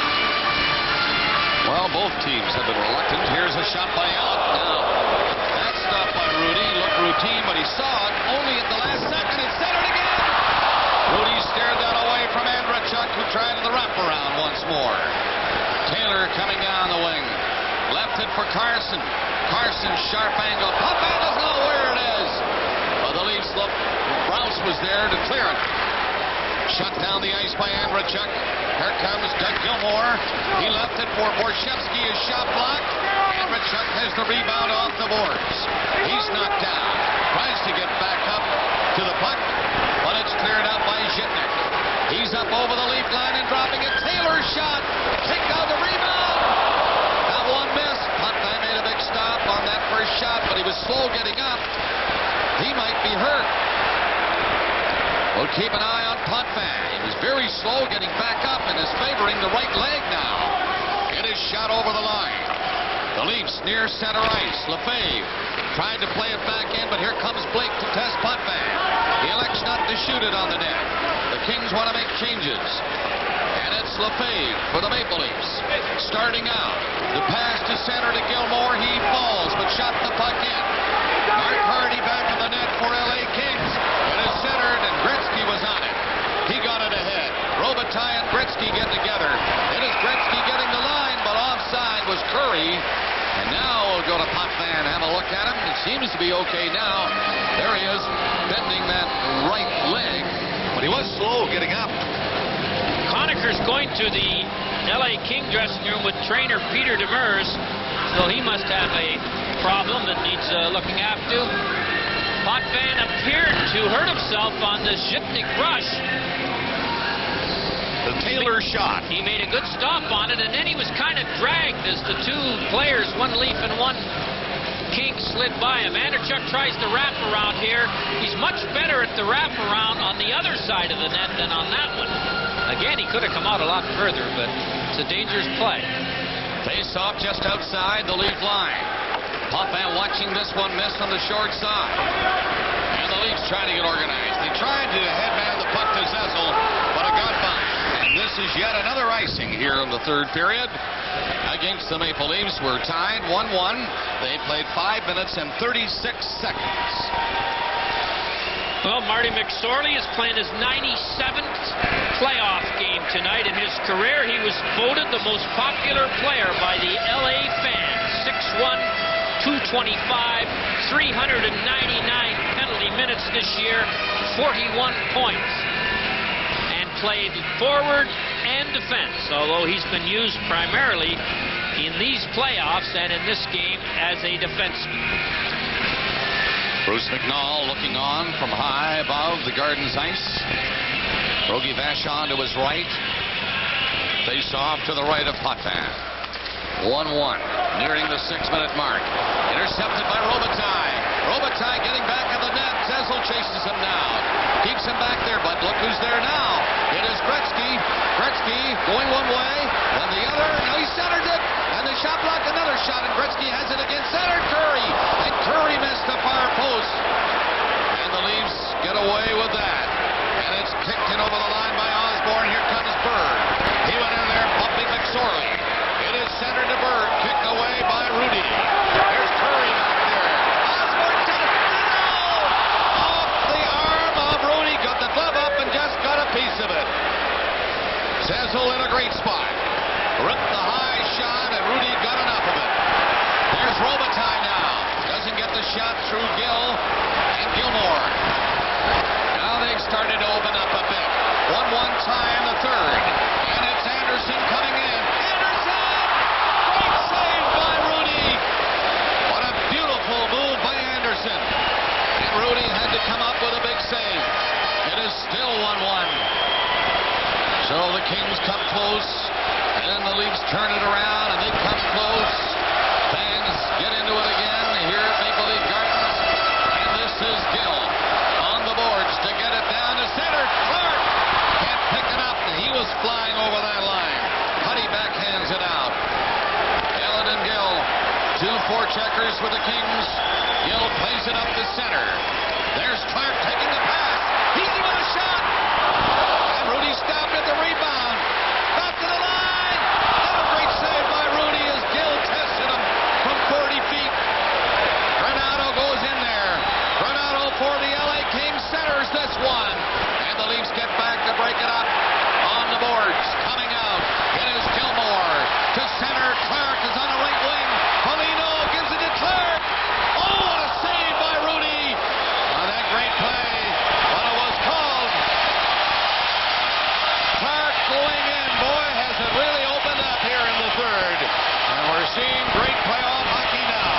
Well, both teams have been reluctant. Here's a shot by Allen. Now, that stop by Rudy looked routine, but he saw it only at the last second. It's centered again. Rudy stared that away from Andrechuk, who tried the wraparound once more. Taylor coming down the wing. Left it for Carson. Carson, sharp angle. Potvin doesn't know where it is. But the Leafs look. Rouse was there to clear it. Shut down the ice by Andrechuk. Here comes Doug Gilmour. He left it for Borshevsky. His shot blocked. Andrechuk has the rebound off the boards. He's knocked down. Tries to get back up to the puck, but it's cleared out by Zhitnik. He's up over the Leaf line and dropping it. Taylor's shot. Kicked out the rebound. That one missed. Potvin made a big stop on that first shot, but he was slow getting up. He might be hurt. We'll keep an eye on Potvin. He was very slow getting back up and is favoring the right leg now. It is shot over the line. The Leafs near center ice. Lefebvre tried to play it back in, but here comes Blake to test Potvin. He elects not to shoot it on the net. The Kings want to make changes. And it's Lefebvre for the Maple Leafs. Starting out. The pass to center to Gilmour. He falls, but shot the puck in. Mark Hardy back in the net for LA Kings. It is centered, and Gretzky was on it. He got it ahead. Robitaille and Gretzky get together. It is Gretzky getting the line, but offside was Curry. And now we'll go to Potvin, have a look at him. It seems to be okay now. There he is, bending that right leg. But he was slow getting up.
Conacher's going to the LA King dressing room with trainer Peter Demers. So he must have a problem that needs looking after. Potvin appeared to hurt himself on the Zhitnik rush.
The Taylor shot.
He made a good stop on it, and then he was kind of dragged as the 2 players, one Leaf and one King, slid by him. Andrechuk tries the wraparound here. He's much better at the wraparound on the other side of the net than on that one. Again, he could have come out a lot further, but it's a dangerous play.
Face off just outside the Leaf line. Potvin watching this one miss on the short side. And the Leafs trying to get organized. They tried to headman the puck to Zezel, but it got by. And this is yet another icing here in the 3rd period against the Maple Leafs. We're tied 1-1. They played 5 minutes and 36 seconds.
Well, Marty McSorley is playing his 97th playoff game tonight. In his career, he was voted the most popular player by the LA fans. 6'1", 225, 399 penalty minutes this year, 41 points. And played forward and defense, although he's been used primarily in these playoffs and in this game as a defenseman.
Bruce McNall looking on from high above the Garden's ice. Rogie Vachon to his right. Face off to the right of Potvin. 1-1, nearing the 6-minute mark. Intercepted by Robitaille. Robitaille getting back in the net. Zezel chases him down. Keeps him back there, but look who's there now. It is Gretzky. Gretzky going one way, then the other. Now he centered it, and the shot block, another shot, and Gretzky has it again. Center Curry, and Curry missed the far post. And the Leafs get away with that. And it's kicked in over the line by Osborne. Here comes Bird. He went in there bumping McSorley. It is centered to Bird, kicked away by Rudy. Here's Curry back there. Osborne to the off the arm of Rudy. Got the glove up and just got a piece of it. Zezel in a great spot. Ripped the high shot and Rudy got enough of it. There's Robitaille now. Doesn't get the shot through Gill and Gilmore. Now they've started to open up a bit. 1-1 tie in the third. And it's Anderson coming in. Anderson! Great save by Rudy. What a beautiful move by Anderson. And Rudy had to come up with a big save. It is still 1-1. So the Kings come close. And then the Leafs turn it around and they come close. Fans get into it again here at Maple Leaf Gardens. And this is Gill on the boards to get it down to center. Clark can't pick it up. He was flying over that line. Huddy backhands it out. Elliott Gill, 2 forecheckers for the Kings. Gill plays it up to center. There's Clark taking the pass. He's given a shot. And Rudy stopped at the rebound. Back to the line. Another great save by Rudy as Gill tested him from 40 feet. Granato goes in there. Granato for the LA Kings centers this one. And the Leafs get back to break it up on the boards. Coming out, it is Gilmore to center. Clark is on the right wing. Foligno gives it to Clark. Oh, what a save by Rudy on that great play. But it was called. Clark going in. Boy, has it really opened up here in the third. And we're seeing great playoff hockey now.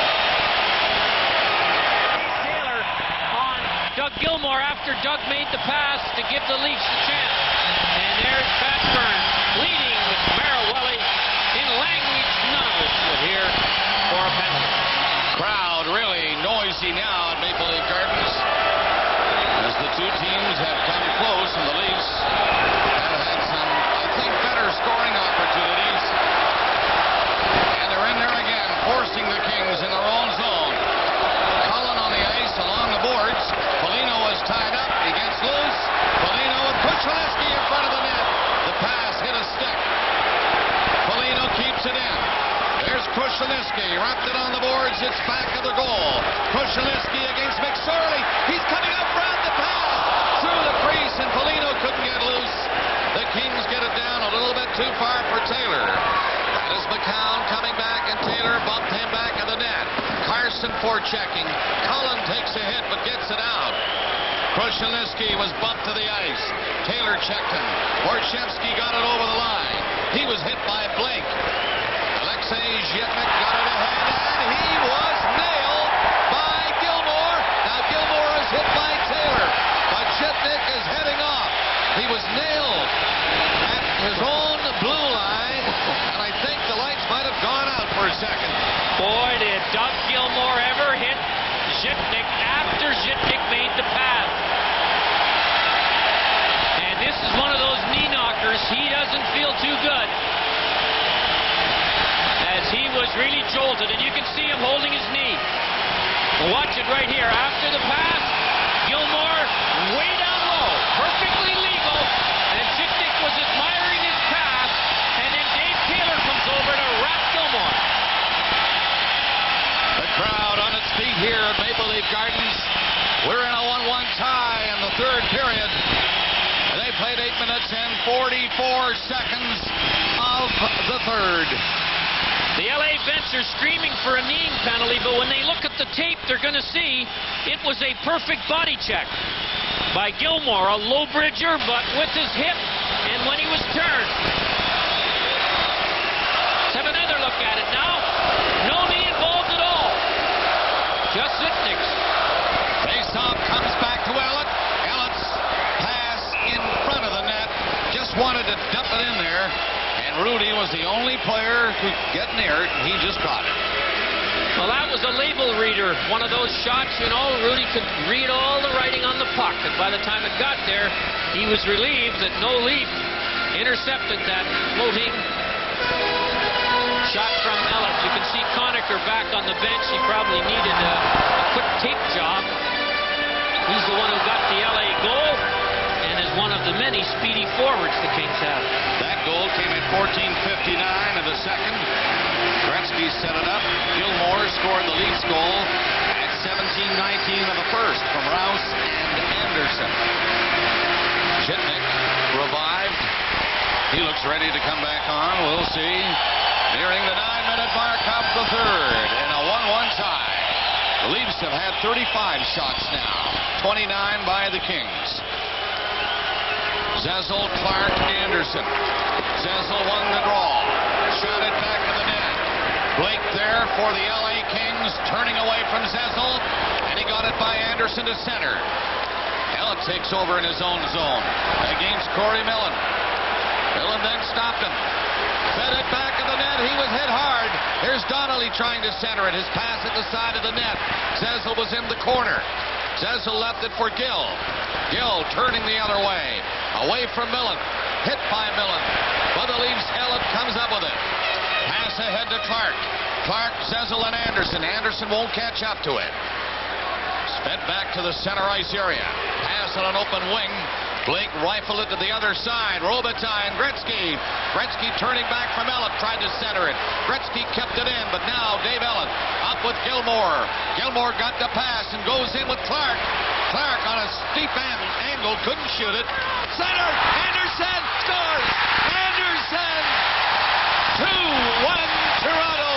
Taylor on Doug Gilmore after Doug made the pass to give the Leafs the chance. And there's Pat Burns leading with Marawelli in language none of us will hear for a penalty.
Crowd really noisy now at Maple Leaf Gardens as the two teams have come close and the Leafs have had some, I think, better scoring opportunities. And they're in there again, forcing the Kings in their own zone. Cullen on the ice along the boards. Foligno is tied up. He gets loose. Foligno with Kuchelinski in front of the net. The pass hit a stick. Foligno keeps it in. There's Kuchelinski. Wrapped it on the boards. It's back of the goal. Kuchelinski against McSorley. He's coming up front. The pass through the crease and Foligno couldn't get loose. The Kings get it down a little bit too far for Taylor. That is McCown coming back and Taylor bumped him back of the net. Carson forechecking. Cullen takes a hit but gets it out. Kuchelinski was bumped to the ice. Taylor checked him. Borchevsky got it over the line. He was hit by Blake. Alexei Zhitnik got it ahead and he was nailed by Gilmore. Now Gilmore is hit by Taylor. But Zhitnik is heading off. He was nailed at his own blue line. And I think the lights might have gone out for a second.
Boy, did Doug Gilmore ever hit Zhitnik after Zhitnik made the pass. And this is one of those knee knockers. He doesn't feel too good. As he was really jolted, and you can see him holding his knee. Watch it right here. After the pass, Gilmore way down low, perfectly legal, and Zhitnik was admiring his pass, and then Dave Taylor comes over to wrap Gilmore.
The crowd on its feet here at Maple Leaf Gardens. We're in a 1-1 tie in the third period. They played 8 minutes and 44 seconds of the third.
The LA bench are screaming for a kneeing penalty, but when they look at the tape, they're going to see it was a perfect body check by Gilmore, a low bridger, but with his hip and when he was turned. Let's have another look at it now. No knee involved at all. Just Zhitnik's.
Faceoff comes back to Elliott. Elliott's pass in front of the net. Just wanted to dump it in there. And Rudy was the only player who could get near it, and he just caught it.
Well, that was a label reader. One of those shots, you know, Rudy could read all the writing on the puck. And by the time it got there, he was relieved that no Leaf intercepted that floating shot from Ellis. You can see Conacher back on the bench. He probably needed a quick tape job. He's the one who got the LA goal and is one of the many speedy forwards the Kings have.
That goal came at 14:59 of the second. Gretzky set it up. Gilmore scored the Leafs goal at 17:19 of the first from Rouse and Anderson. Jitnik revived. He looks ready to come back on. We'll see. Nearing the 9-minute mark of the third in a 1-1 tie. The Leafs have had 35 shots now, 29 by the Kings. Zezel, Clark, Anderson. Zezel won the draw. Shot it back to the net. Blake there for the LA Kings, turning away from Zezel, and he got it by Anderson to center. Ellett takes over in his own zone against Corey Millen. Millen then stopped him. Fed it back in the net. He was hit hard. Here's Donnelly trying to center it. His pass at the side of the net. Zezel was in the corner. Zezel left it for Gill. Gill turning the other way. Away from Millen. Hit by Millen. But the Leafs, Ellett comes up with it. Pass ahead to Clark. Clark, Zezel, and Anderson. Anderson won't catch up to it. Sped back to the center ice area. Pass on an open wing. Blake rifled it to the other side. Robitaille and Gretzky. Gretzky turning back from Ellett, tried to center it. Gretzky kept it in, but now Dave Ellett up with Gilmore. Gilmore got the pass and goes in with Clark. Clark on a steep angle, couldn't shoot it. Center, Anderson scores! Anderson! 2-1 Toronto!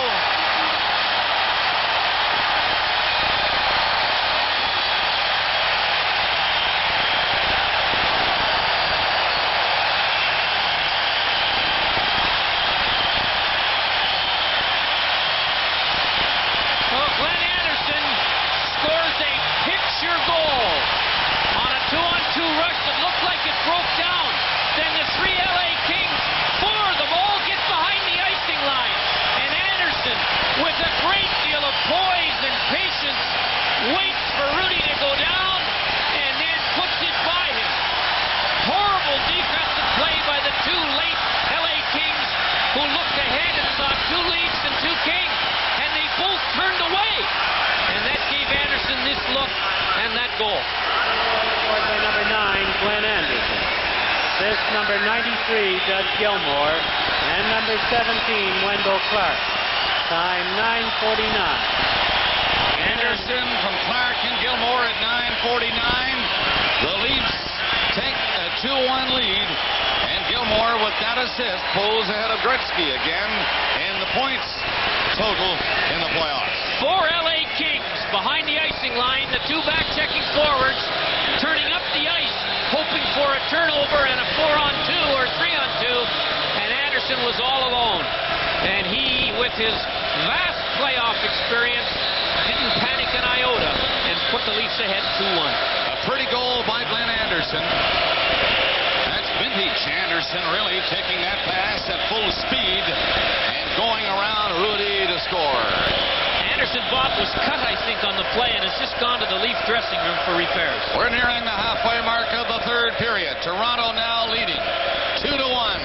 Waits for Rudy to go down and then puts it by him. Horrible defensive play by the two late LA Kings who looked ahead and saw two Leafs and two Kings, and they both turned away. And that gave Anderson this look and that goal.
Scored by number 9, Glenn Anderson. This number 93, Doug Gilmore, and number 17, Wendell Clark. Time 9:49.
Anderson from Clark and Gilmore at 9:49. The Leafs take a 2-1 lead, and Gilmore with that assist pulls ahead of Gretzky again in the points total in the playoffs.
4 LA Kings behind the icing line, the two back-checking forwards turning up the ice, hoping for a turnover and a 4-on-2 or 3-on-2, and Anderson was all alone. And he, with his vast playoff experience, didn't panic an iota and put the Leafs ahead 2-1.
A pretty goal by Glenn Anderson. That's vintage Anderson really taking that pass at full speed and going around Rudy to score.
Anderson, Bob, was cut, I think, on the play and has just gone to the Leaf dressing room for repairs.
We're nearing the halfway mark of the third period. Toronto now leading 2-1.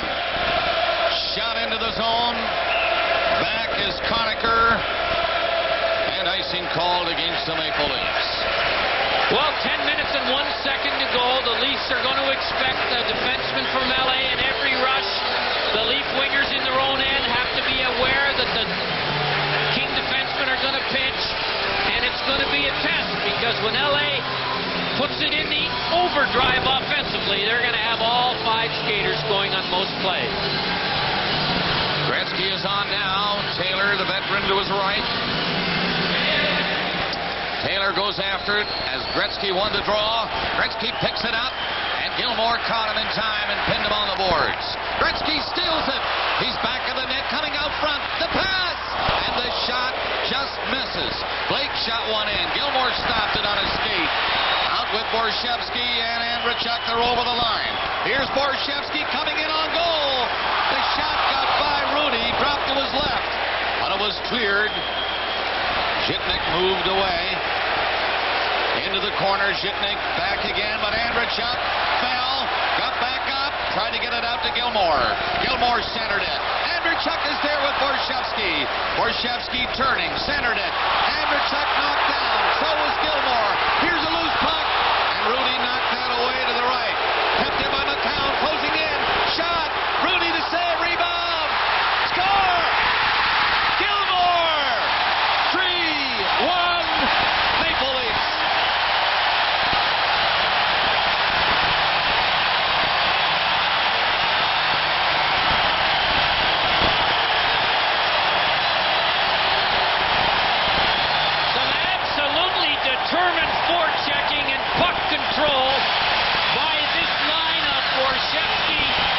Shot into the zone. Back is Conacher. Icing called against the Maple Leafs.
Well, 10 minutes and 1 second to go. The Leafs are going to expect a defenseman from LA in every rush. The Leaf wingers in their own end have to be aware that the King defensemen are going to pinch, and it's going to be a test because when LA puts it in the overdrive offensively, they're going to have all 5 skaters going on most plays.
Gretzky is on now. Taylor, the veteran, to his right. Taylor goes after it as Gretzky won the draw. Gretzky picks it up, and Gilmore caught him in time and pinned him on the boards. Gretzky steals it. He's back of the net, coming out front. The pass! And the shot just misses. Blake shot one in. Gilmore stopped it on his skate. Out with Borshevsky and Andrechuk. They're over the line. Here's Borshevsky coming in on goal. The shot got cleared. Zhitnik moved away. Into the corner, Zhitnik back again, but Andrechuk fell, got back up, tried to get it out to Gilmore. Gilmore centered it. Andrechuk is there with Borshevsky. Borshevsky turning, centered it. Andrechuk knocked down, so was Gilmore. Here's a loose puck, and Rudy knocked that away to the right. Kept him on the town, closing in. Shot, Rudy to save, rebound. Score! Gilmore! 3-1 Maple Leafs.
Determined forechecking and puck control by this line of Borshevsky,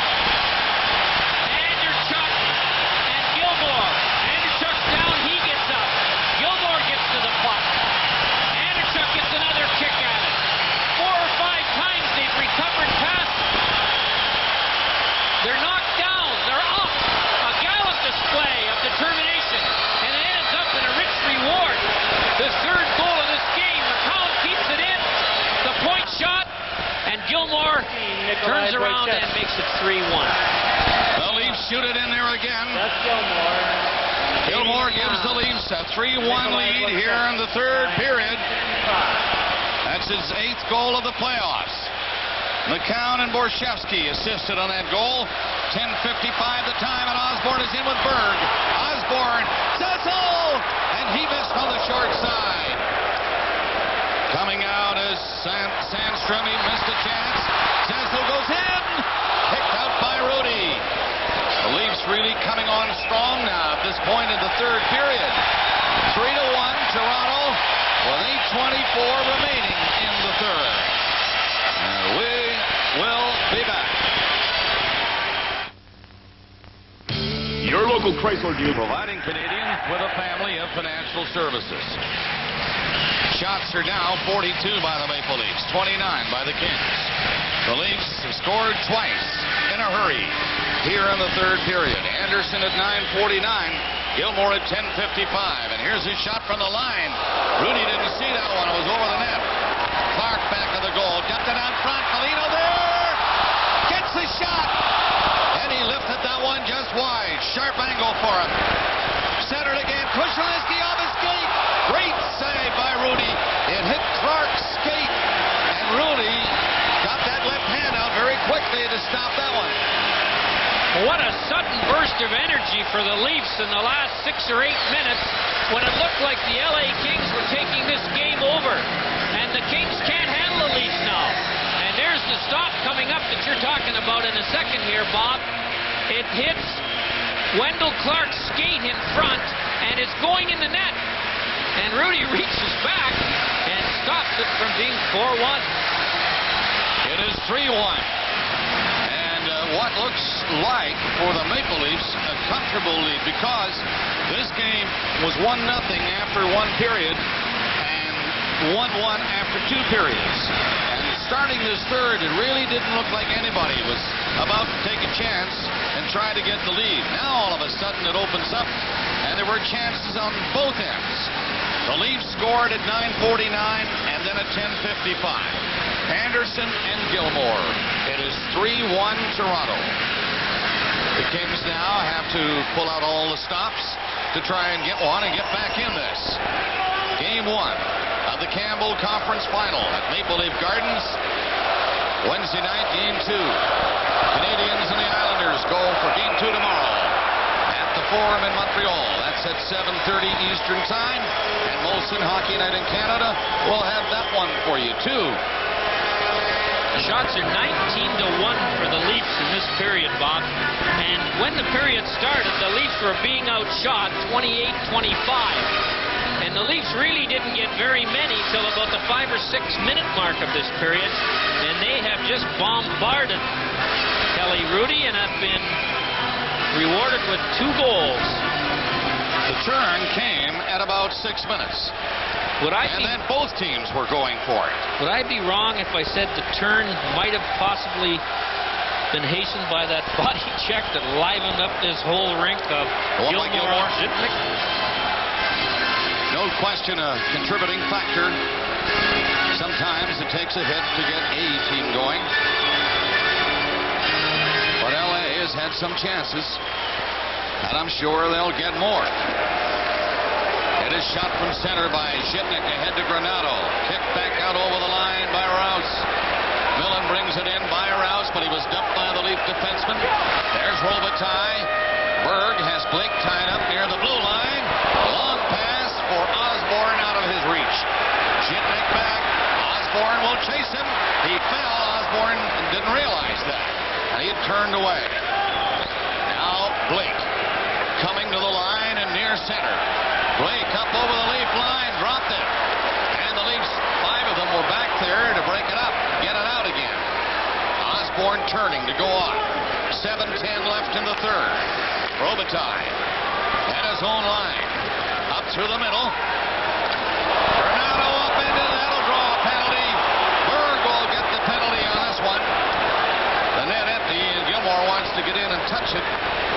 Andrechuk, and Gilmore. Andrechuk's down, he gets up. Gilmore gets to the puck. Andrechuk gets another kick at it. 4 or 5 times they've recovered passes. They're knocked down, they're up. A gallant display of determination, and it ends up in a rich reward. The third goal of this game. Keeps it in, the point shot, and Gilmore turns around and makes it 3-1.
The Leafs shoot it in there again.
That's Gilmore.
Gilmore gives the Leafs a 3-1 lead here in the third period. That's his 8th goal of the playoffs. McCown and Borshevsky assisted on that goal. 10:55 the time, and Osborne is in with Berg. Osborne, Cecil, and he missed on the short side. Coming out is Sandstrom. He missed a chance. Cecil goes in. Picked out by Rudy. The Leafs really coming on strong now at this point in the third period. 3-1 Toronto with 8:24 remaining in the third. And we will be back.
Your local Chrysler dealer
providing Canadians with a family of financial services. Shots are now 42 by the Maple Leafs, 29 by the Kings. The Leafs have scored twice in a hurry here in the third period. Anderson at 9:49, Gilmore at 10:55. And here's his shot from the line. Rudy didn't see that one. It was over the net. Clark back of the goal. Got it out front. Foligno there. Gets the shot. And he lifted that one just wide. Sharp angle for him. Centered again. Kushelinski off his skate. Great save by Rudy. It hit Clark's skate. And Rudy got that left hand out very quickly to stop that one.
What a sudden burst of energy for the Leafs in the last 6 or 8 minutes when it looked like the LA Kings were taking this game over. And the Kings can't handle the Leafs now. And there's the stop coming up that you're talking about in a second here, Bob. It hits Wendell Clark's skate in front, and it's going in the net. And Rudy reaches back and stops it from being 4-1.
It is 3-1. What looks like for the Maple Leafs a comfortable lead, because this game was 1-0 after 1 period and 1-1 after 2 periods. And starting this third, it really didn't look like anybody was about to take a chance and try to get the lead. Now all of a sudden it opens up, and there were chances on both ends. The Leafs scored at 9:49 and then at 10:55. Anderson and Gilmore. It is 3-1 Toronto. The Kings now have to pull out all the stops to try and get one and get back in this. Game 1 of the Campbell Conference Final at Maple Leaf Gardens. Wednesday night, Game 2. Canadians and the Islanders go for Game 2 tomorrow at the Forum in Montreal. That's at 7:30 Eastern Time. And Molson Hockey Night in Canada will have that one for you, too.
Shots are 19-1 for the Leafs in this period, Bob. And when the period started, the Leafs were being outshot 28-25. And the Leafs really didn't get very many till about the 5 or 6 minute mark of this period. And they have just bombarded Kelly Rudy and have been rewarded with 2 goals.
The turn came at about 6 minutes. And then both teams were going for it.
Would I be wrong if I said the turn might have possibly been hastened by that body check that livened up this whole rink of Gilmore and Zhitnik?
No question a contributing factor. Sometimes it takes a hit to get a team going. But LA has had some chances, and I'm sure they'll get more. It is shot from center by Zhitnik ahead to Granato. Kicked back out over the line by Rouse. Millen brings it in by Rouse, but he was dumped by the Leaf defenseman. There's Robitaille. Berg has Blake tied up near the blue line. Long pass for Osborne out of his reach. Zhitnik back. Osborne will chase him. He fell. Osborne didn't realize that, and he had turned away. Now Blake coming to the line and near center. Blake up over the Leaf line, dropped it. And the Leafs, 5 of them were back there to break it up, get it out again. Osborne turning to go on. 7:10 left in the third. Robitaille at his own line. Up through the middle. Granato up into that'll draw a penalty. Berg will get the penalty on this one. The net empty, and Gilmore wants to get in and touch it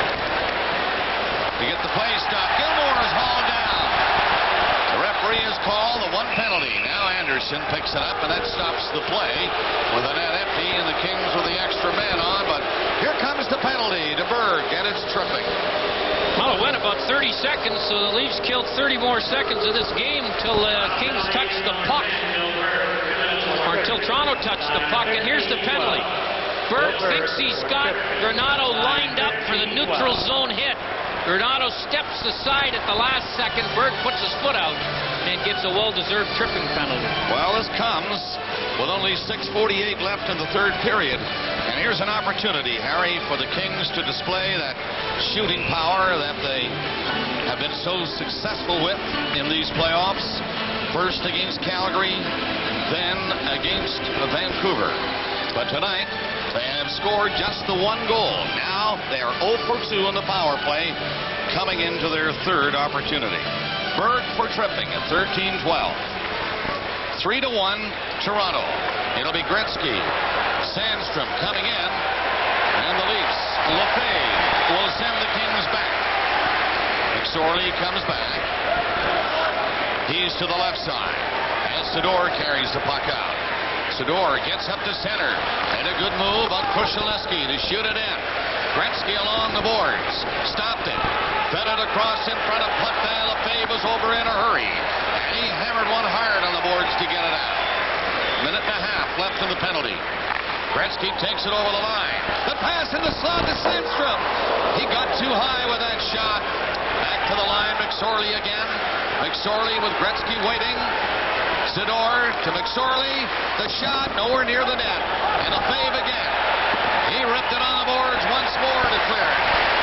to get the play stopped. Gilmore is hauled down. The referee has called the 1 penalty. Now Anderson picks it up, and that stops the play with the net empty and the Kings with the extra man on. But here comes the penalty to Berg, and it's tripping.
Well, it went about 30 seconds, so the Leafs killed 30 more seconds of this game until Kings touched the puck. Or until Toronto touched the puck, and here's the penalty. Berg thinks he's got Granato lined up for the neutral zone hit. Granato steps aside at the last second. Berg puts his foot out and gets a well-deserved tripping penalty.
Well, this comes with only 6:48 left in the third period. And here's an opportunity, Harry, for the Kings to display that shooting power that they have been so successful with in these playoffs. First against Calgary, then against Vancouver. But tonight, they have scored just the 1 goal. Now they are 0 for 2 on the power play, coming into their third opportunity. Berg for tripping at 13-12. 3-1, Toronto. It'll be Gretzky. Sandstrom coming in, and the Leafs. Lefebvre will send the Kings back. McSorley comes back. He's to the left side, and Sador carries the puck out. Sador gets up to center, and a good move on Krushelnyski to shoot it in. Gretzky along the boards, stopped it, fed it across in front of Potvin. Lefebvre was over in a hurry, and he hammered one hard on the boards to get it out. Minute and a half left in the penalty. Gretzky takes it over the line. The pass in the slot to Sandstrom. He got too high with that shot. Back to the line, McSorley again. McSorley with Gretzky waiting. Sador to McSorley. The shot nowhere near the net. And Lefebvre again. He ripped it on the boards once more to clear it.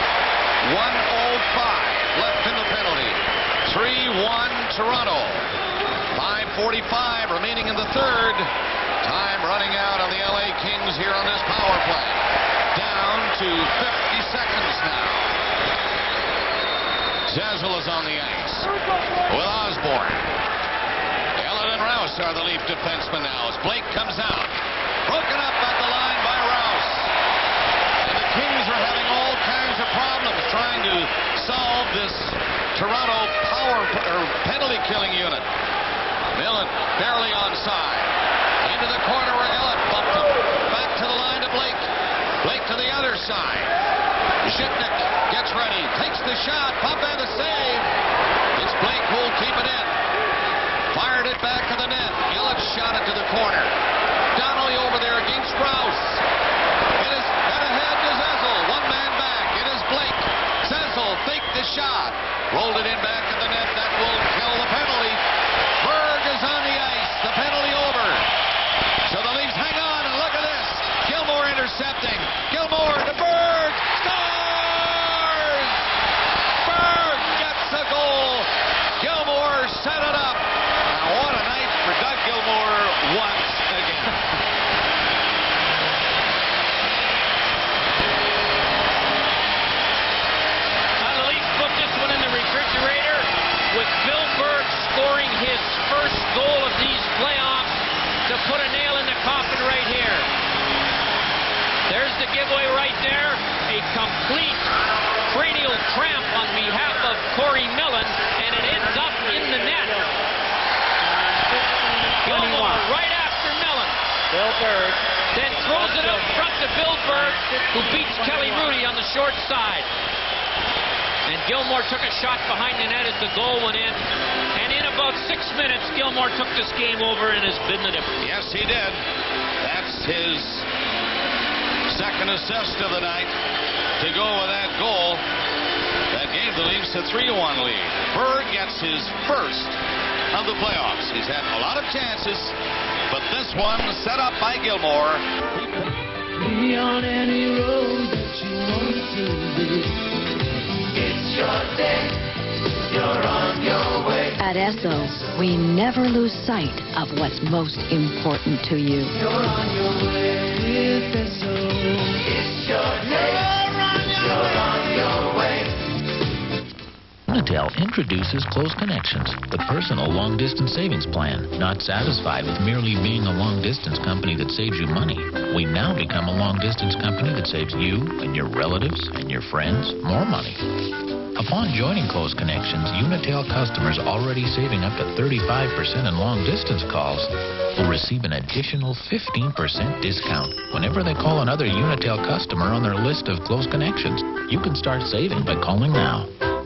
1:05 left in the penalty. 3-1 Toronto. 5:45 remaining in the third. Time running out on the LA Kings here on this power play. Down to 50 seconds now. Zazzle is on the ice with Osborne. Ellen and Rouse are the Leaf defensemen now as Blake comes out. Broken up at the line by Rouse. And the Kings are having all kinds of problems trying to solve this Toronto penalty killing unit. Millen barely onside. Into the corner where Ellett bumped him. Back to the line to Blake. Blake to the other side. Zhitnik gets ready. Takes the shot. Potvin the save. It's Blake who'll keep it in. Fired it back to the net. Ellett shot it to the corner. Donnelly over there against Rouse. It is head ahead to Zazzle. One man back. It is Blake. Zazzle faked the shot. Rolled it in back to the net. That will kill the penalty. Berg is on the ice. The penalty over. So the Leafs hang on, and look at this. Gilmore intercepting. Gilmore to Berg. Scores! Berg gets a goal. Gilmore set it up. Now what a night for Doug Gilmore once again.
The Leafs put this one in the refrigerator with Bill Berg scoring his first goal of these playoffs to put a nail in the coffin right here. There's the giveaway right there. third, then throws it out front to Bill Berg, who beats Kelly Rudy on the short side. And Gilmore took a shot behind the net as the goal went in. And in about 6 minutes, Gilmore took this game over and has been the difference.
Yes, he did. That's his second assist of the night to go with that goal that gave the Leafs a 3-1 lead. Berg gets his first of the playoffs. He's had a lot of chances, but this one set up by Gilmore.
Be on any road that you want to be. It's your day. You're on your way.
At Esso, we never lose sight of what's most important to you.
You're on your way with Esso. It's your day. You're on your way.
Unitel introduces Close Connections, the personal long-distance savings plan. Not satisfied with merely being a long-distance company that saves you money, we now become a long-distance company that saves you and your relatives and your friends more money. Upon joining Close Connections, Unitel customers already saving up to 35% in long-distance calls will receive an additional 15% discount whenever they call another Unitel customer on their list of Close Connections. You can start saving by calling now.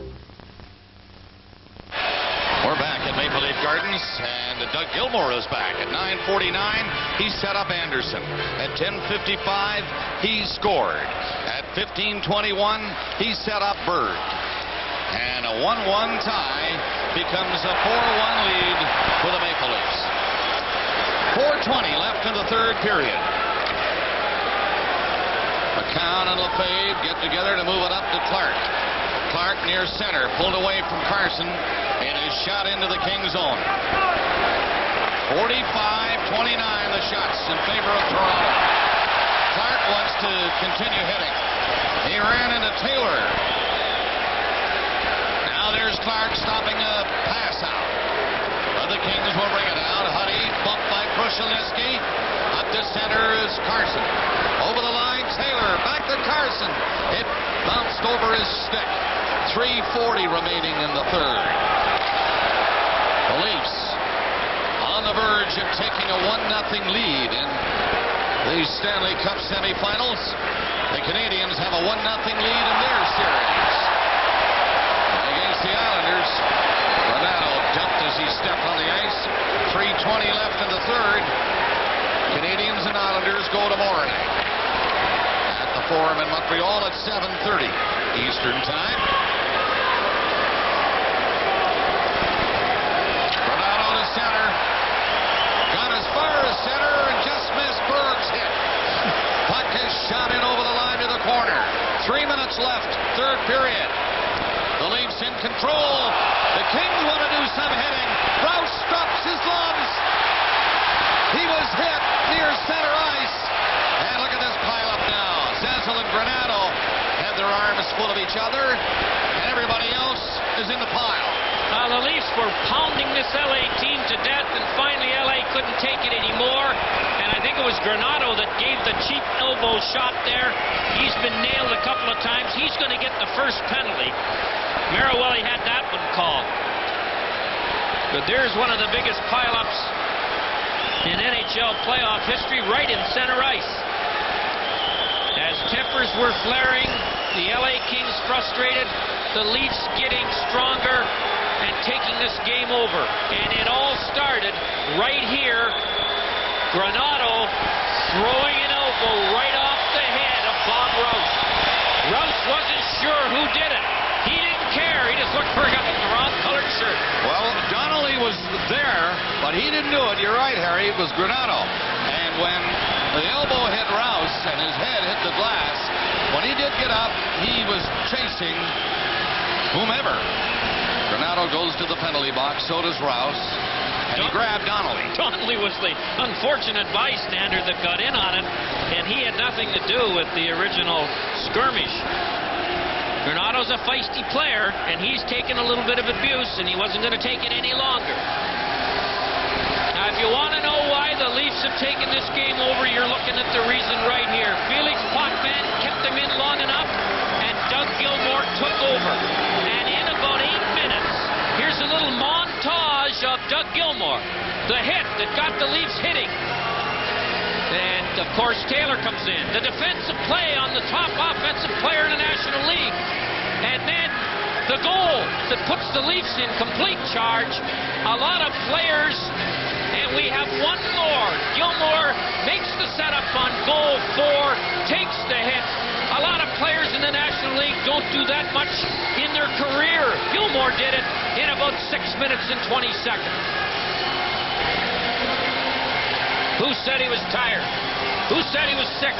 We're back at Maple Leaf Gardens, and Doug Gilmore is back. At 9:49, he set up Anderson. At 10:55, he scored. At 15:21, he set up Berg. And a 1-1 tie becomes a 4-1 lead for the Maple Leafs. 4:20 left in the third period. McCown and Lefebvre get together to move it up to Clark. Clark near center, pulled away from Carson, and is shot into the King zone. 45-29 the shots in favor of Toronto. Clark wants to continue hitting. He ran into Taylor. Now there's Clark stopping a pass out. But the Kings will bring it out. Huddy bumped by Krushelnyski. Up to center is Carson. Over the line, Taylor. Back to Carson. It bounced over his stick. 3:40 remaining in the third. The Leafs on the verge of taking a 1-0 lead in the Stanley Cup semifinals. The Canadiens have a 1-0 lead in their series. And against the Islanders, Granato dumped as he stepped on the ice. 3:20 left in the third. Canadiens and Islanders go tomorrow night at the Forum in Montreal at 7:30 Eastern Time. Granato to center. Got as far as center and just missed Berg's hit. Puck is shot in over the line to the corner. 3 minutes left, third period. The Leafs in control. The Kings want to do some hitting. Rouse stops his gloves. He was hit near center ice. And look at this pile-up now. Zazzle and Granato have their arms full of each other. And everybody else is in the pile.
The Leafs were pounding this LA team to death, and finally LA couldn't take it anymore. And I think it was Granato that gave the cheap elbow shot there. He's been nailed a couple of times. He's going to get the first penalty. Marawelli had that one called. But there's one of the biggest pile-ups in NHL playoff history, right in center ice. As tempers were flaring, the LA Kings frustrated, the Leafs getting stronger and taking this game over. And it all started right here. Granato throwing an elbow right off the head of Bob Rouse. Rouse wasn't sure who did it. He didn't care. He just looked for a guy in the wrong colored shirt.
Well, Donnelly was there, but he didn't do it. You're right, Harry. It was Granato. And when the elbow hit Rouse and his head hit the glass, when he did get up, he was chasing whomever. Granato goes to the penalty box. So does Rouse. And he grabbed Donnelly.
Donnelly was the unfortunate bystander that got in on it, and he had nothing to do with the original skirmish. Granato's a feisty player, and he's taken a little bit of abuse, and he wasn't going to take it any longer. Now, if you want to know why the Leafs have taken this game over, you're looking at the reason right here. Felix Potvin kept them in long enough, and Doug Gilmore took over. And in about 8 minutes, here's a little montage of Doug Gilmore, the hit that got the Leafs hitting. course, Taylor comes in. The defensive play on the top offensive player in the National League. And then the goal that puts the Leafs in complete charge. A lot of players, and we have one more. Gilmour makes the setup on goal 4, takes the hit. A lot of players in the National League don't do that much in their career. Gilmour did it in about 6 minutes and 20 seconds. Who said he was tired? Who said he was sick?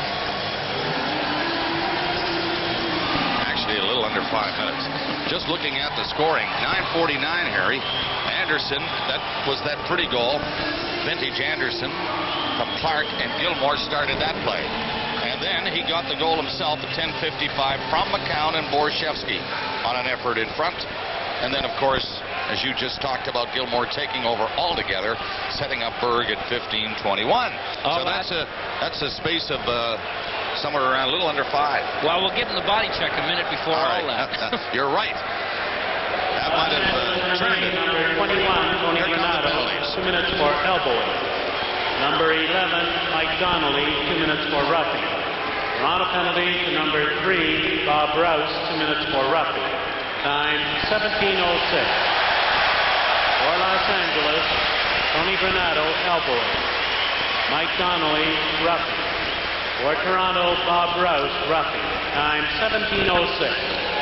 Actually, a little under 5 minutes. Just looking at the scoring, 9:49, Harry. Anderson, that was that pretty goal. Vintage Anderson from Clark, and Gilmour started that play. And then he got the goal himself at 10:55 from McCown and Borshevsky on an effort in front. And then, of course, as you just talked about, Gilmour taking over altogether, setting up Berg at 15:21. So that's a space of somewhere around a little under 5.
Well, we'll give him the body check a minute before all that.
You're right. That might have turned it.
Number 21, Tony Granato, 2 minutes for elbowing. Number 11, Mike Donnelly, 2 minutes for roughing. Toronto penalty to number 3, Bob Rouse, 2 minutes for roughing. Time 17:06. For Los Angeles, Tony Granato, elbowing. Mike Donnelly, roughing. For Toronto, Bob Rouse, roughing. Time 17:06.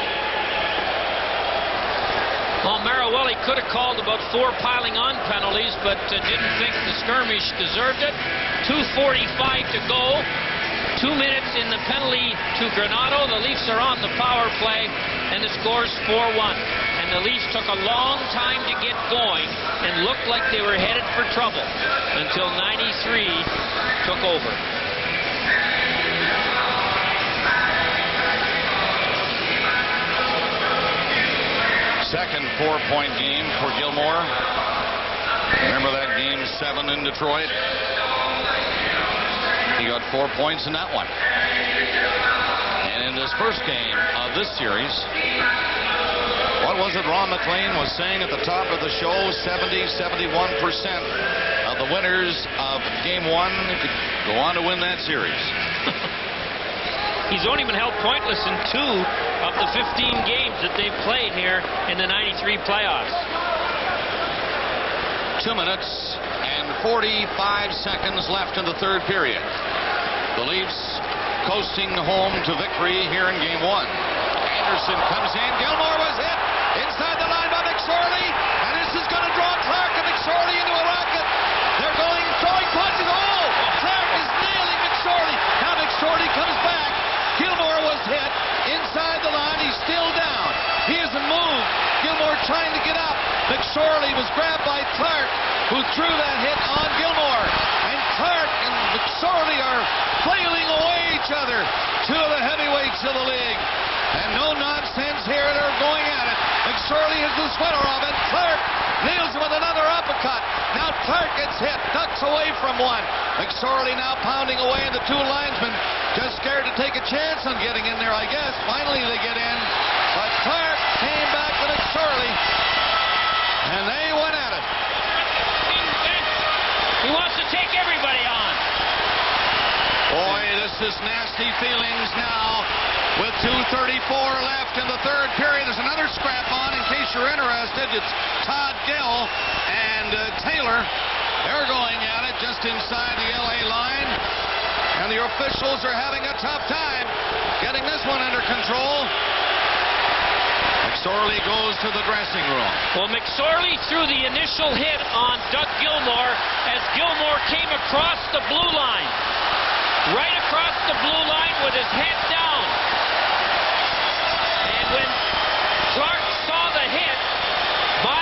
Well, Marawelli could have called about 4 piling on penalties, but didn't think the skirmish deserved it. 2:45 to go. 2 minutes in the penalty to Granato. The Leafs are on the power play, and the score's 4-1. And the Leafs took a long time to get going and looked like they were headed for trouble until 93 took over.
Second 4-point game for Gilmour. Remember that game 7 in Detroit? He got 4 points in that one. And in this first game of this series, what was it Ron McLean was saying at the top of the show? 70-71% of the winners of Game 1 could go on to win that series.
He's only been held pointless in 2 of the 15 games that they've played here in the 93 playoffs.
2 minutes and 45 seconds left in the third period. The Leafs coasting home to victory here in Game 1. Anderson comes in. Gilmour was hit inside the line by McSorley, and this is going to draw Clark and McSorley into a rocket. They're throwing punches. Oh, Clark is nailing McSorley. Now McSorley comes back. Gilmour was hit inside the line. He's still down. He hasn't moved. Gilmour trying to get up. McSorley was grabbed by Clark, who threw that hit on Gilmour. And Clark and McSorley are flailing away each other. 2 of the heavyweights of the league. And no nonsense here. They're going at it. McSorley has the sweater off, and Clark nails him with another uppercut. Now Clark gets hit, ducks away from one. McSorley now pounding away, and the 2 linesmen just scared to take a chance on getting in there, I guess. Finally they get in, but Clark came back to McSorley, and they went at it.
He wants to take everybody on.
Boy, this is nasty feelings now. With 2:34 left in the third period, there's another scrap on. In case you're interested, it's Todd Gill and Taylor. They're going at it just inside the LA line. And the officials are having a tough time getting this one under control. McSorley goes to the dressing room.
Well, McSorley threw the initial hit on Doug Gilmour as Gilmour came across the blue line. Right across the blue line with his head down. And when Clark saw the hit by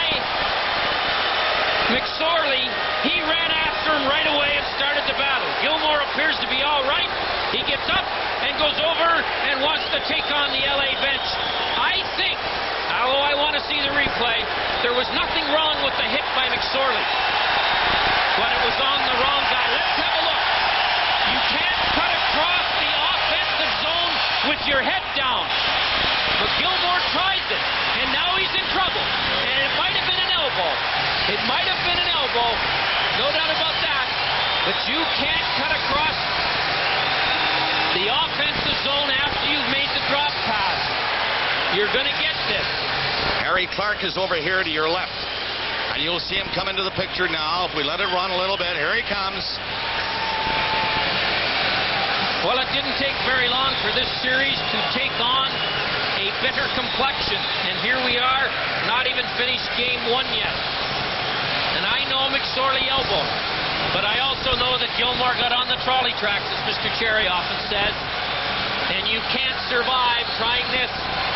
McSorley, he ran after him right away and started the battle. Gilmour appears to be all right. He gets up and goes over and wants to take on the LA bench. I think, although I want to see the replay, there was nothing wrong with the hit by McSorley. But it was on the wrong guy. Let's have a look. You can't cut across the offensive zone with your head down. But Gilmour tries it, and now he's in trouble. And it might have been an elbow. It might have been an elbow. No doubt about that. But you can't cut across The offensive zone after you've made the drop pass. You're going to get this.
Harry Clark is over here to your left. And you'll see him come into the picture now. If we let it run a little bit, here he comes.
Well, it didn't take very long for this series to take on a bitter complexion. And here we are, not even finished game 1 yet. And I know McSorley elbowed. But I also know that Gilmore got on the trolley tracks, as Mr. Cherry often says. And you can't survive trying this.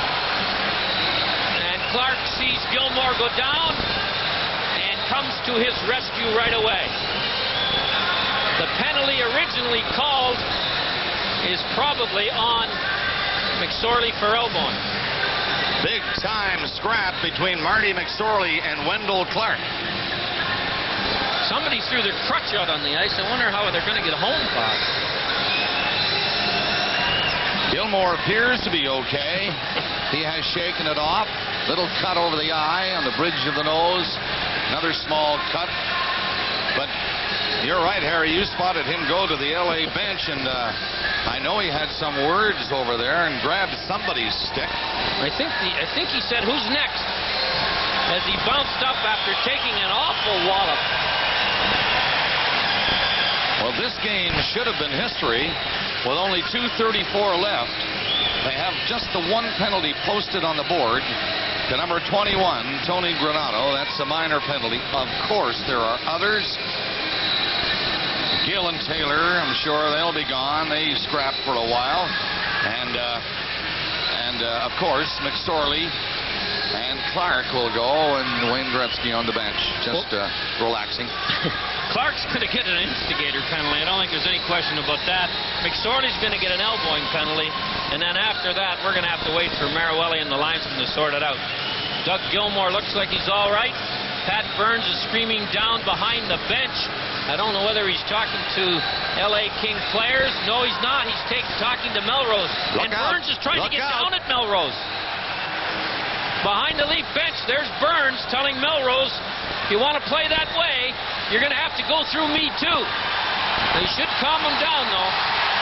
And Clark sees Gilmore go down and comes to his rescue right away. The penalty originally called is probably on McSorley for elbowing.
Big time scrap between Marty McSorley and Wendell Clark.
Somebody threw their crutch out on the ice. I wonder how they're going to get home, Bob.
Gilmore appears to be okay. He has shaken it off. Little cut over the eye on the bridge of the nose. Another small cut. But you're right, Harry. You spotted him go to the LA bench, and I know he had some words over there and grabbed somebody's stick.
I think he said, "Who's next?" as he bounced up after taking an awful wallop.
Well, this game should have been history with only 2:34 left. They have just the one penalty posted on the board to number 21, Tony Granato. That's a minor penalty. Of course, there are others. Gill and Taylor, I'm sure they'll be gone. They scrapped for a while. And of course, McSorley and Clark will go, and Wayne Gretzky on the bench, just relaxing.
Clark's going to get an instigator penalty. I don't think there's any question about that. McSorley's going to get an elbowing penalty. And then after that, we're going to have to wait for Marawelli and the linesman to sort it out. Doug Gilmore looks like he's all right. Pat Burns is screaming down behind the bench. I don't know whether he's talking to L.A. King players. No, he's not. He's talking to Melrose. Burns is trying to get down at Melrose. Behind the Leaf bench, there's Burns telling Melrose, if you want to play that way, you're going to have to go through me too. They should calm him down, though.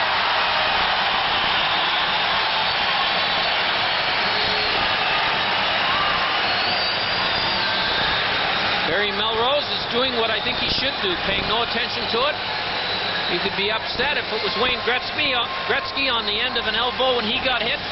Barry Melrose is doing what I think he should do, paying no attention to it. You could be upset if it was Wayne Gretzky on the end of an elbow when he got hit.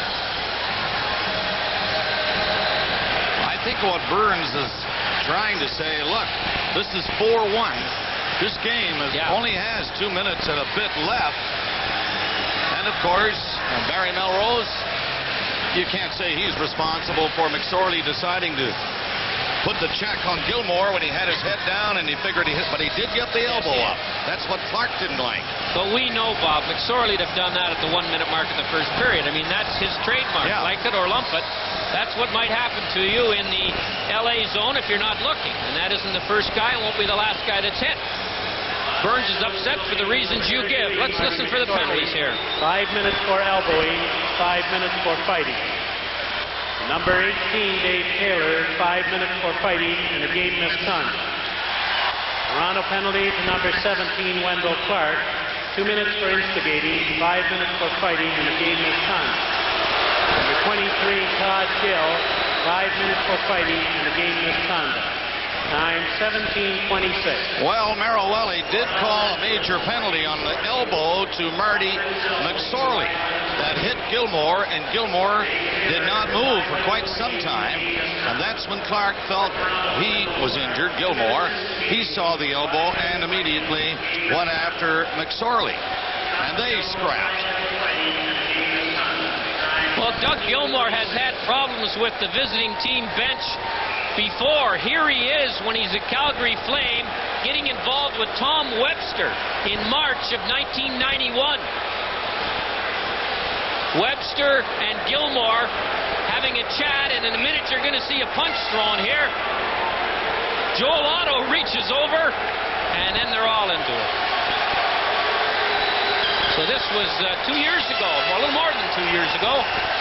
I think what Burns is trying to say, look, this is 4-1. This game only has 2 minutes and a bit left. And, of course, Barry Melrose, you can't say he's responsible for McSorley deciding to put the check on Gilmore when he had his head down and he figured he hit, but he did get the elbow up. That's what Clark didn't like.
But we know, Bob, McSorley'd have done that at the 1 minute mark of the first period. I mean, that's his trademark.
Yeah.
Like it or lump it. That's what might happen to you in the LA zone if you're not looking. And that isn't the first guy and won't be the last guy that's hit. Burns is upset for the reasons you give. Let's listen for the penalties here.
5 minutes for elbowing, 5 minutes for fighting. Number 18, Dave Taylor, 5 minutes for fighting and a game misconduct. Toronto penalty to number 17, Wendell Clark. 2 minutes for instigating, 5 minutes for fighting and a game misconduct. Number 23, Todd Gill, 5 minutes for fighting and a game misconduct. Time 17:26.
Well, Marawelli did call a major penalty on the elbow to Marty McSorley. That hit Gilmore, and Gilmore did not move for quite some time. And that's when Clark felt he was injured, Gilmore. He saw the elbow and immediately went after McSorley. And they scrapped.
Well, Doug Gilmore has had problems with the visiting team bench before. Here he is when he's a Calgary Flame, getting involved with Tom Webster in March of 1991. Webster and Gilmore having a chat, and in a minute you're going to see a punch thrown here. Joel Otto reaches over, and then they're all into it. So this was 2 years ago, well, a little more than 2 years ago.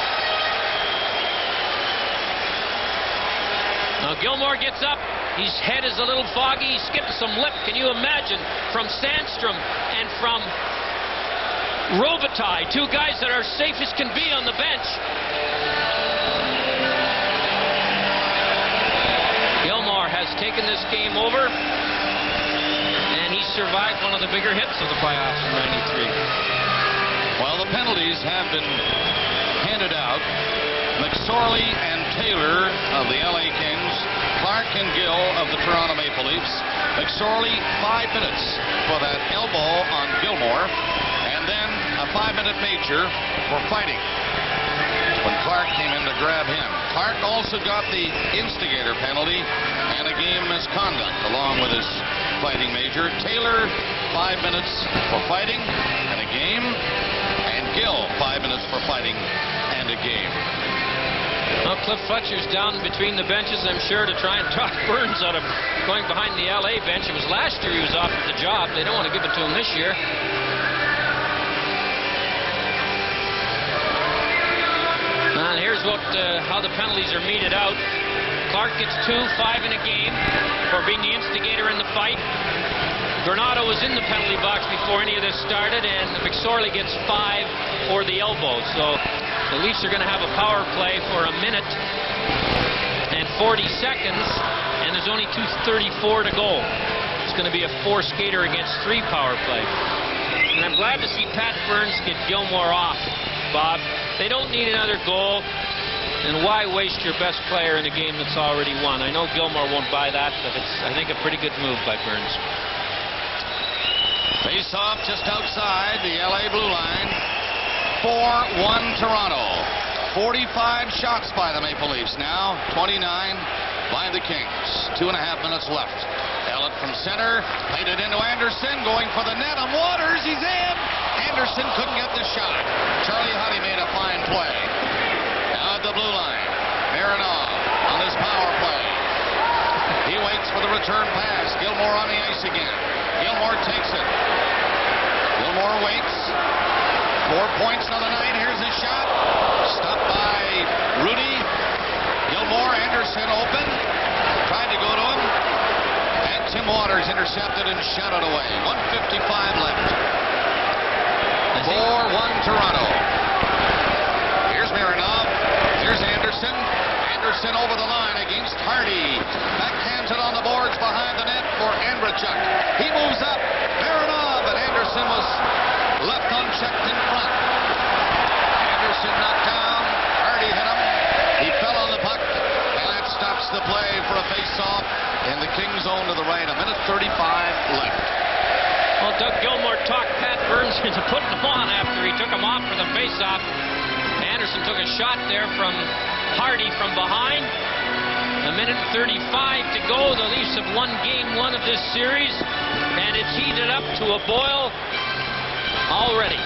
Now Gilmore gets up. His head is a little foggy. He skipped some lip. Can you imagine? From Sandstrom and from Robitaille, two guys that are safe as can be on the bench. Gilmore has taken this game over, and he survived one of the bigger hits of the playoffs in '93.
Well, the penalties have been handed out. McSorley and Taylor of the LA Kings, Clark and Gill of the Toronto Maple Leafs. McSorley, 5 minutes for that elbow on Gilmore, and then a 5-minute major for fighting when Clark came in to grab him. Clark also got the instigator penalty and a game misconduct along with his fighting major. Taylor, 5 minutes for fighting and a game, and Gill, 5 minutes for fighting and a game.
Well, Cliff Fletcher's down between the benches, I'm sure, to try and talk Burns out of going behind the LA bench. It was last year he was offered the job. They don't want to give it to him this year. And here's how the penalties are meted out. Clark gets 2, 5 in a game for being the instigator in the fight. Granato was in the penalty box before any of this started, and McSorley gets 5 for the elbow. So the Leafs are going to have a power play for 1 minute and 40 seconds, and there's only 2:34 to go. It's going to be a 4-skater against 3 power play. And I'm glad to see Pat Burns get Gilmore off, Bob. They don't need another goal, and why waste your best player in a game that's already won? I know Gilmore won't buy that, but it's, I think, a pretty good move by Burns.
Face off just outside the LA blue line. 4-1 Toronto. 45 shots by the Maple Leafs now. 29 by the Kings. 2.5 minutes left. Ellett from center. Played it into Anderson. Going for the net on Waters. He's in. Anderson couldn't get the shot. Charlie Huddy made a fine play. Now at the blue line. Mironov on his power play. He waits for the return pass. Gilmore on the ice again. Gilmore takes it. Gilmore waits. 4 points on the night. Here's his shot. Stopped by Rudy. Gilmore, Anderson open. Tried to go to him. And Tim Waters intercepted and shot it away. 1:55 left. 4-1 Toronto. Here's Mironov. Here's Anderson. Anderson over the line against Hardy. Backhands it on the boards behind the net for Andrechuk. He moves up. Mironov, and Anderson was left unchecked in front. Anderson knocked down. Hardy hit him. He fell on the puck, and that stops the play for a face-off in the Kings zone to the right. 1:35 left.
Well, Doug Gilmore talked Pat Burns into putting him on after he took him off for the face-off. Anderson took a shot there from Hardy from behind. 1:35 to go. The Leafs have won game 1 of this series, and it's heated up to a boil already.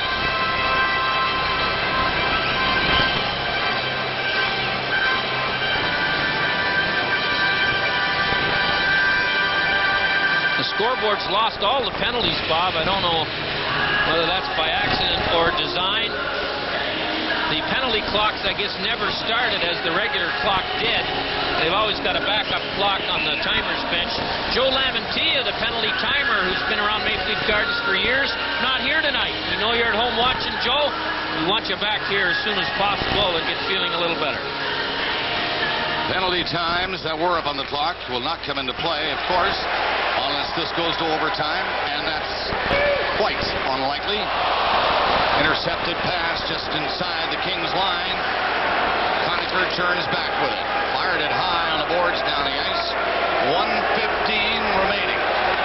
The scoreboard's lost all the penalties, Bob. I don't know whether that's by accident or design. The penalty clocks, I guess, never started as the regular clock did. They've always got a backup clock on the timer's bench. Joe Lamantia, the penalty timer, who's been around Maple Leaf Gardens for years, not here tonight. We know you're at home watching, Joe. We want you back here as soon as possible and get feeling a little better.
Penalty times that were up on the clock will not come into play, of course, unless this goes to overtime, and that's quite unlikely. Intercepted pass just inside the Kings line. Conacher turns back with it. Fired it high on the boards down the ice. 1:15 remaining.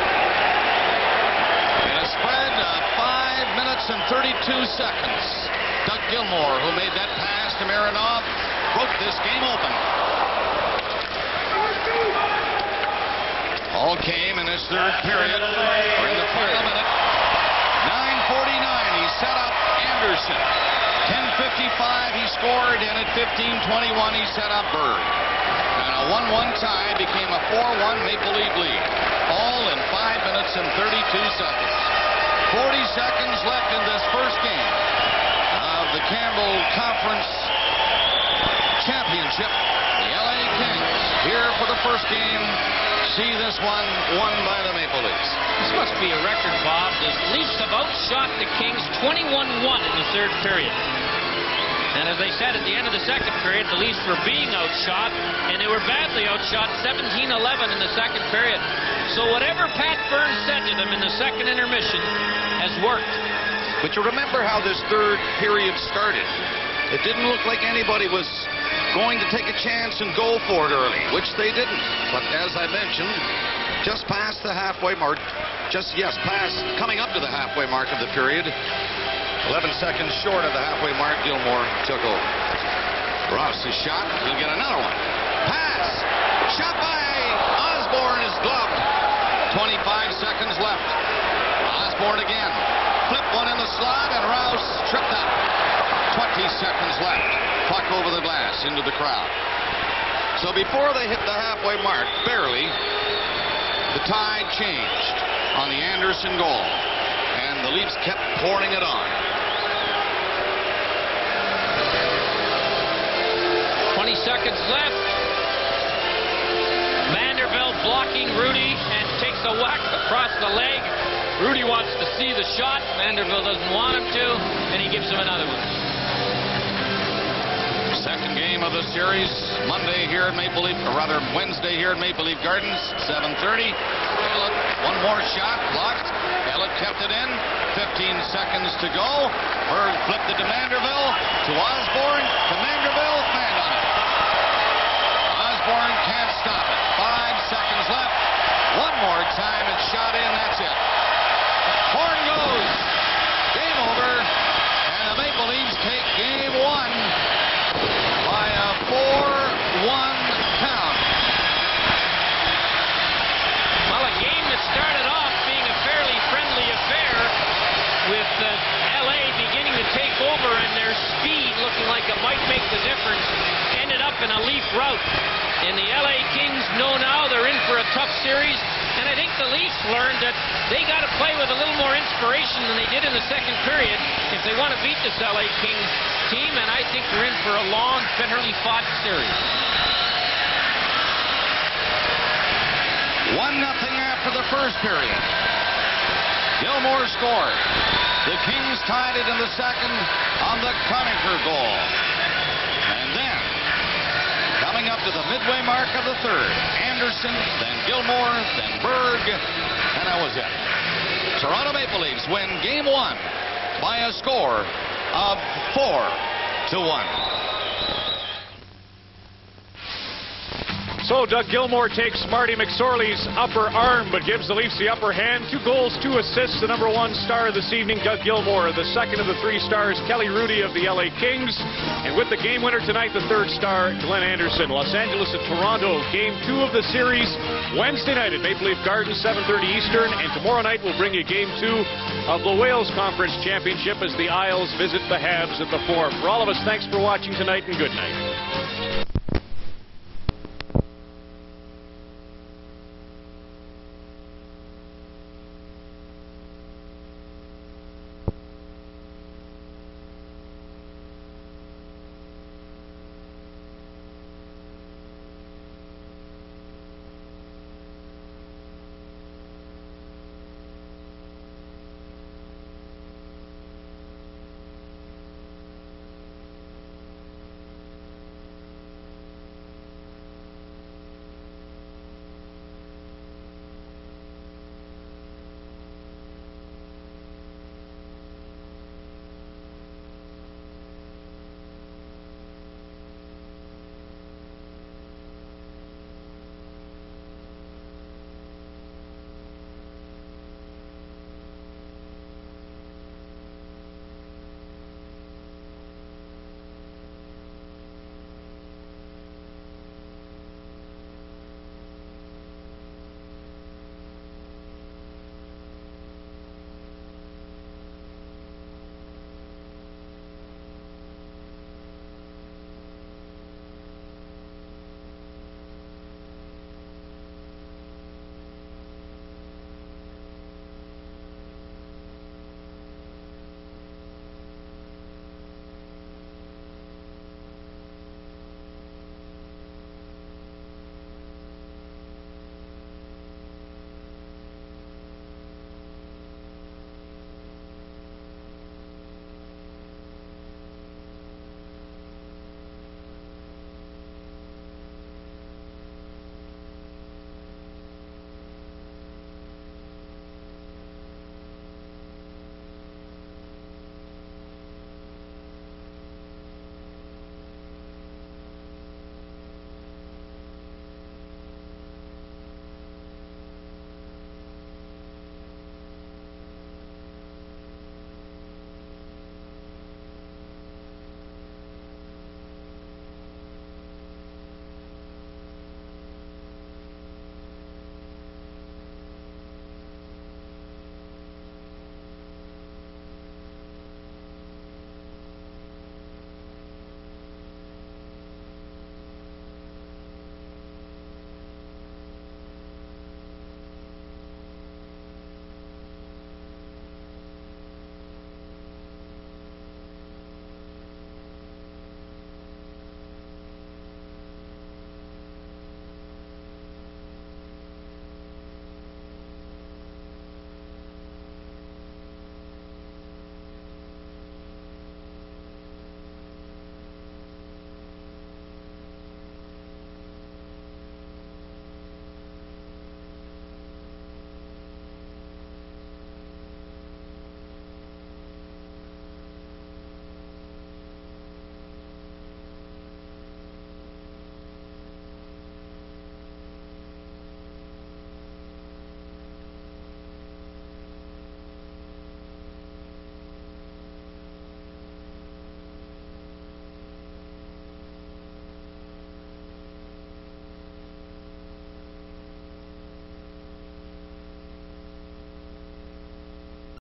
In a spread of 5 minutes and 32 seconds. Doug Gilmore, who made that pass to Mironov, broke this game open. All came in this third period, or in the final minute. 9:49, he set up Anderson. 10:55, he scored, and at 15:21, he set up Berg. And a 1-1 tie became a 4-1 Maple Leaf lead. All in 5 minutes and 32 seconds. 40 seconds left in this first game of the Campbell Conference Championship. The LA Kings here for the first game see this one won by the Maple Leafs.
This must be a record, Bob. The Leafs have outshot the Kings 21-1 in the third period. And as I said, at the end of the second period, the Leafs were being outshot, and they were badly outshot 17-11 in the second period. So whatever Pat Burns said to them in the second intermission has worked.
But you remember how this third period started. It didn't look like anybody was going to take a chance and go for it early, which they didn't. But as I mentioned, just past the halfway mark, coming up to the halfway mark of the period, 11 seconds short of the halfway mark, Gilmour took over. Ross's shot, he'll get another one. Pass! Shot by Osborne is gloved. 25 seconds left. Osborne again. Flip one in the slot, and Rouse tripped up. 20 seconds left. Puck over the glass into the crowd. So before they hit the halfway mark, barely, the tide changed on the Anderson goal. And the Leafs kept pouring it on.
20 seconds left. Vanderbilt blocking Rudy and takes a whack across the leg. Rudy wants to see the shot. Vanderbilt doesn't want him to, and he gives him another one.
Second game of the series, Wednesday here at Maple Leaf Gardens, 7:30. One more shot, blocked. Elliott kept it in. 15 seconds to go. Berg flipped it to Manderville, to Osborne, to Manderville, fanned on it. Osborne can't stop it. 5 seconds left. One more time, it's shot in, that's it. Horn goes. Game over. And the Maple Leafs take game one by a 4-1 count.
Well, a game that started off being a fairly friendly affair with L.A. beginning to take over and their speed looking like it might make the difference, ended up in a Leaf rout. And the L.A. Kings know now they're in for a tough series. And I think the Leafs learned that they got to play with a little more inspiration than they did in the second period if they want to beat this L.A. Kings team. And I think they're in for a long, bitterly fought series.
1-0 after the first period. Gilmour scored. The Kings tied it in the second on the Conacher goal. And then, coming up to the midway mark of the third, Anderson, then Gilmour, then Berg, and that was it. Toronto Maple Leafs win game one by a score of 4-1.
So Doug Gilmour takes Marty McSorley's upper arm, but gives the Leafs the upper hand. 2 goals, 2 assists. The number 1 star this evening, Doug Gilmour. The second of the 3 stars, Kelly Rudy of the LA Kings. And with the game winner tonight, the 3rd star, Glenn Anderson. Los Angeles at Toronto, game 2 of the series, Wednesday night at Maple Leaf Gardens, 7:30 Eastern. And tomorrow night we'll bring you game 2 of the Wales Conference Championship as the Isles visit the Habs at the Forum. For all of us, thanks for watching tonight and good night.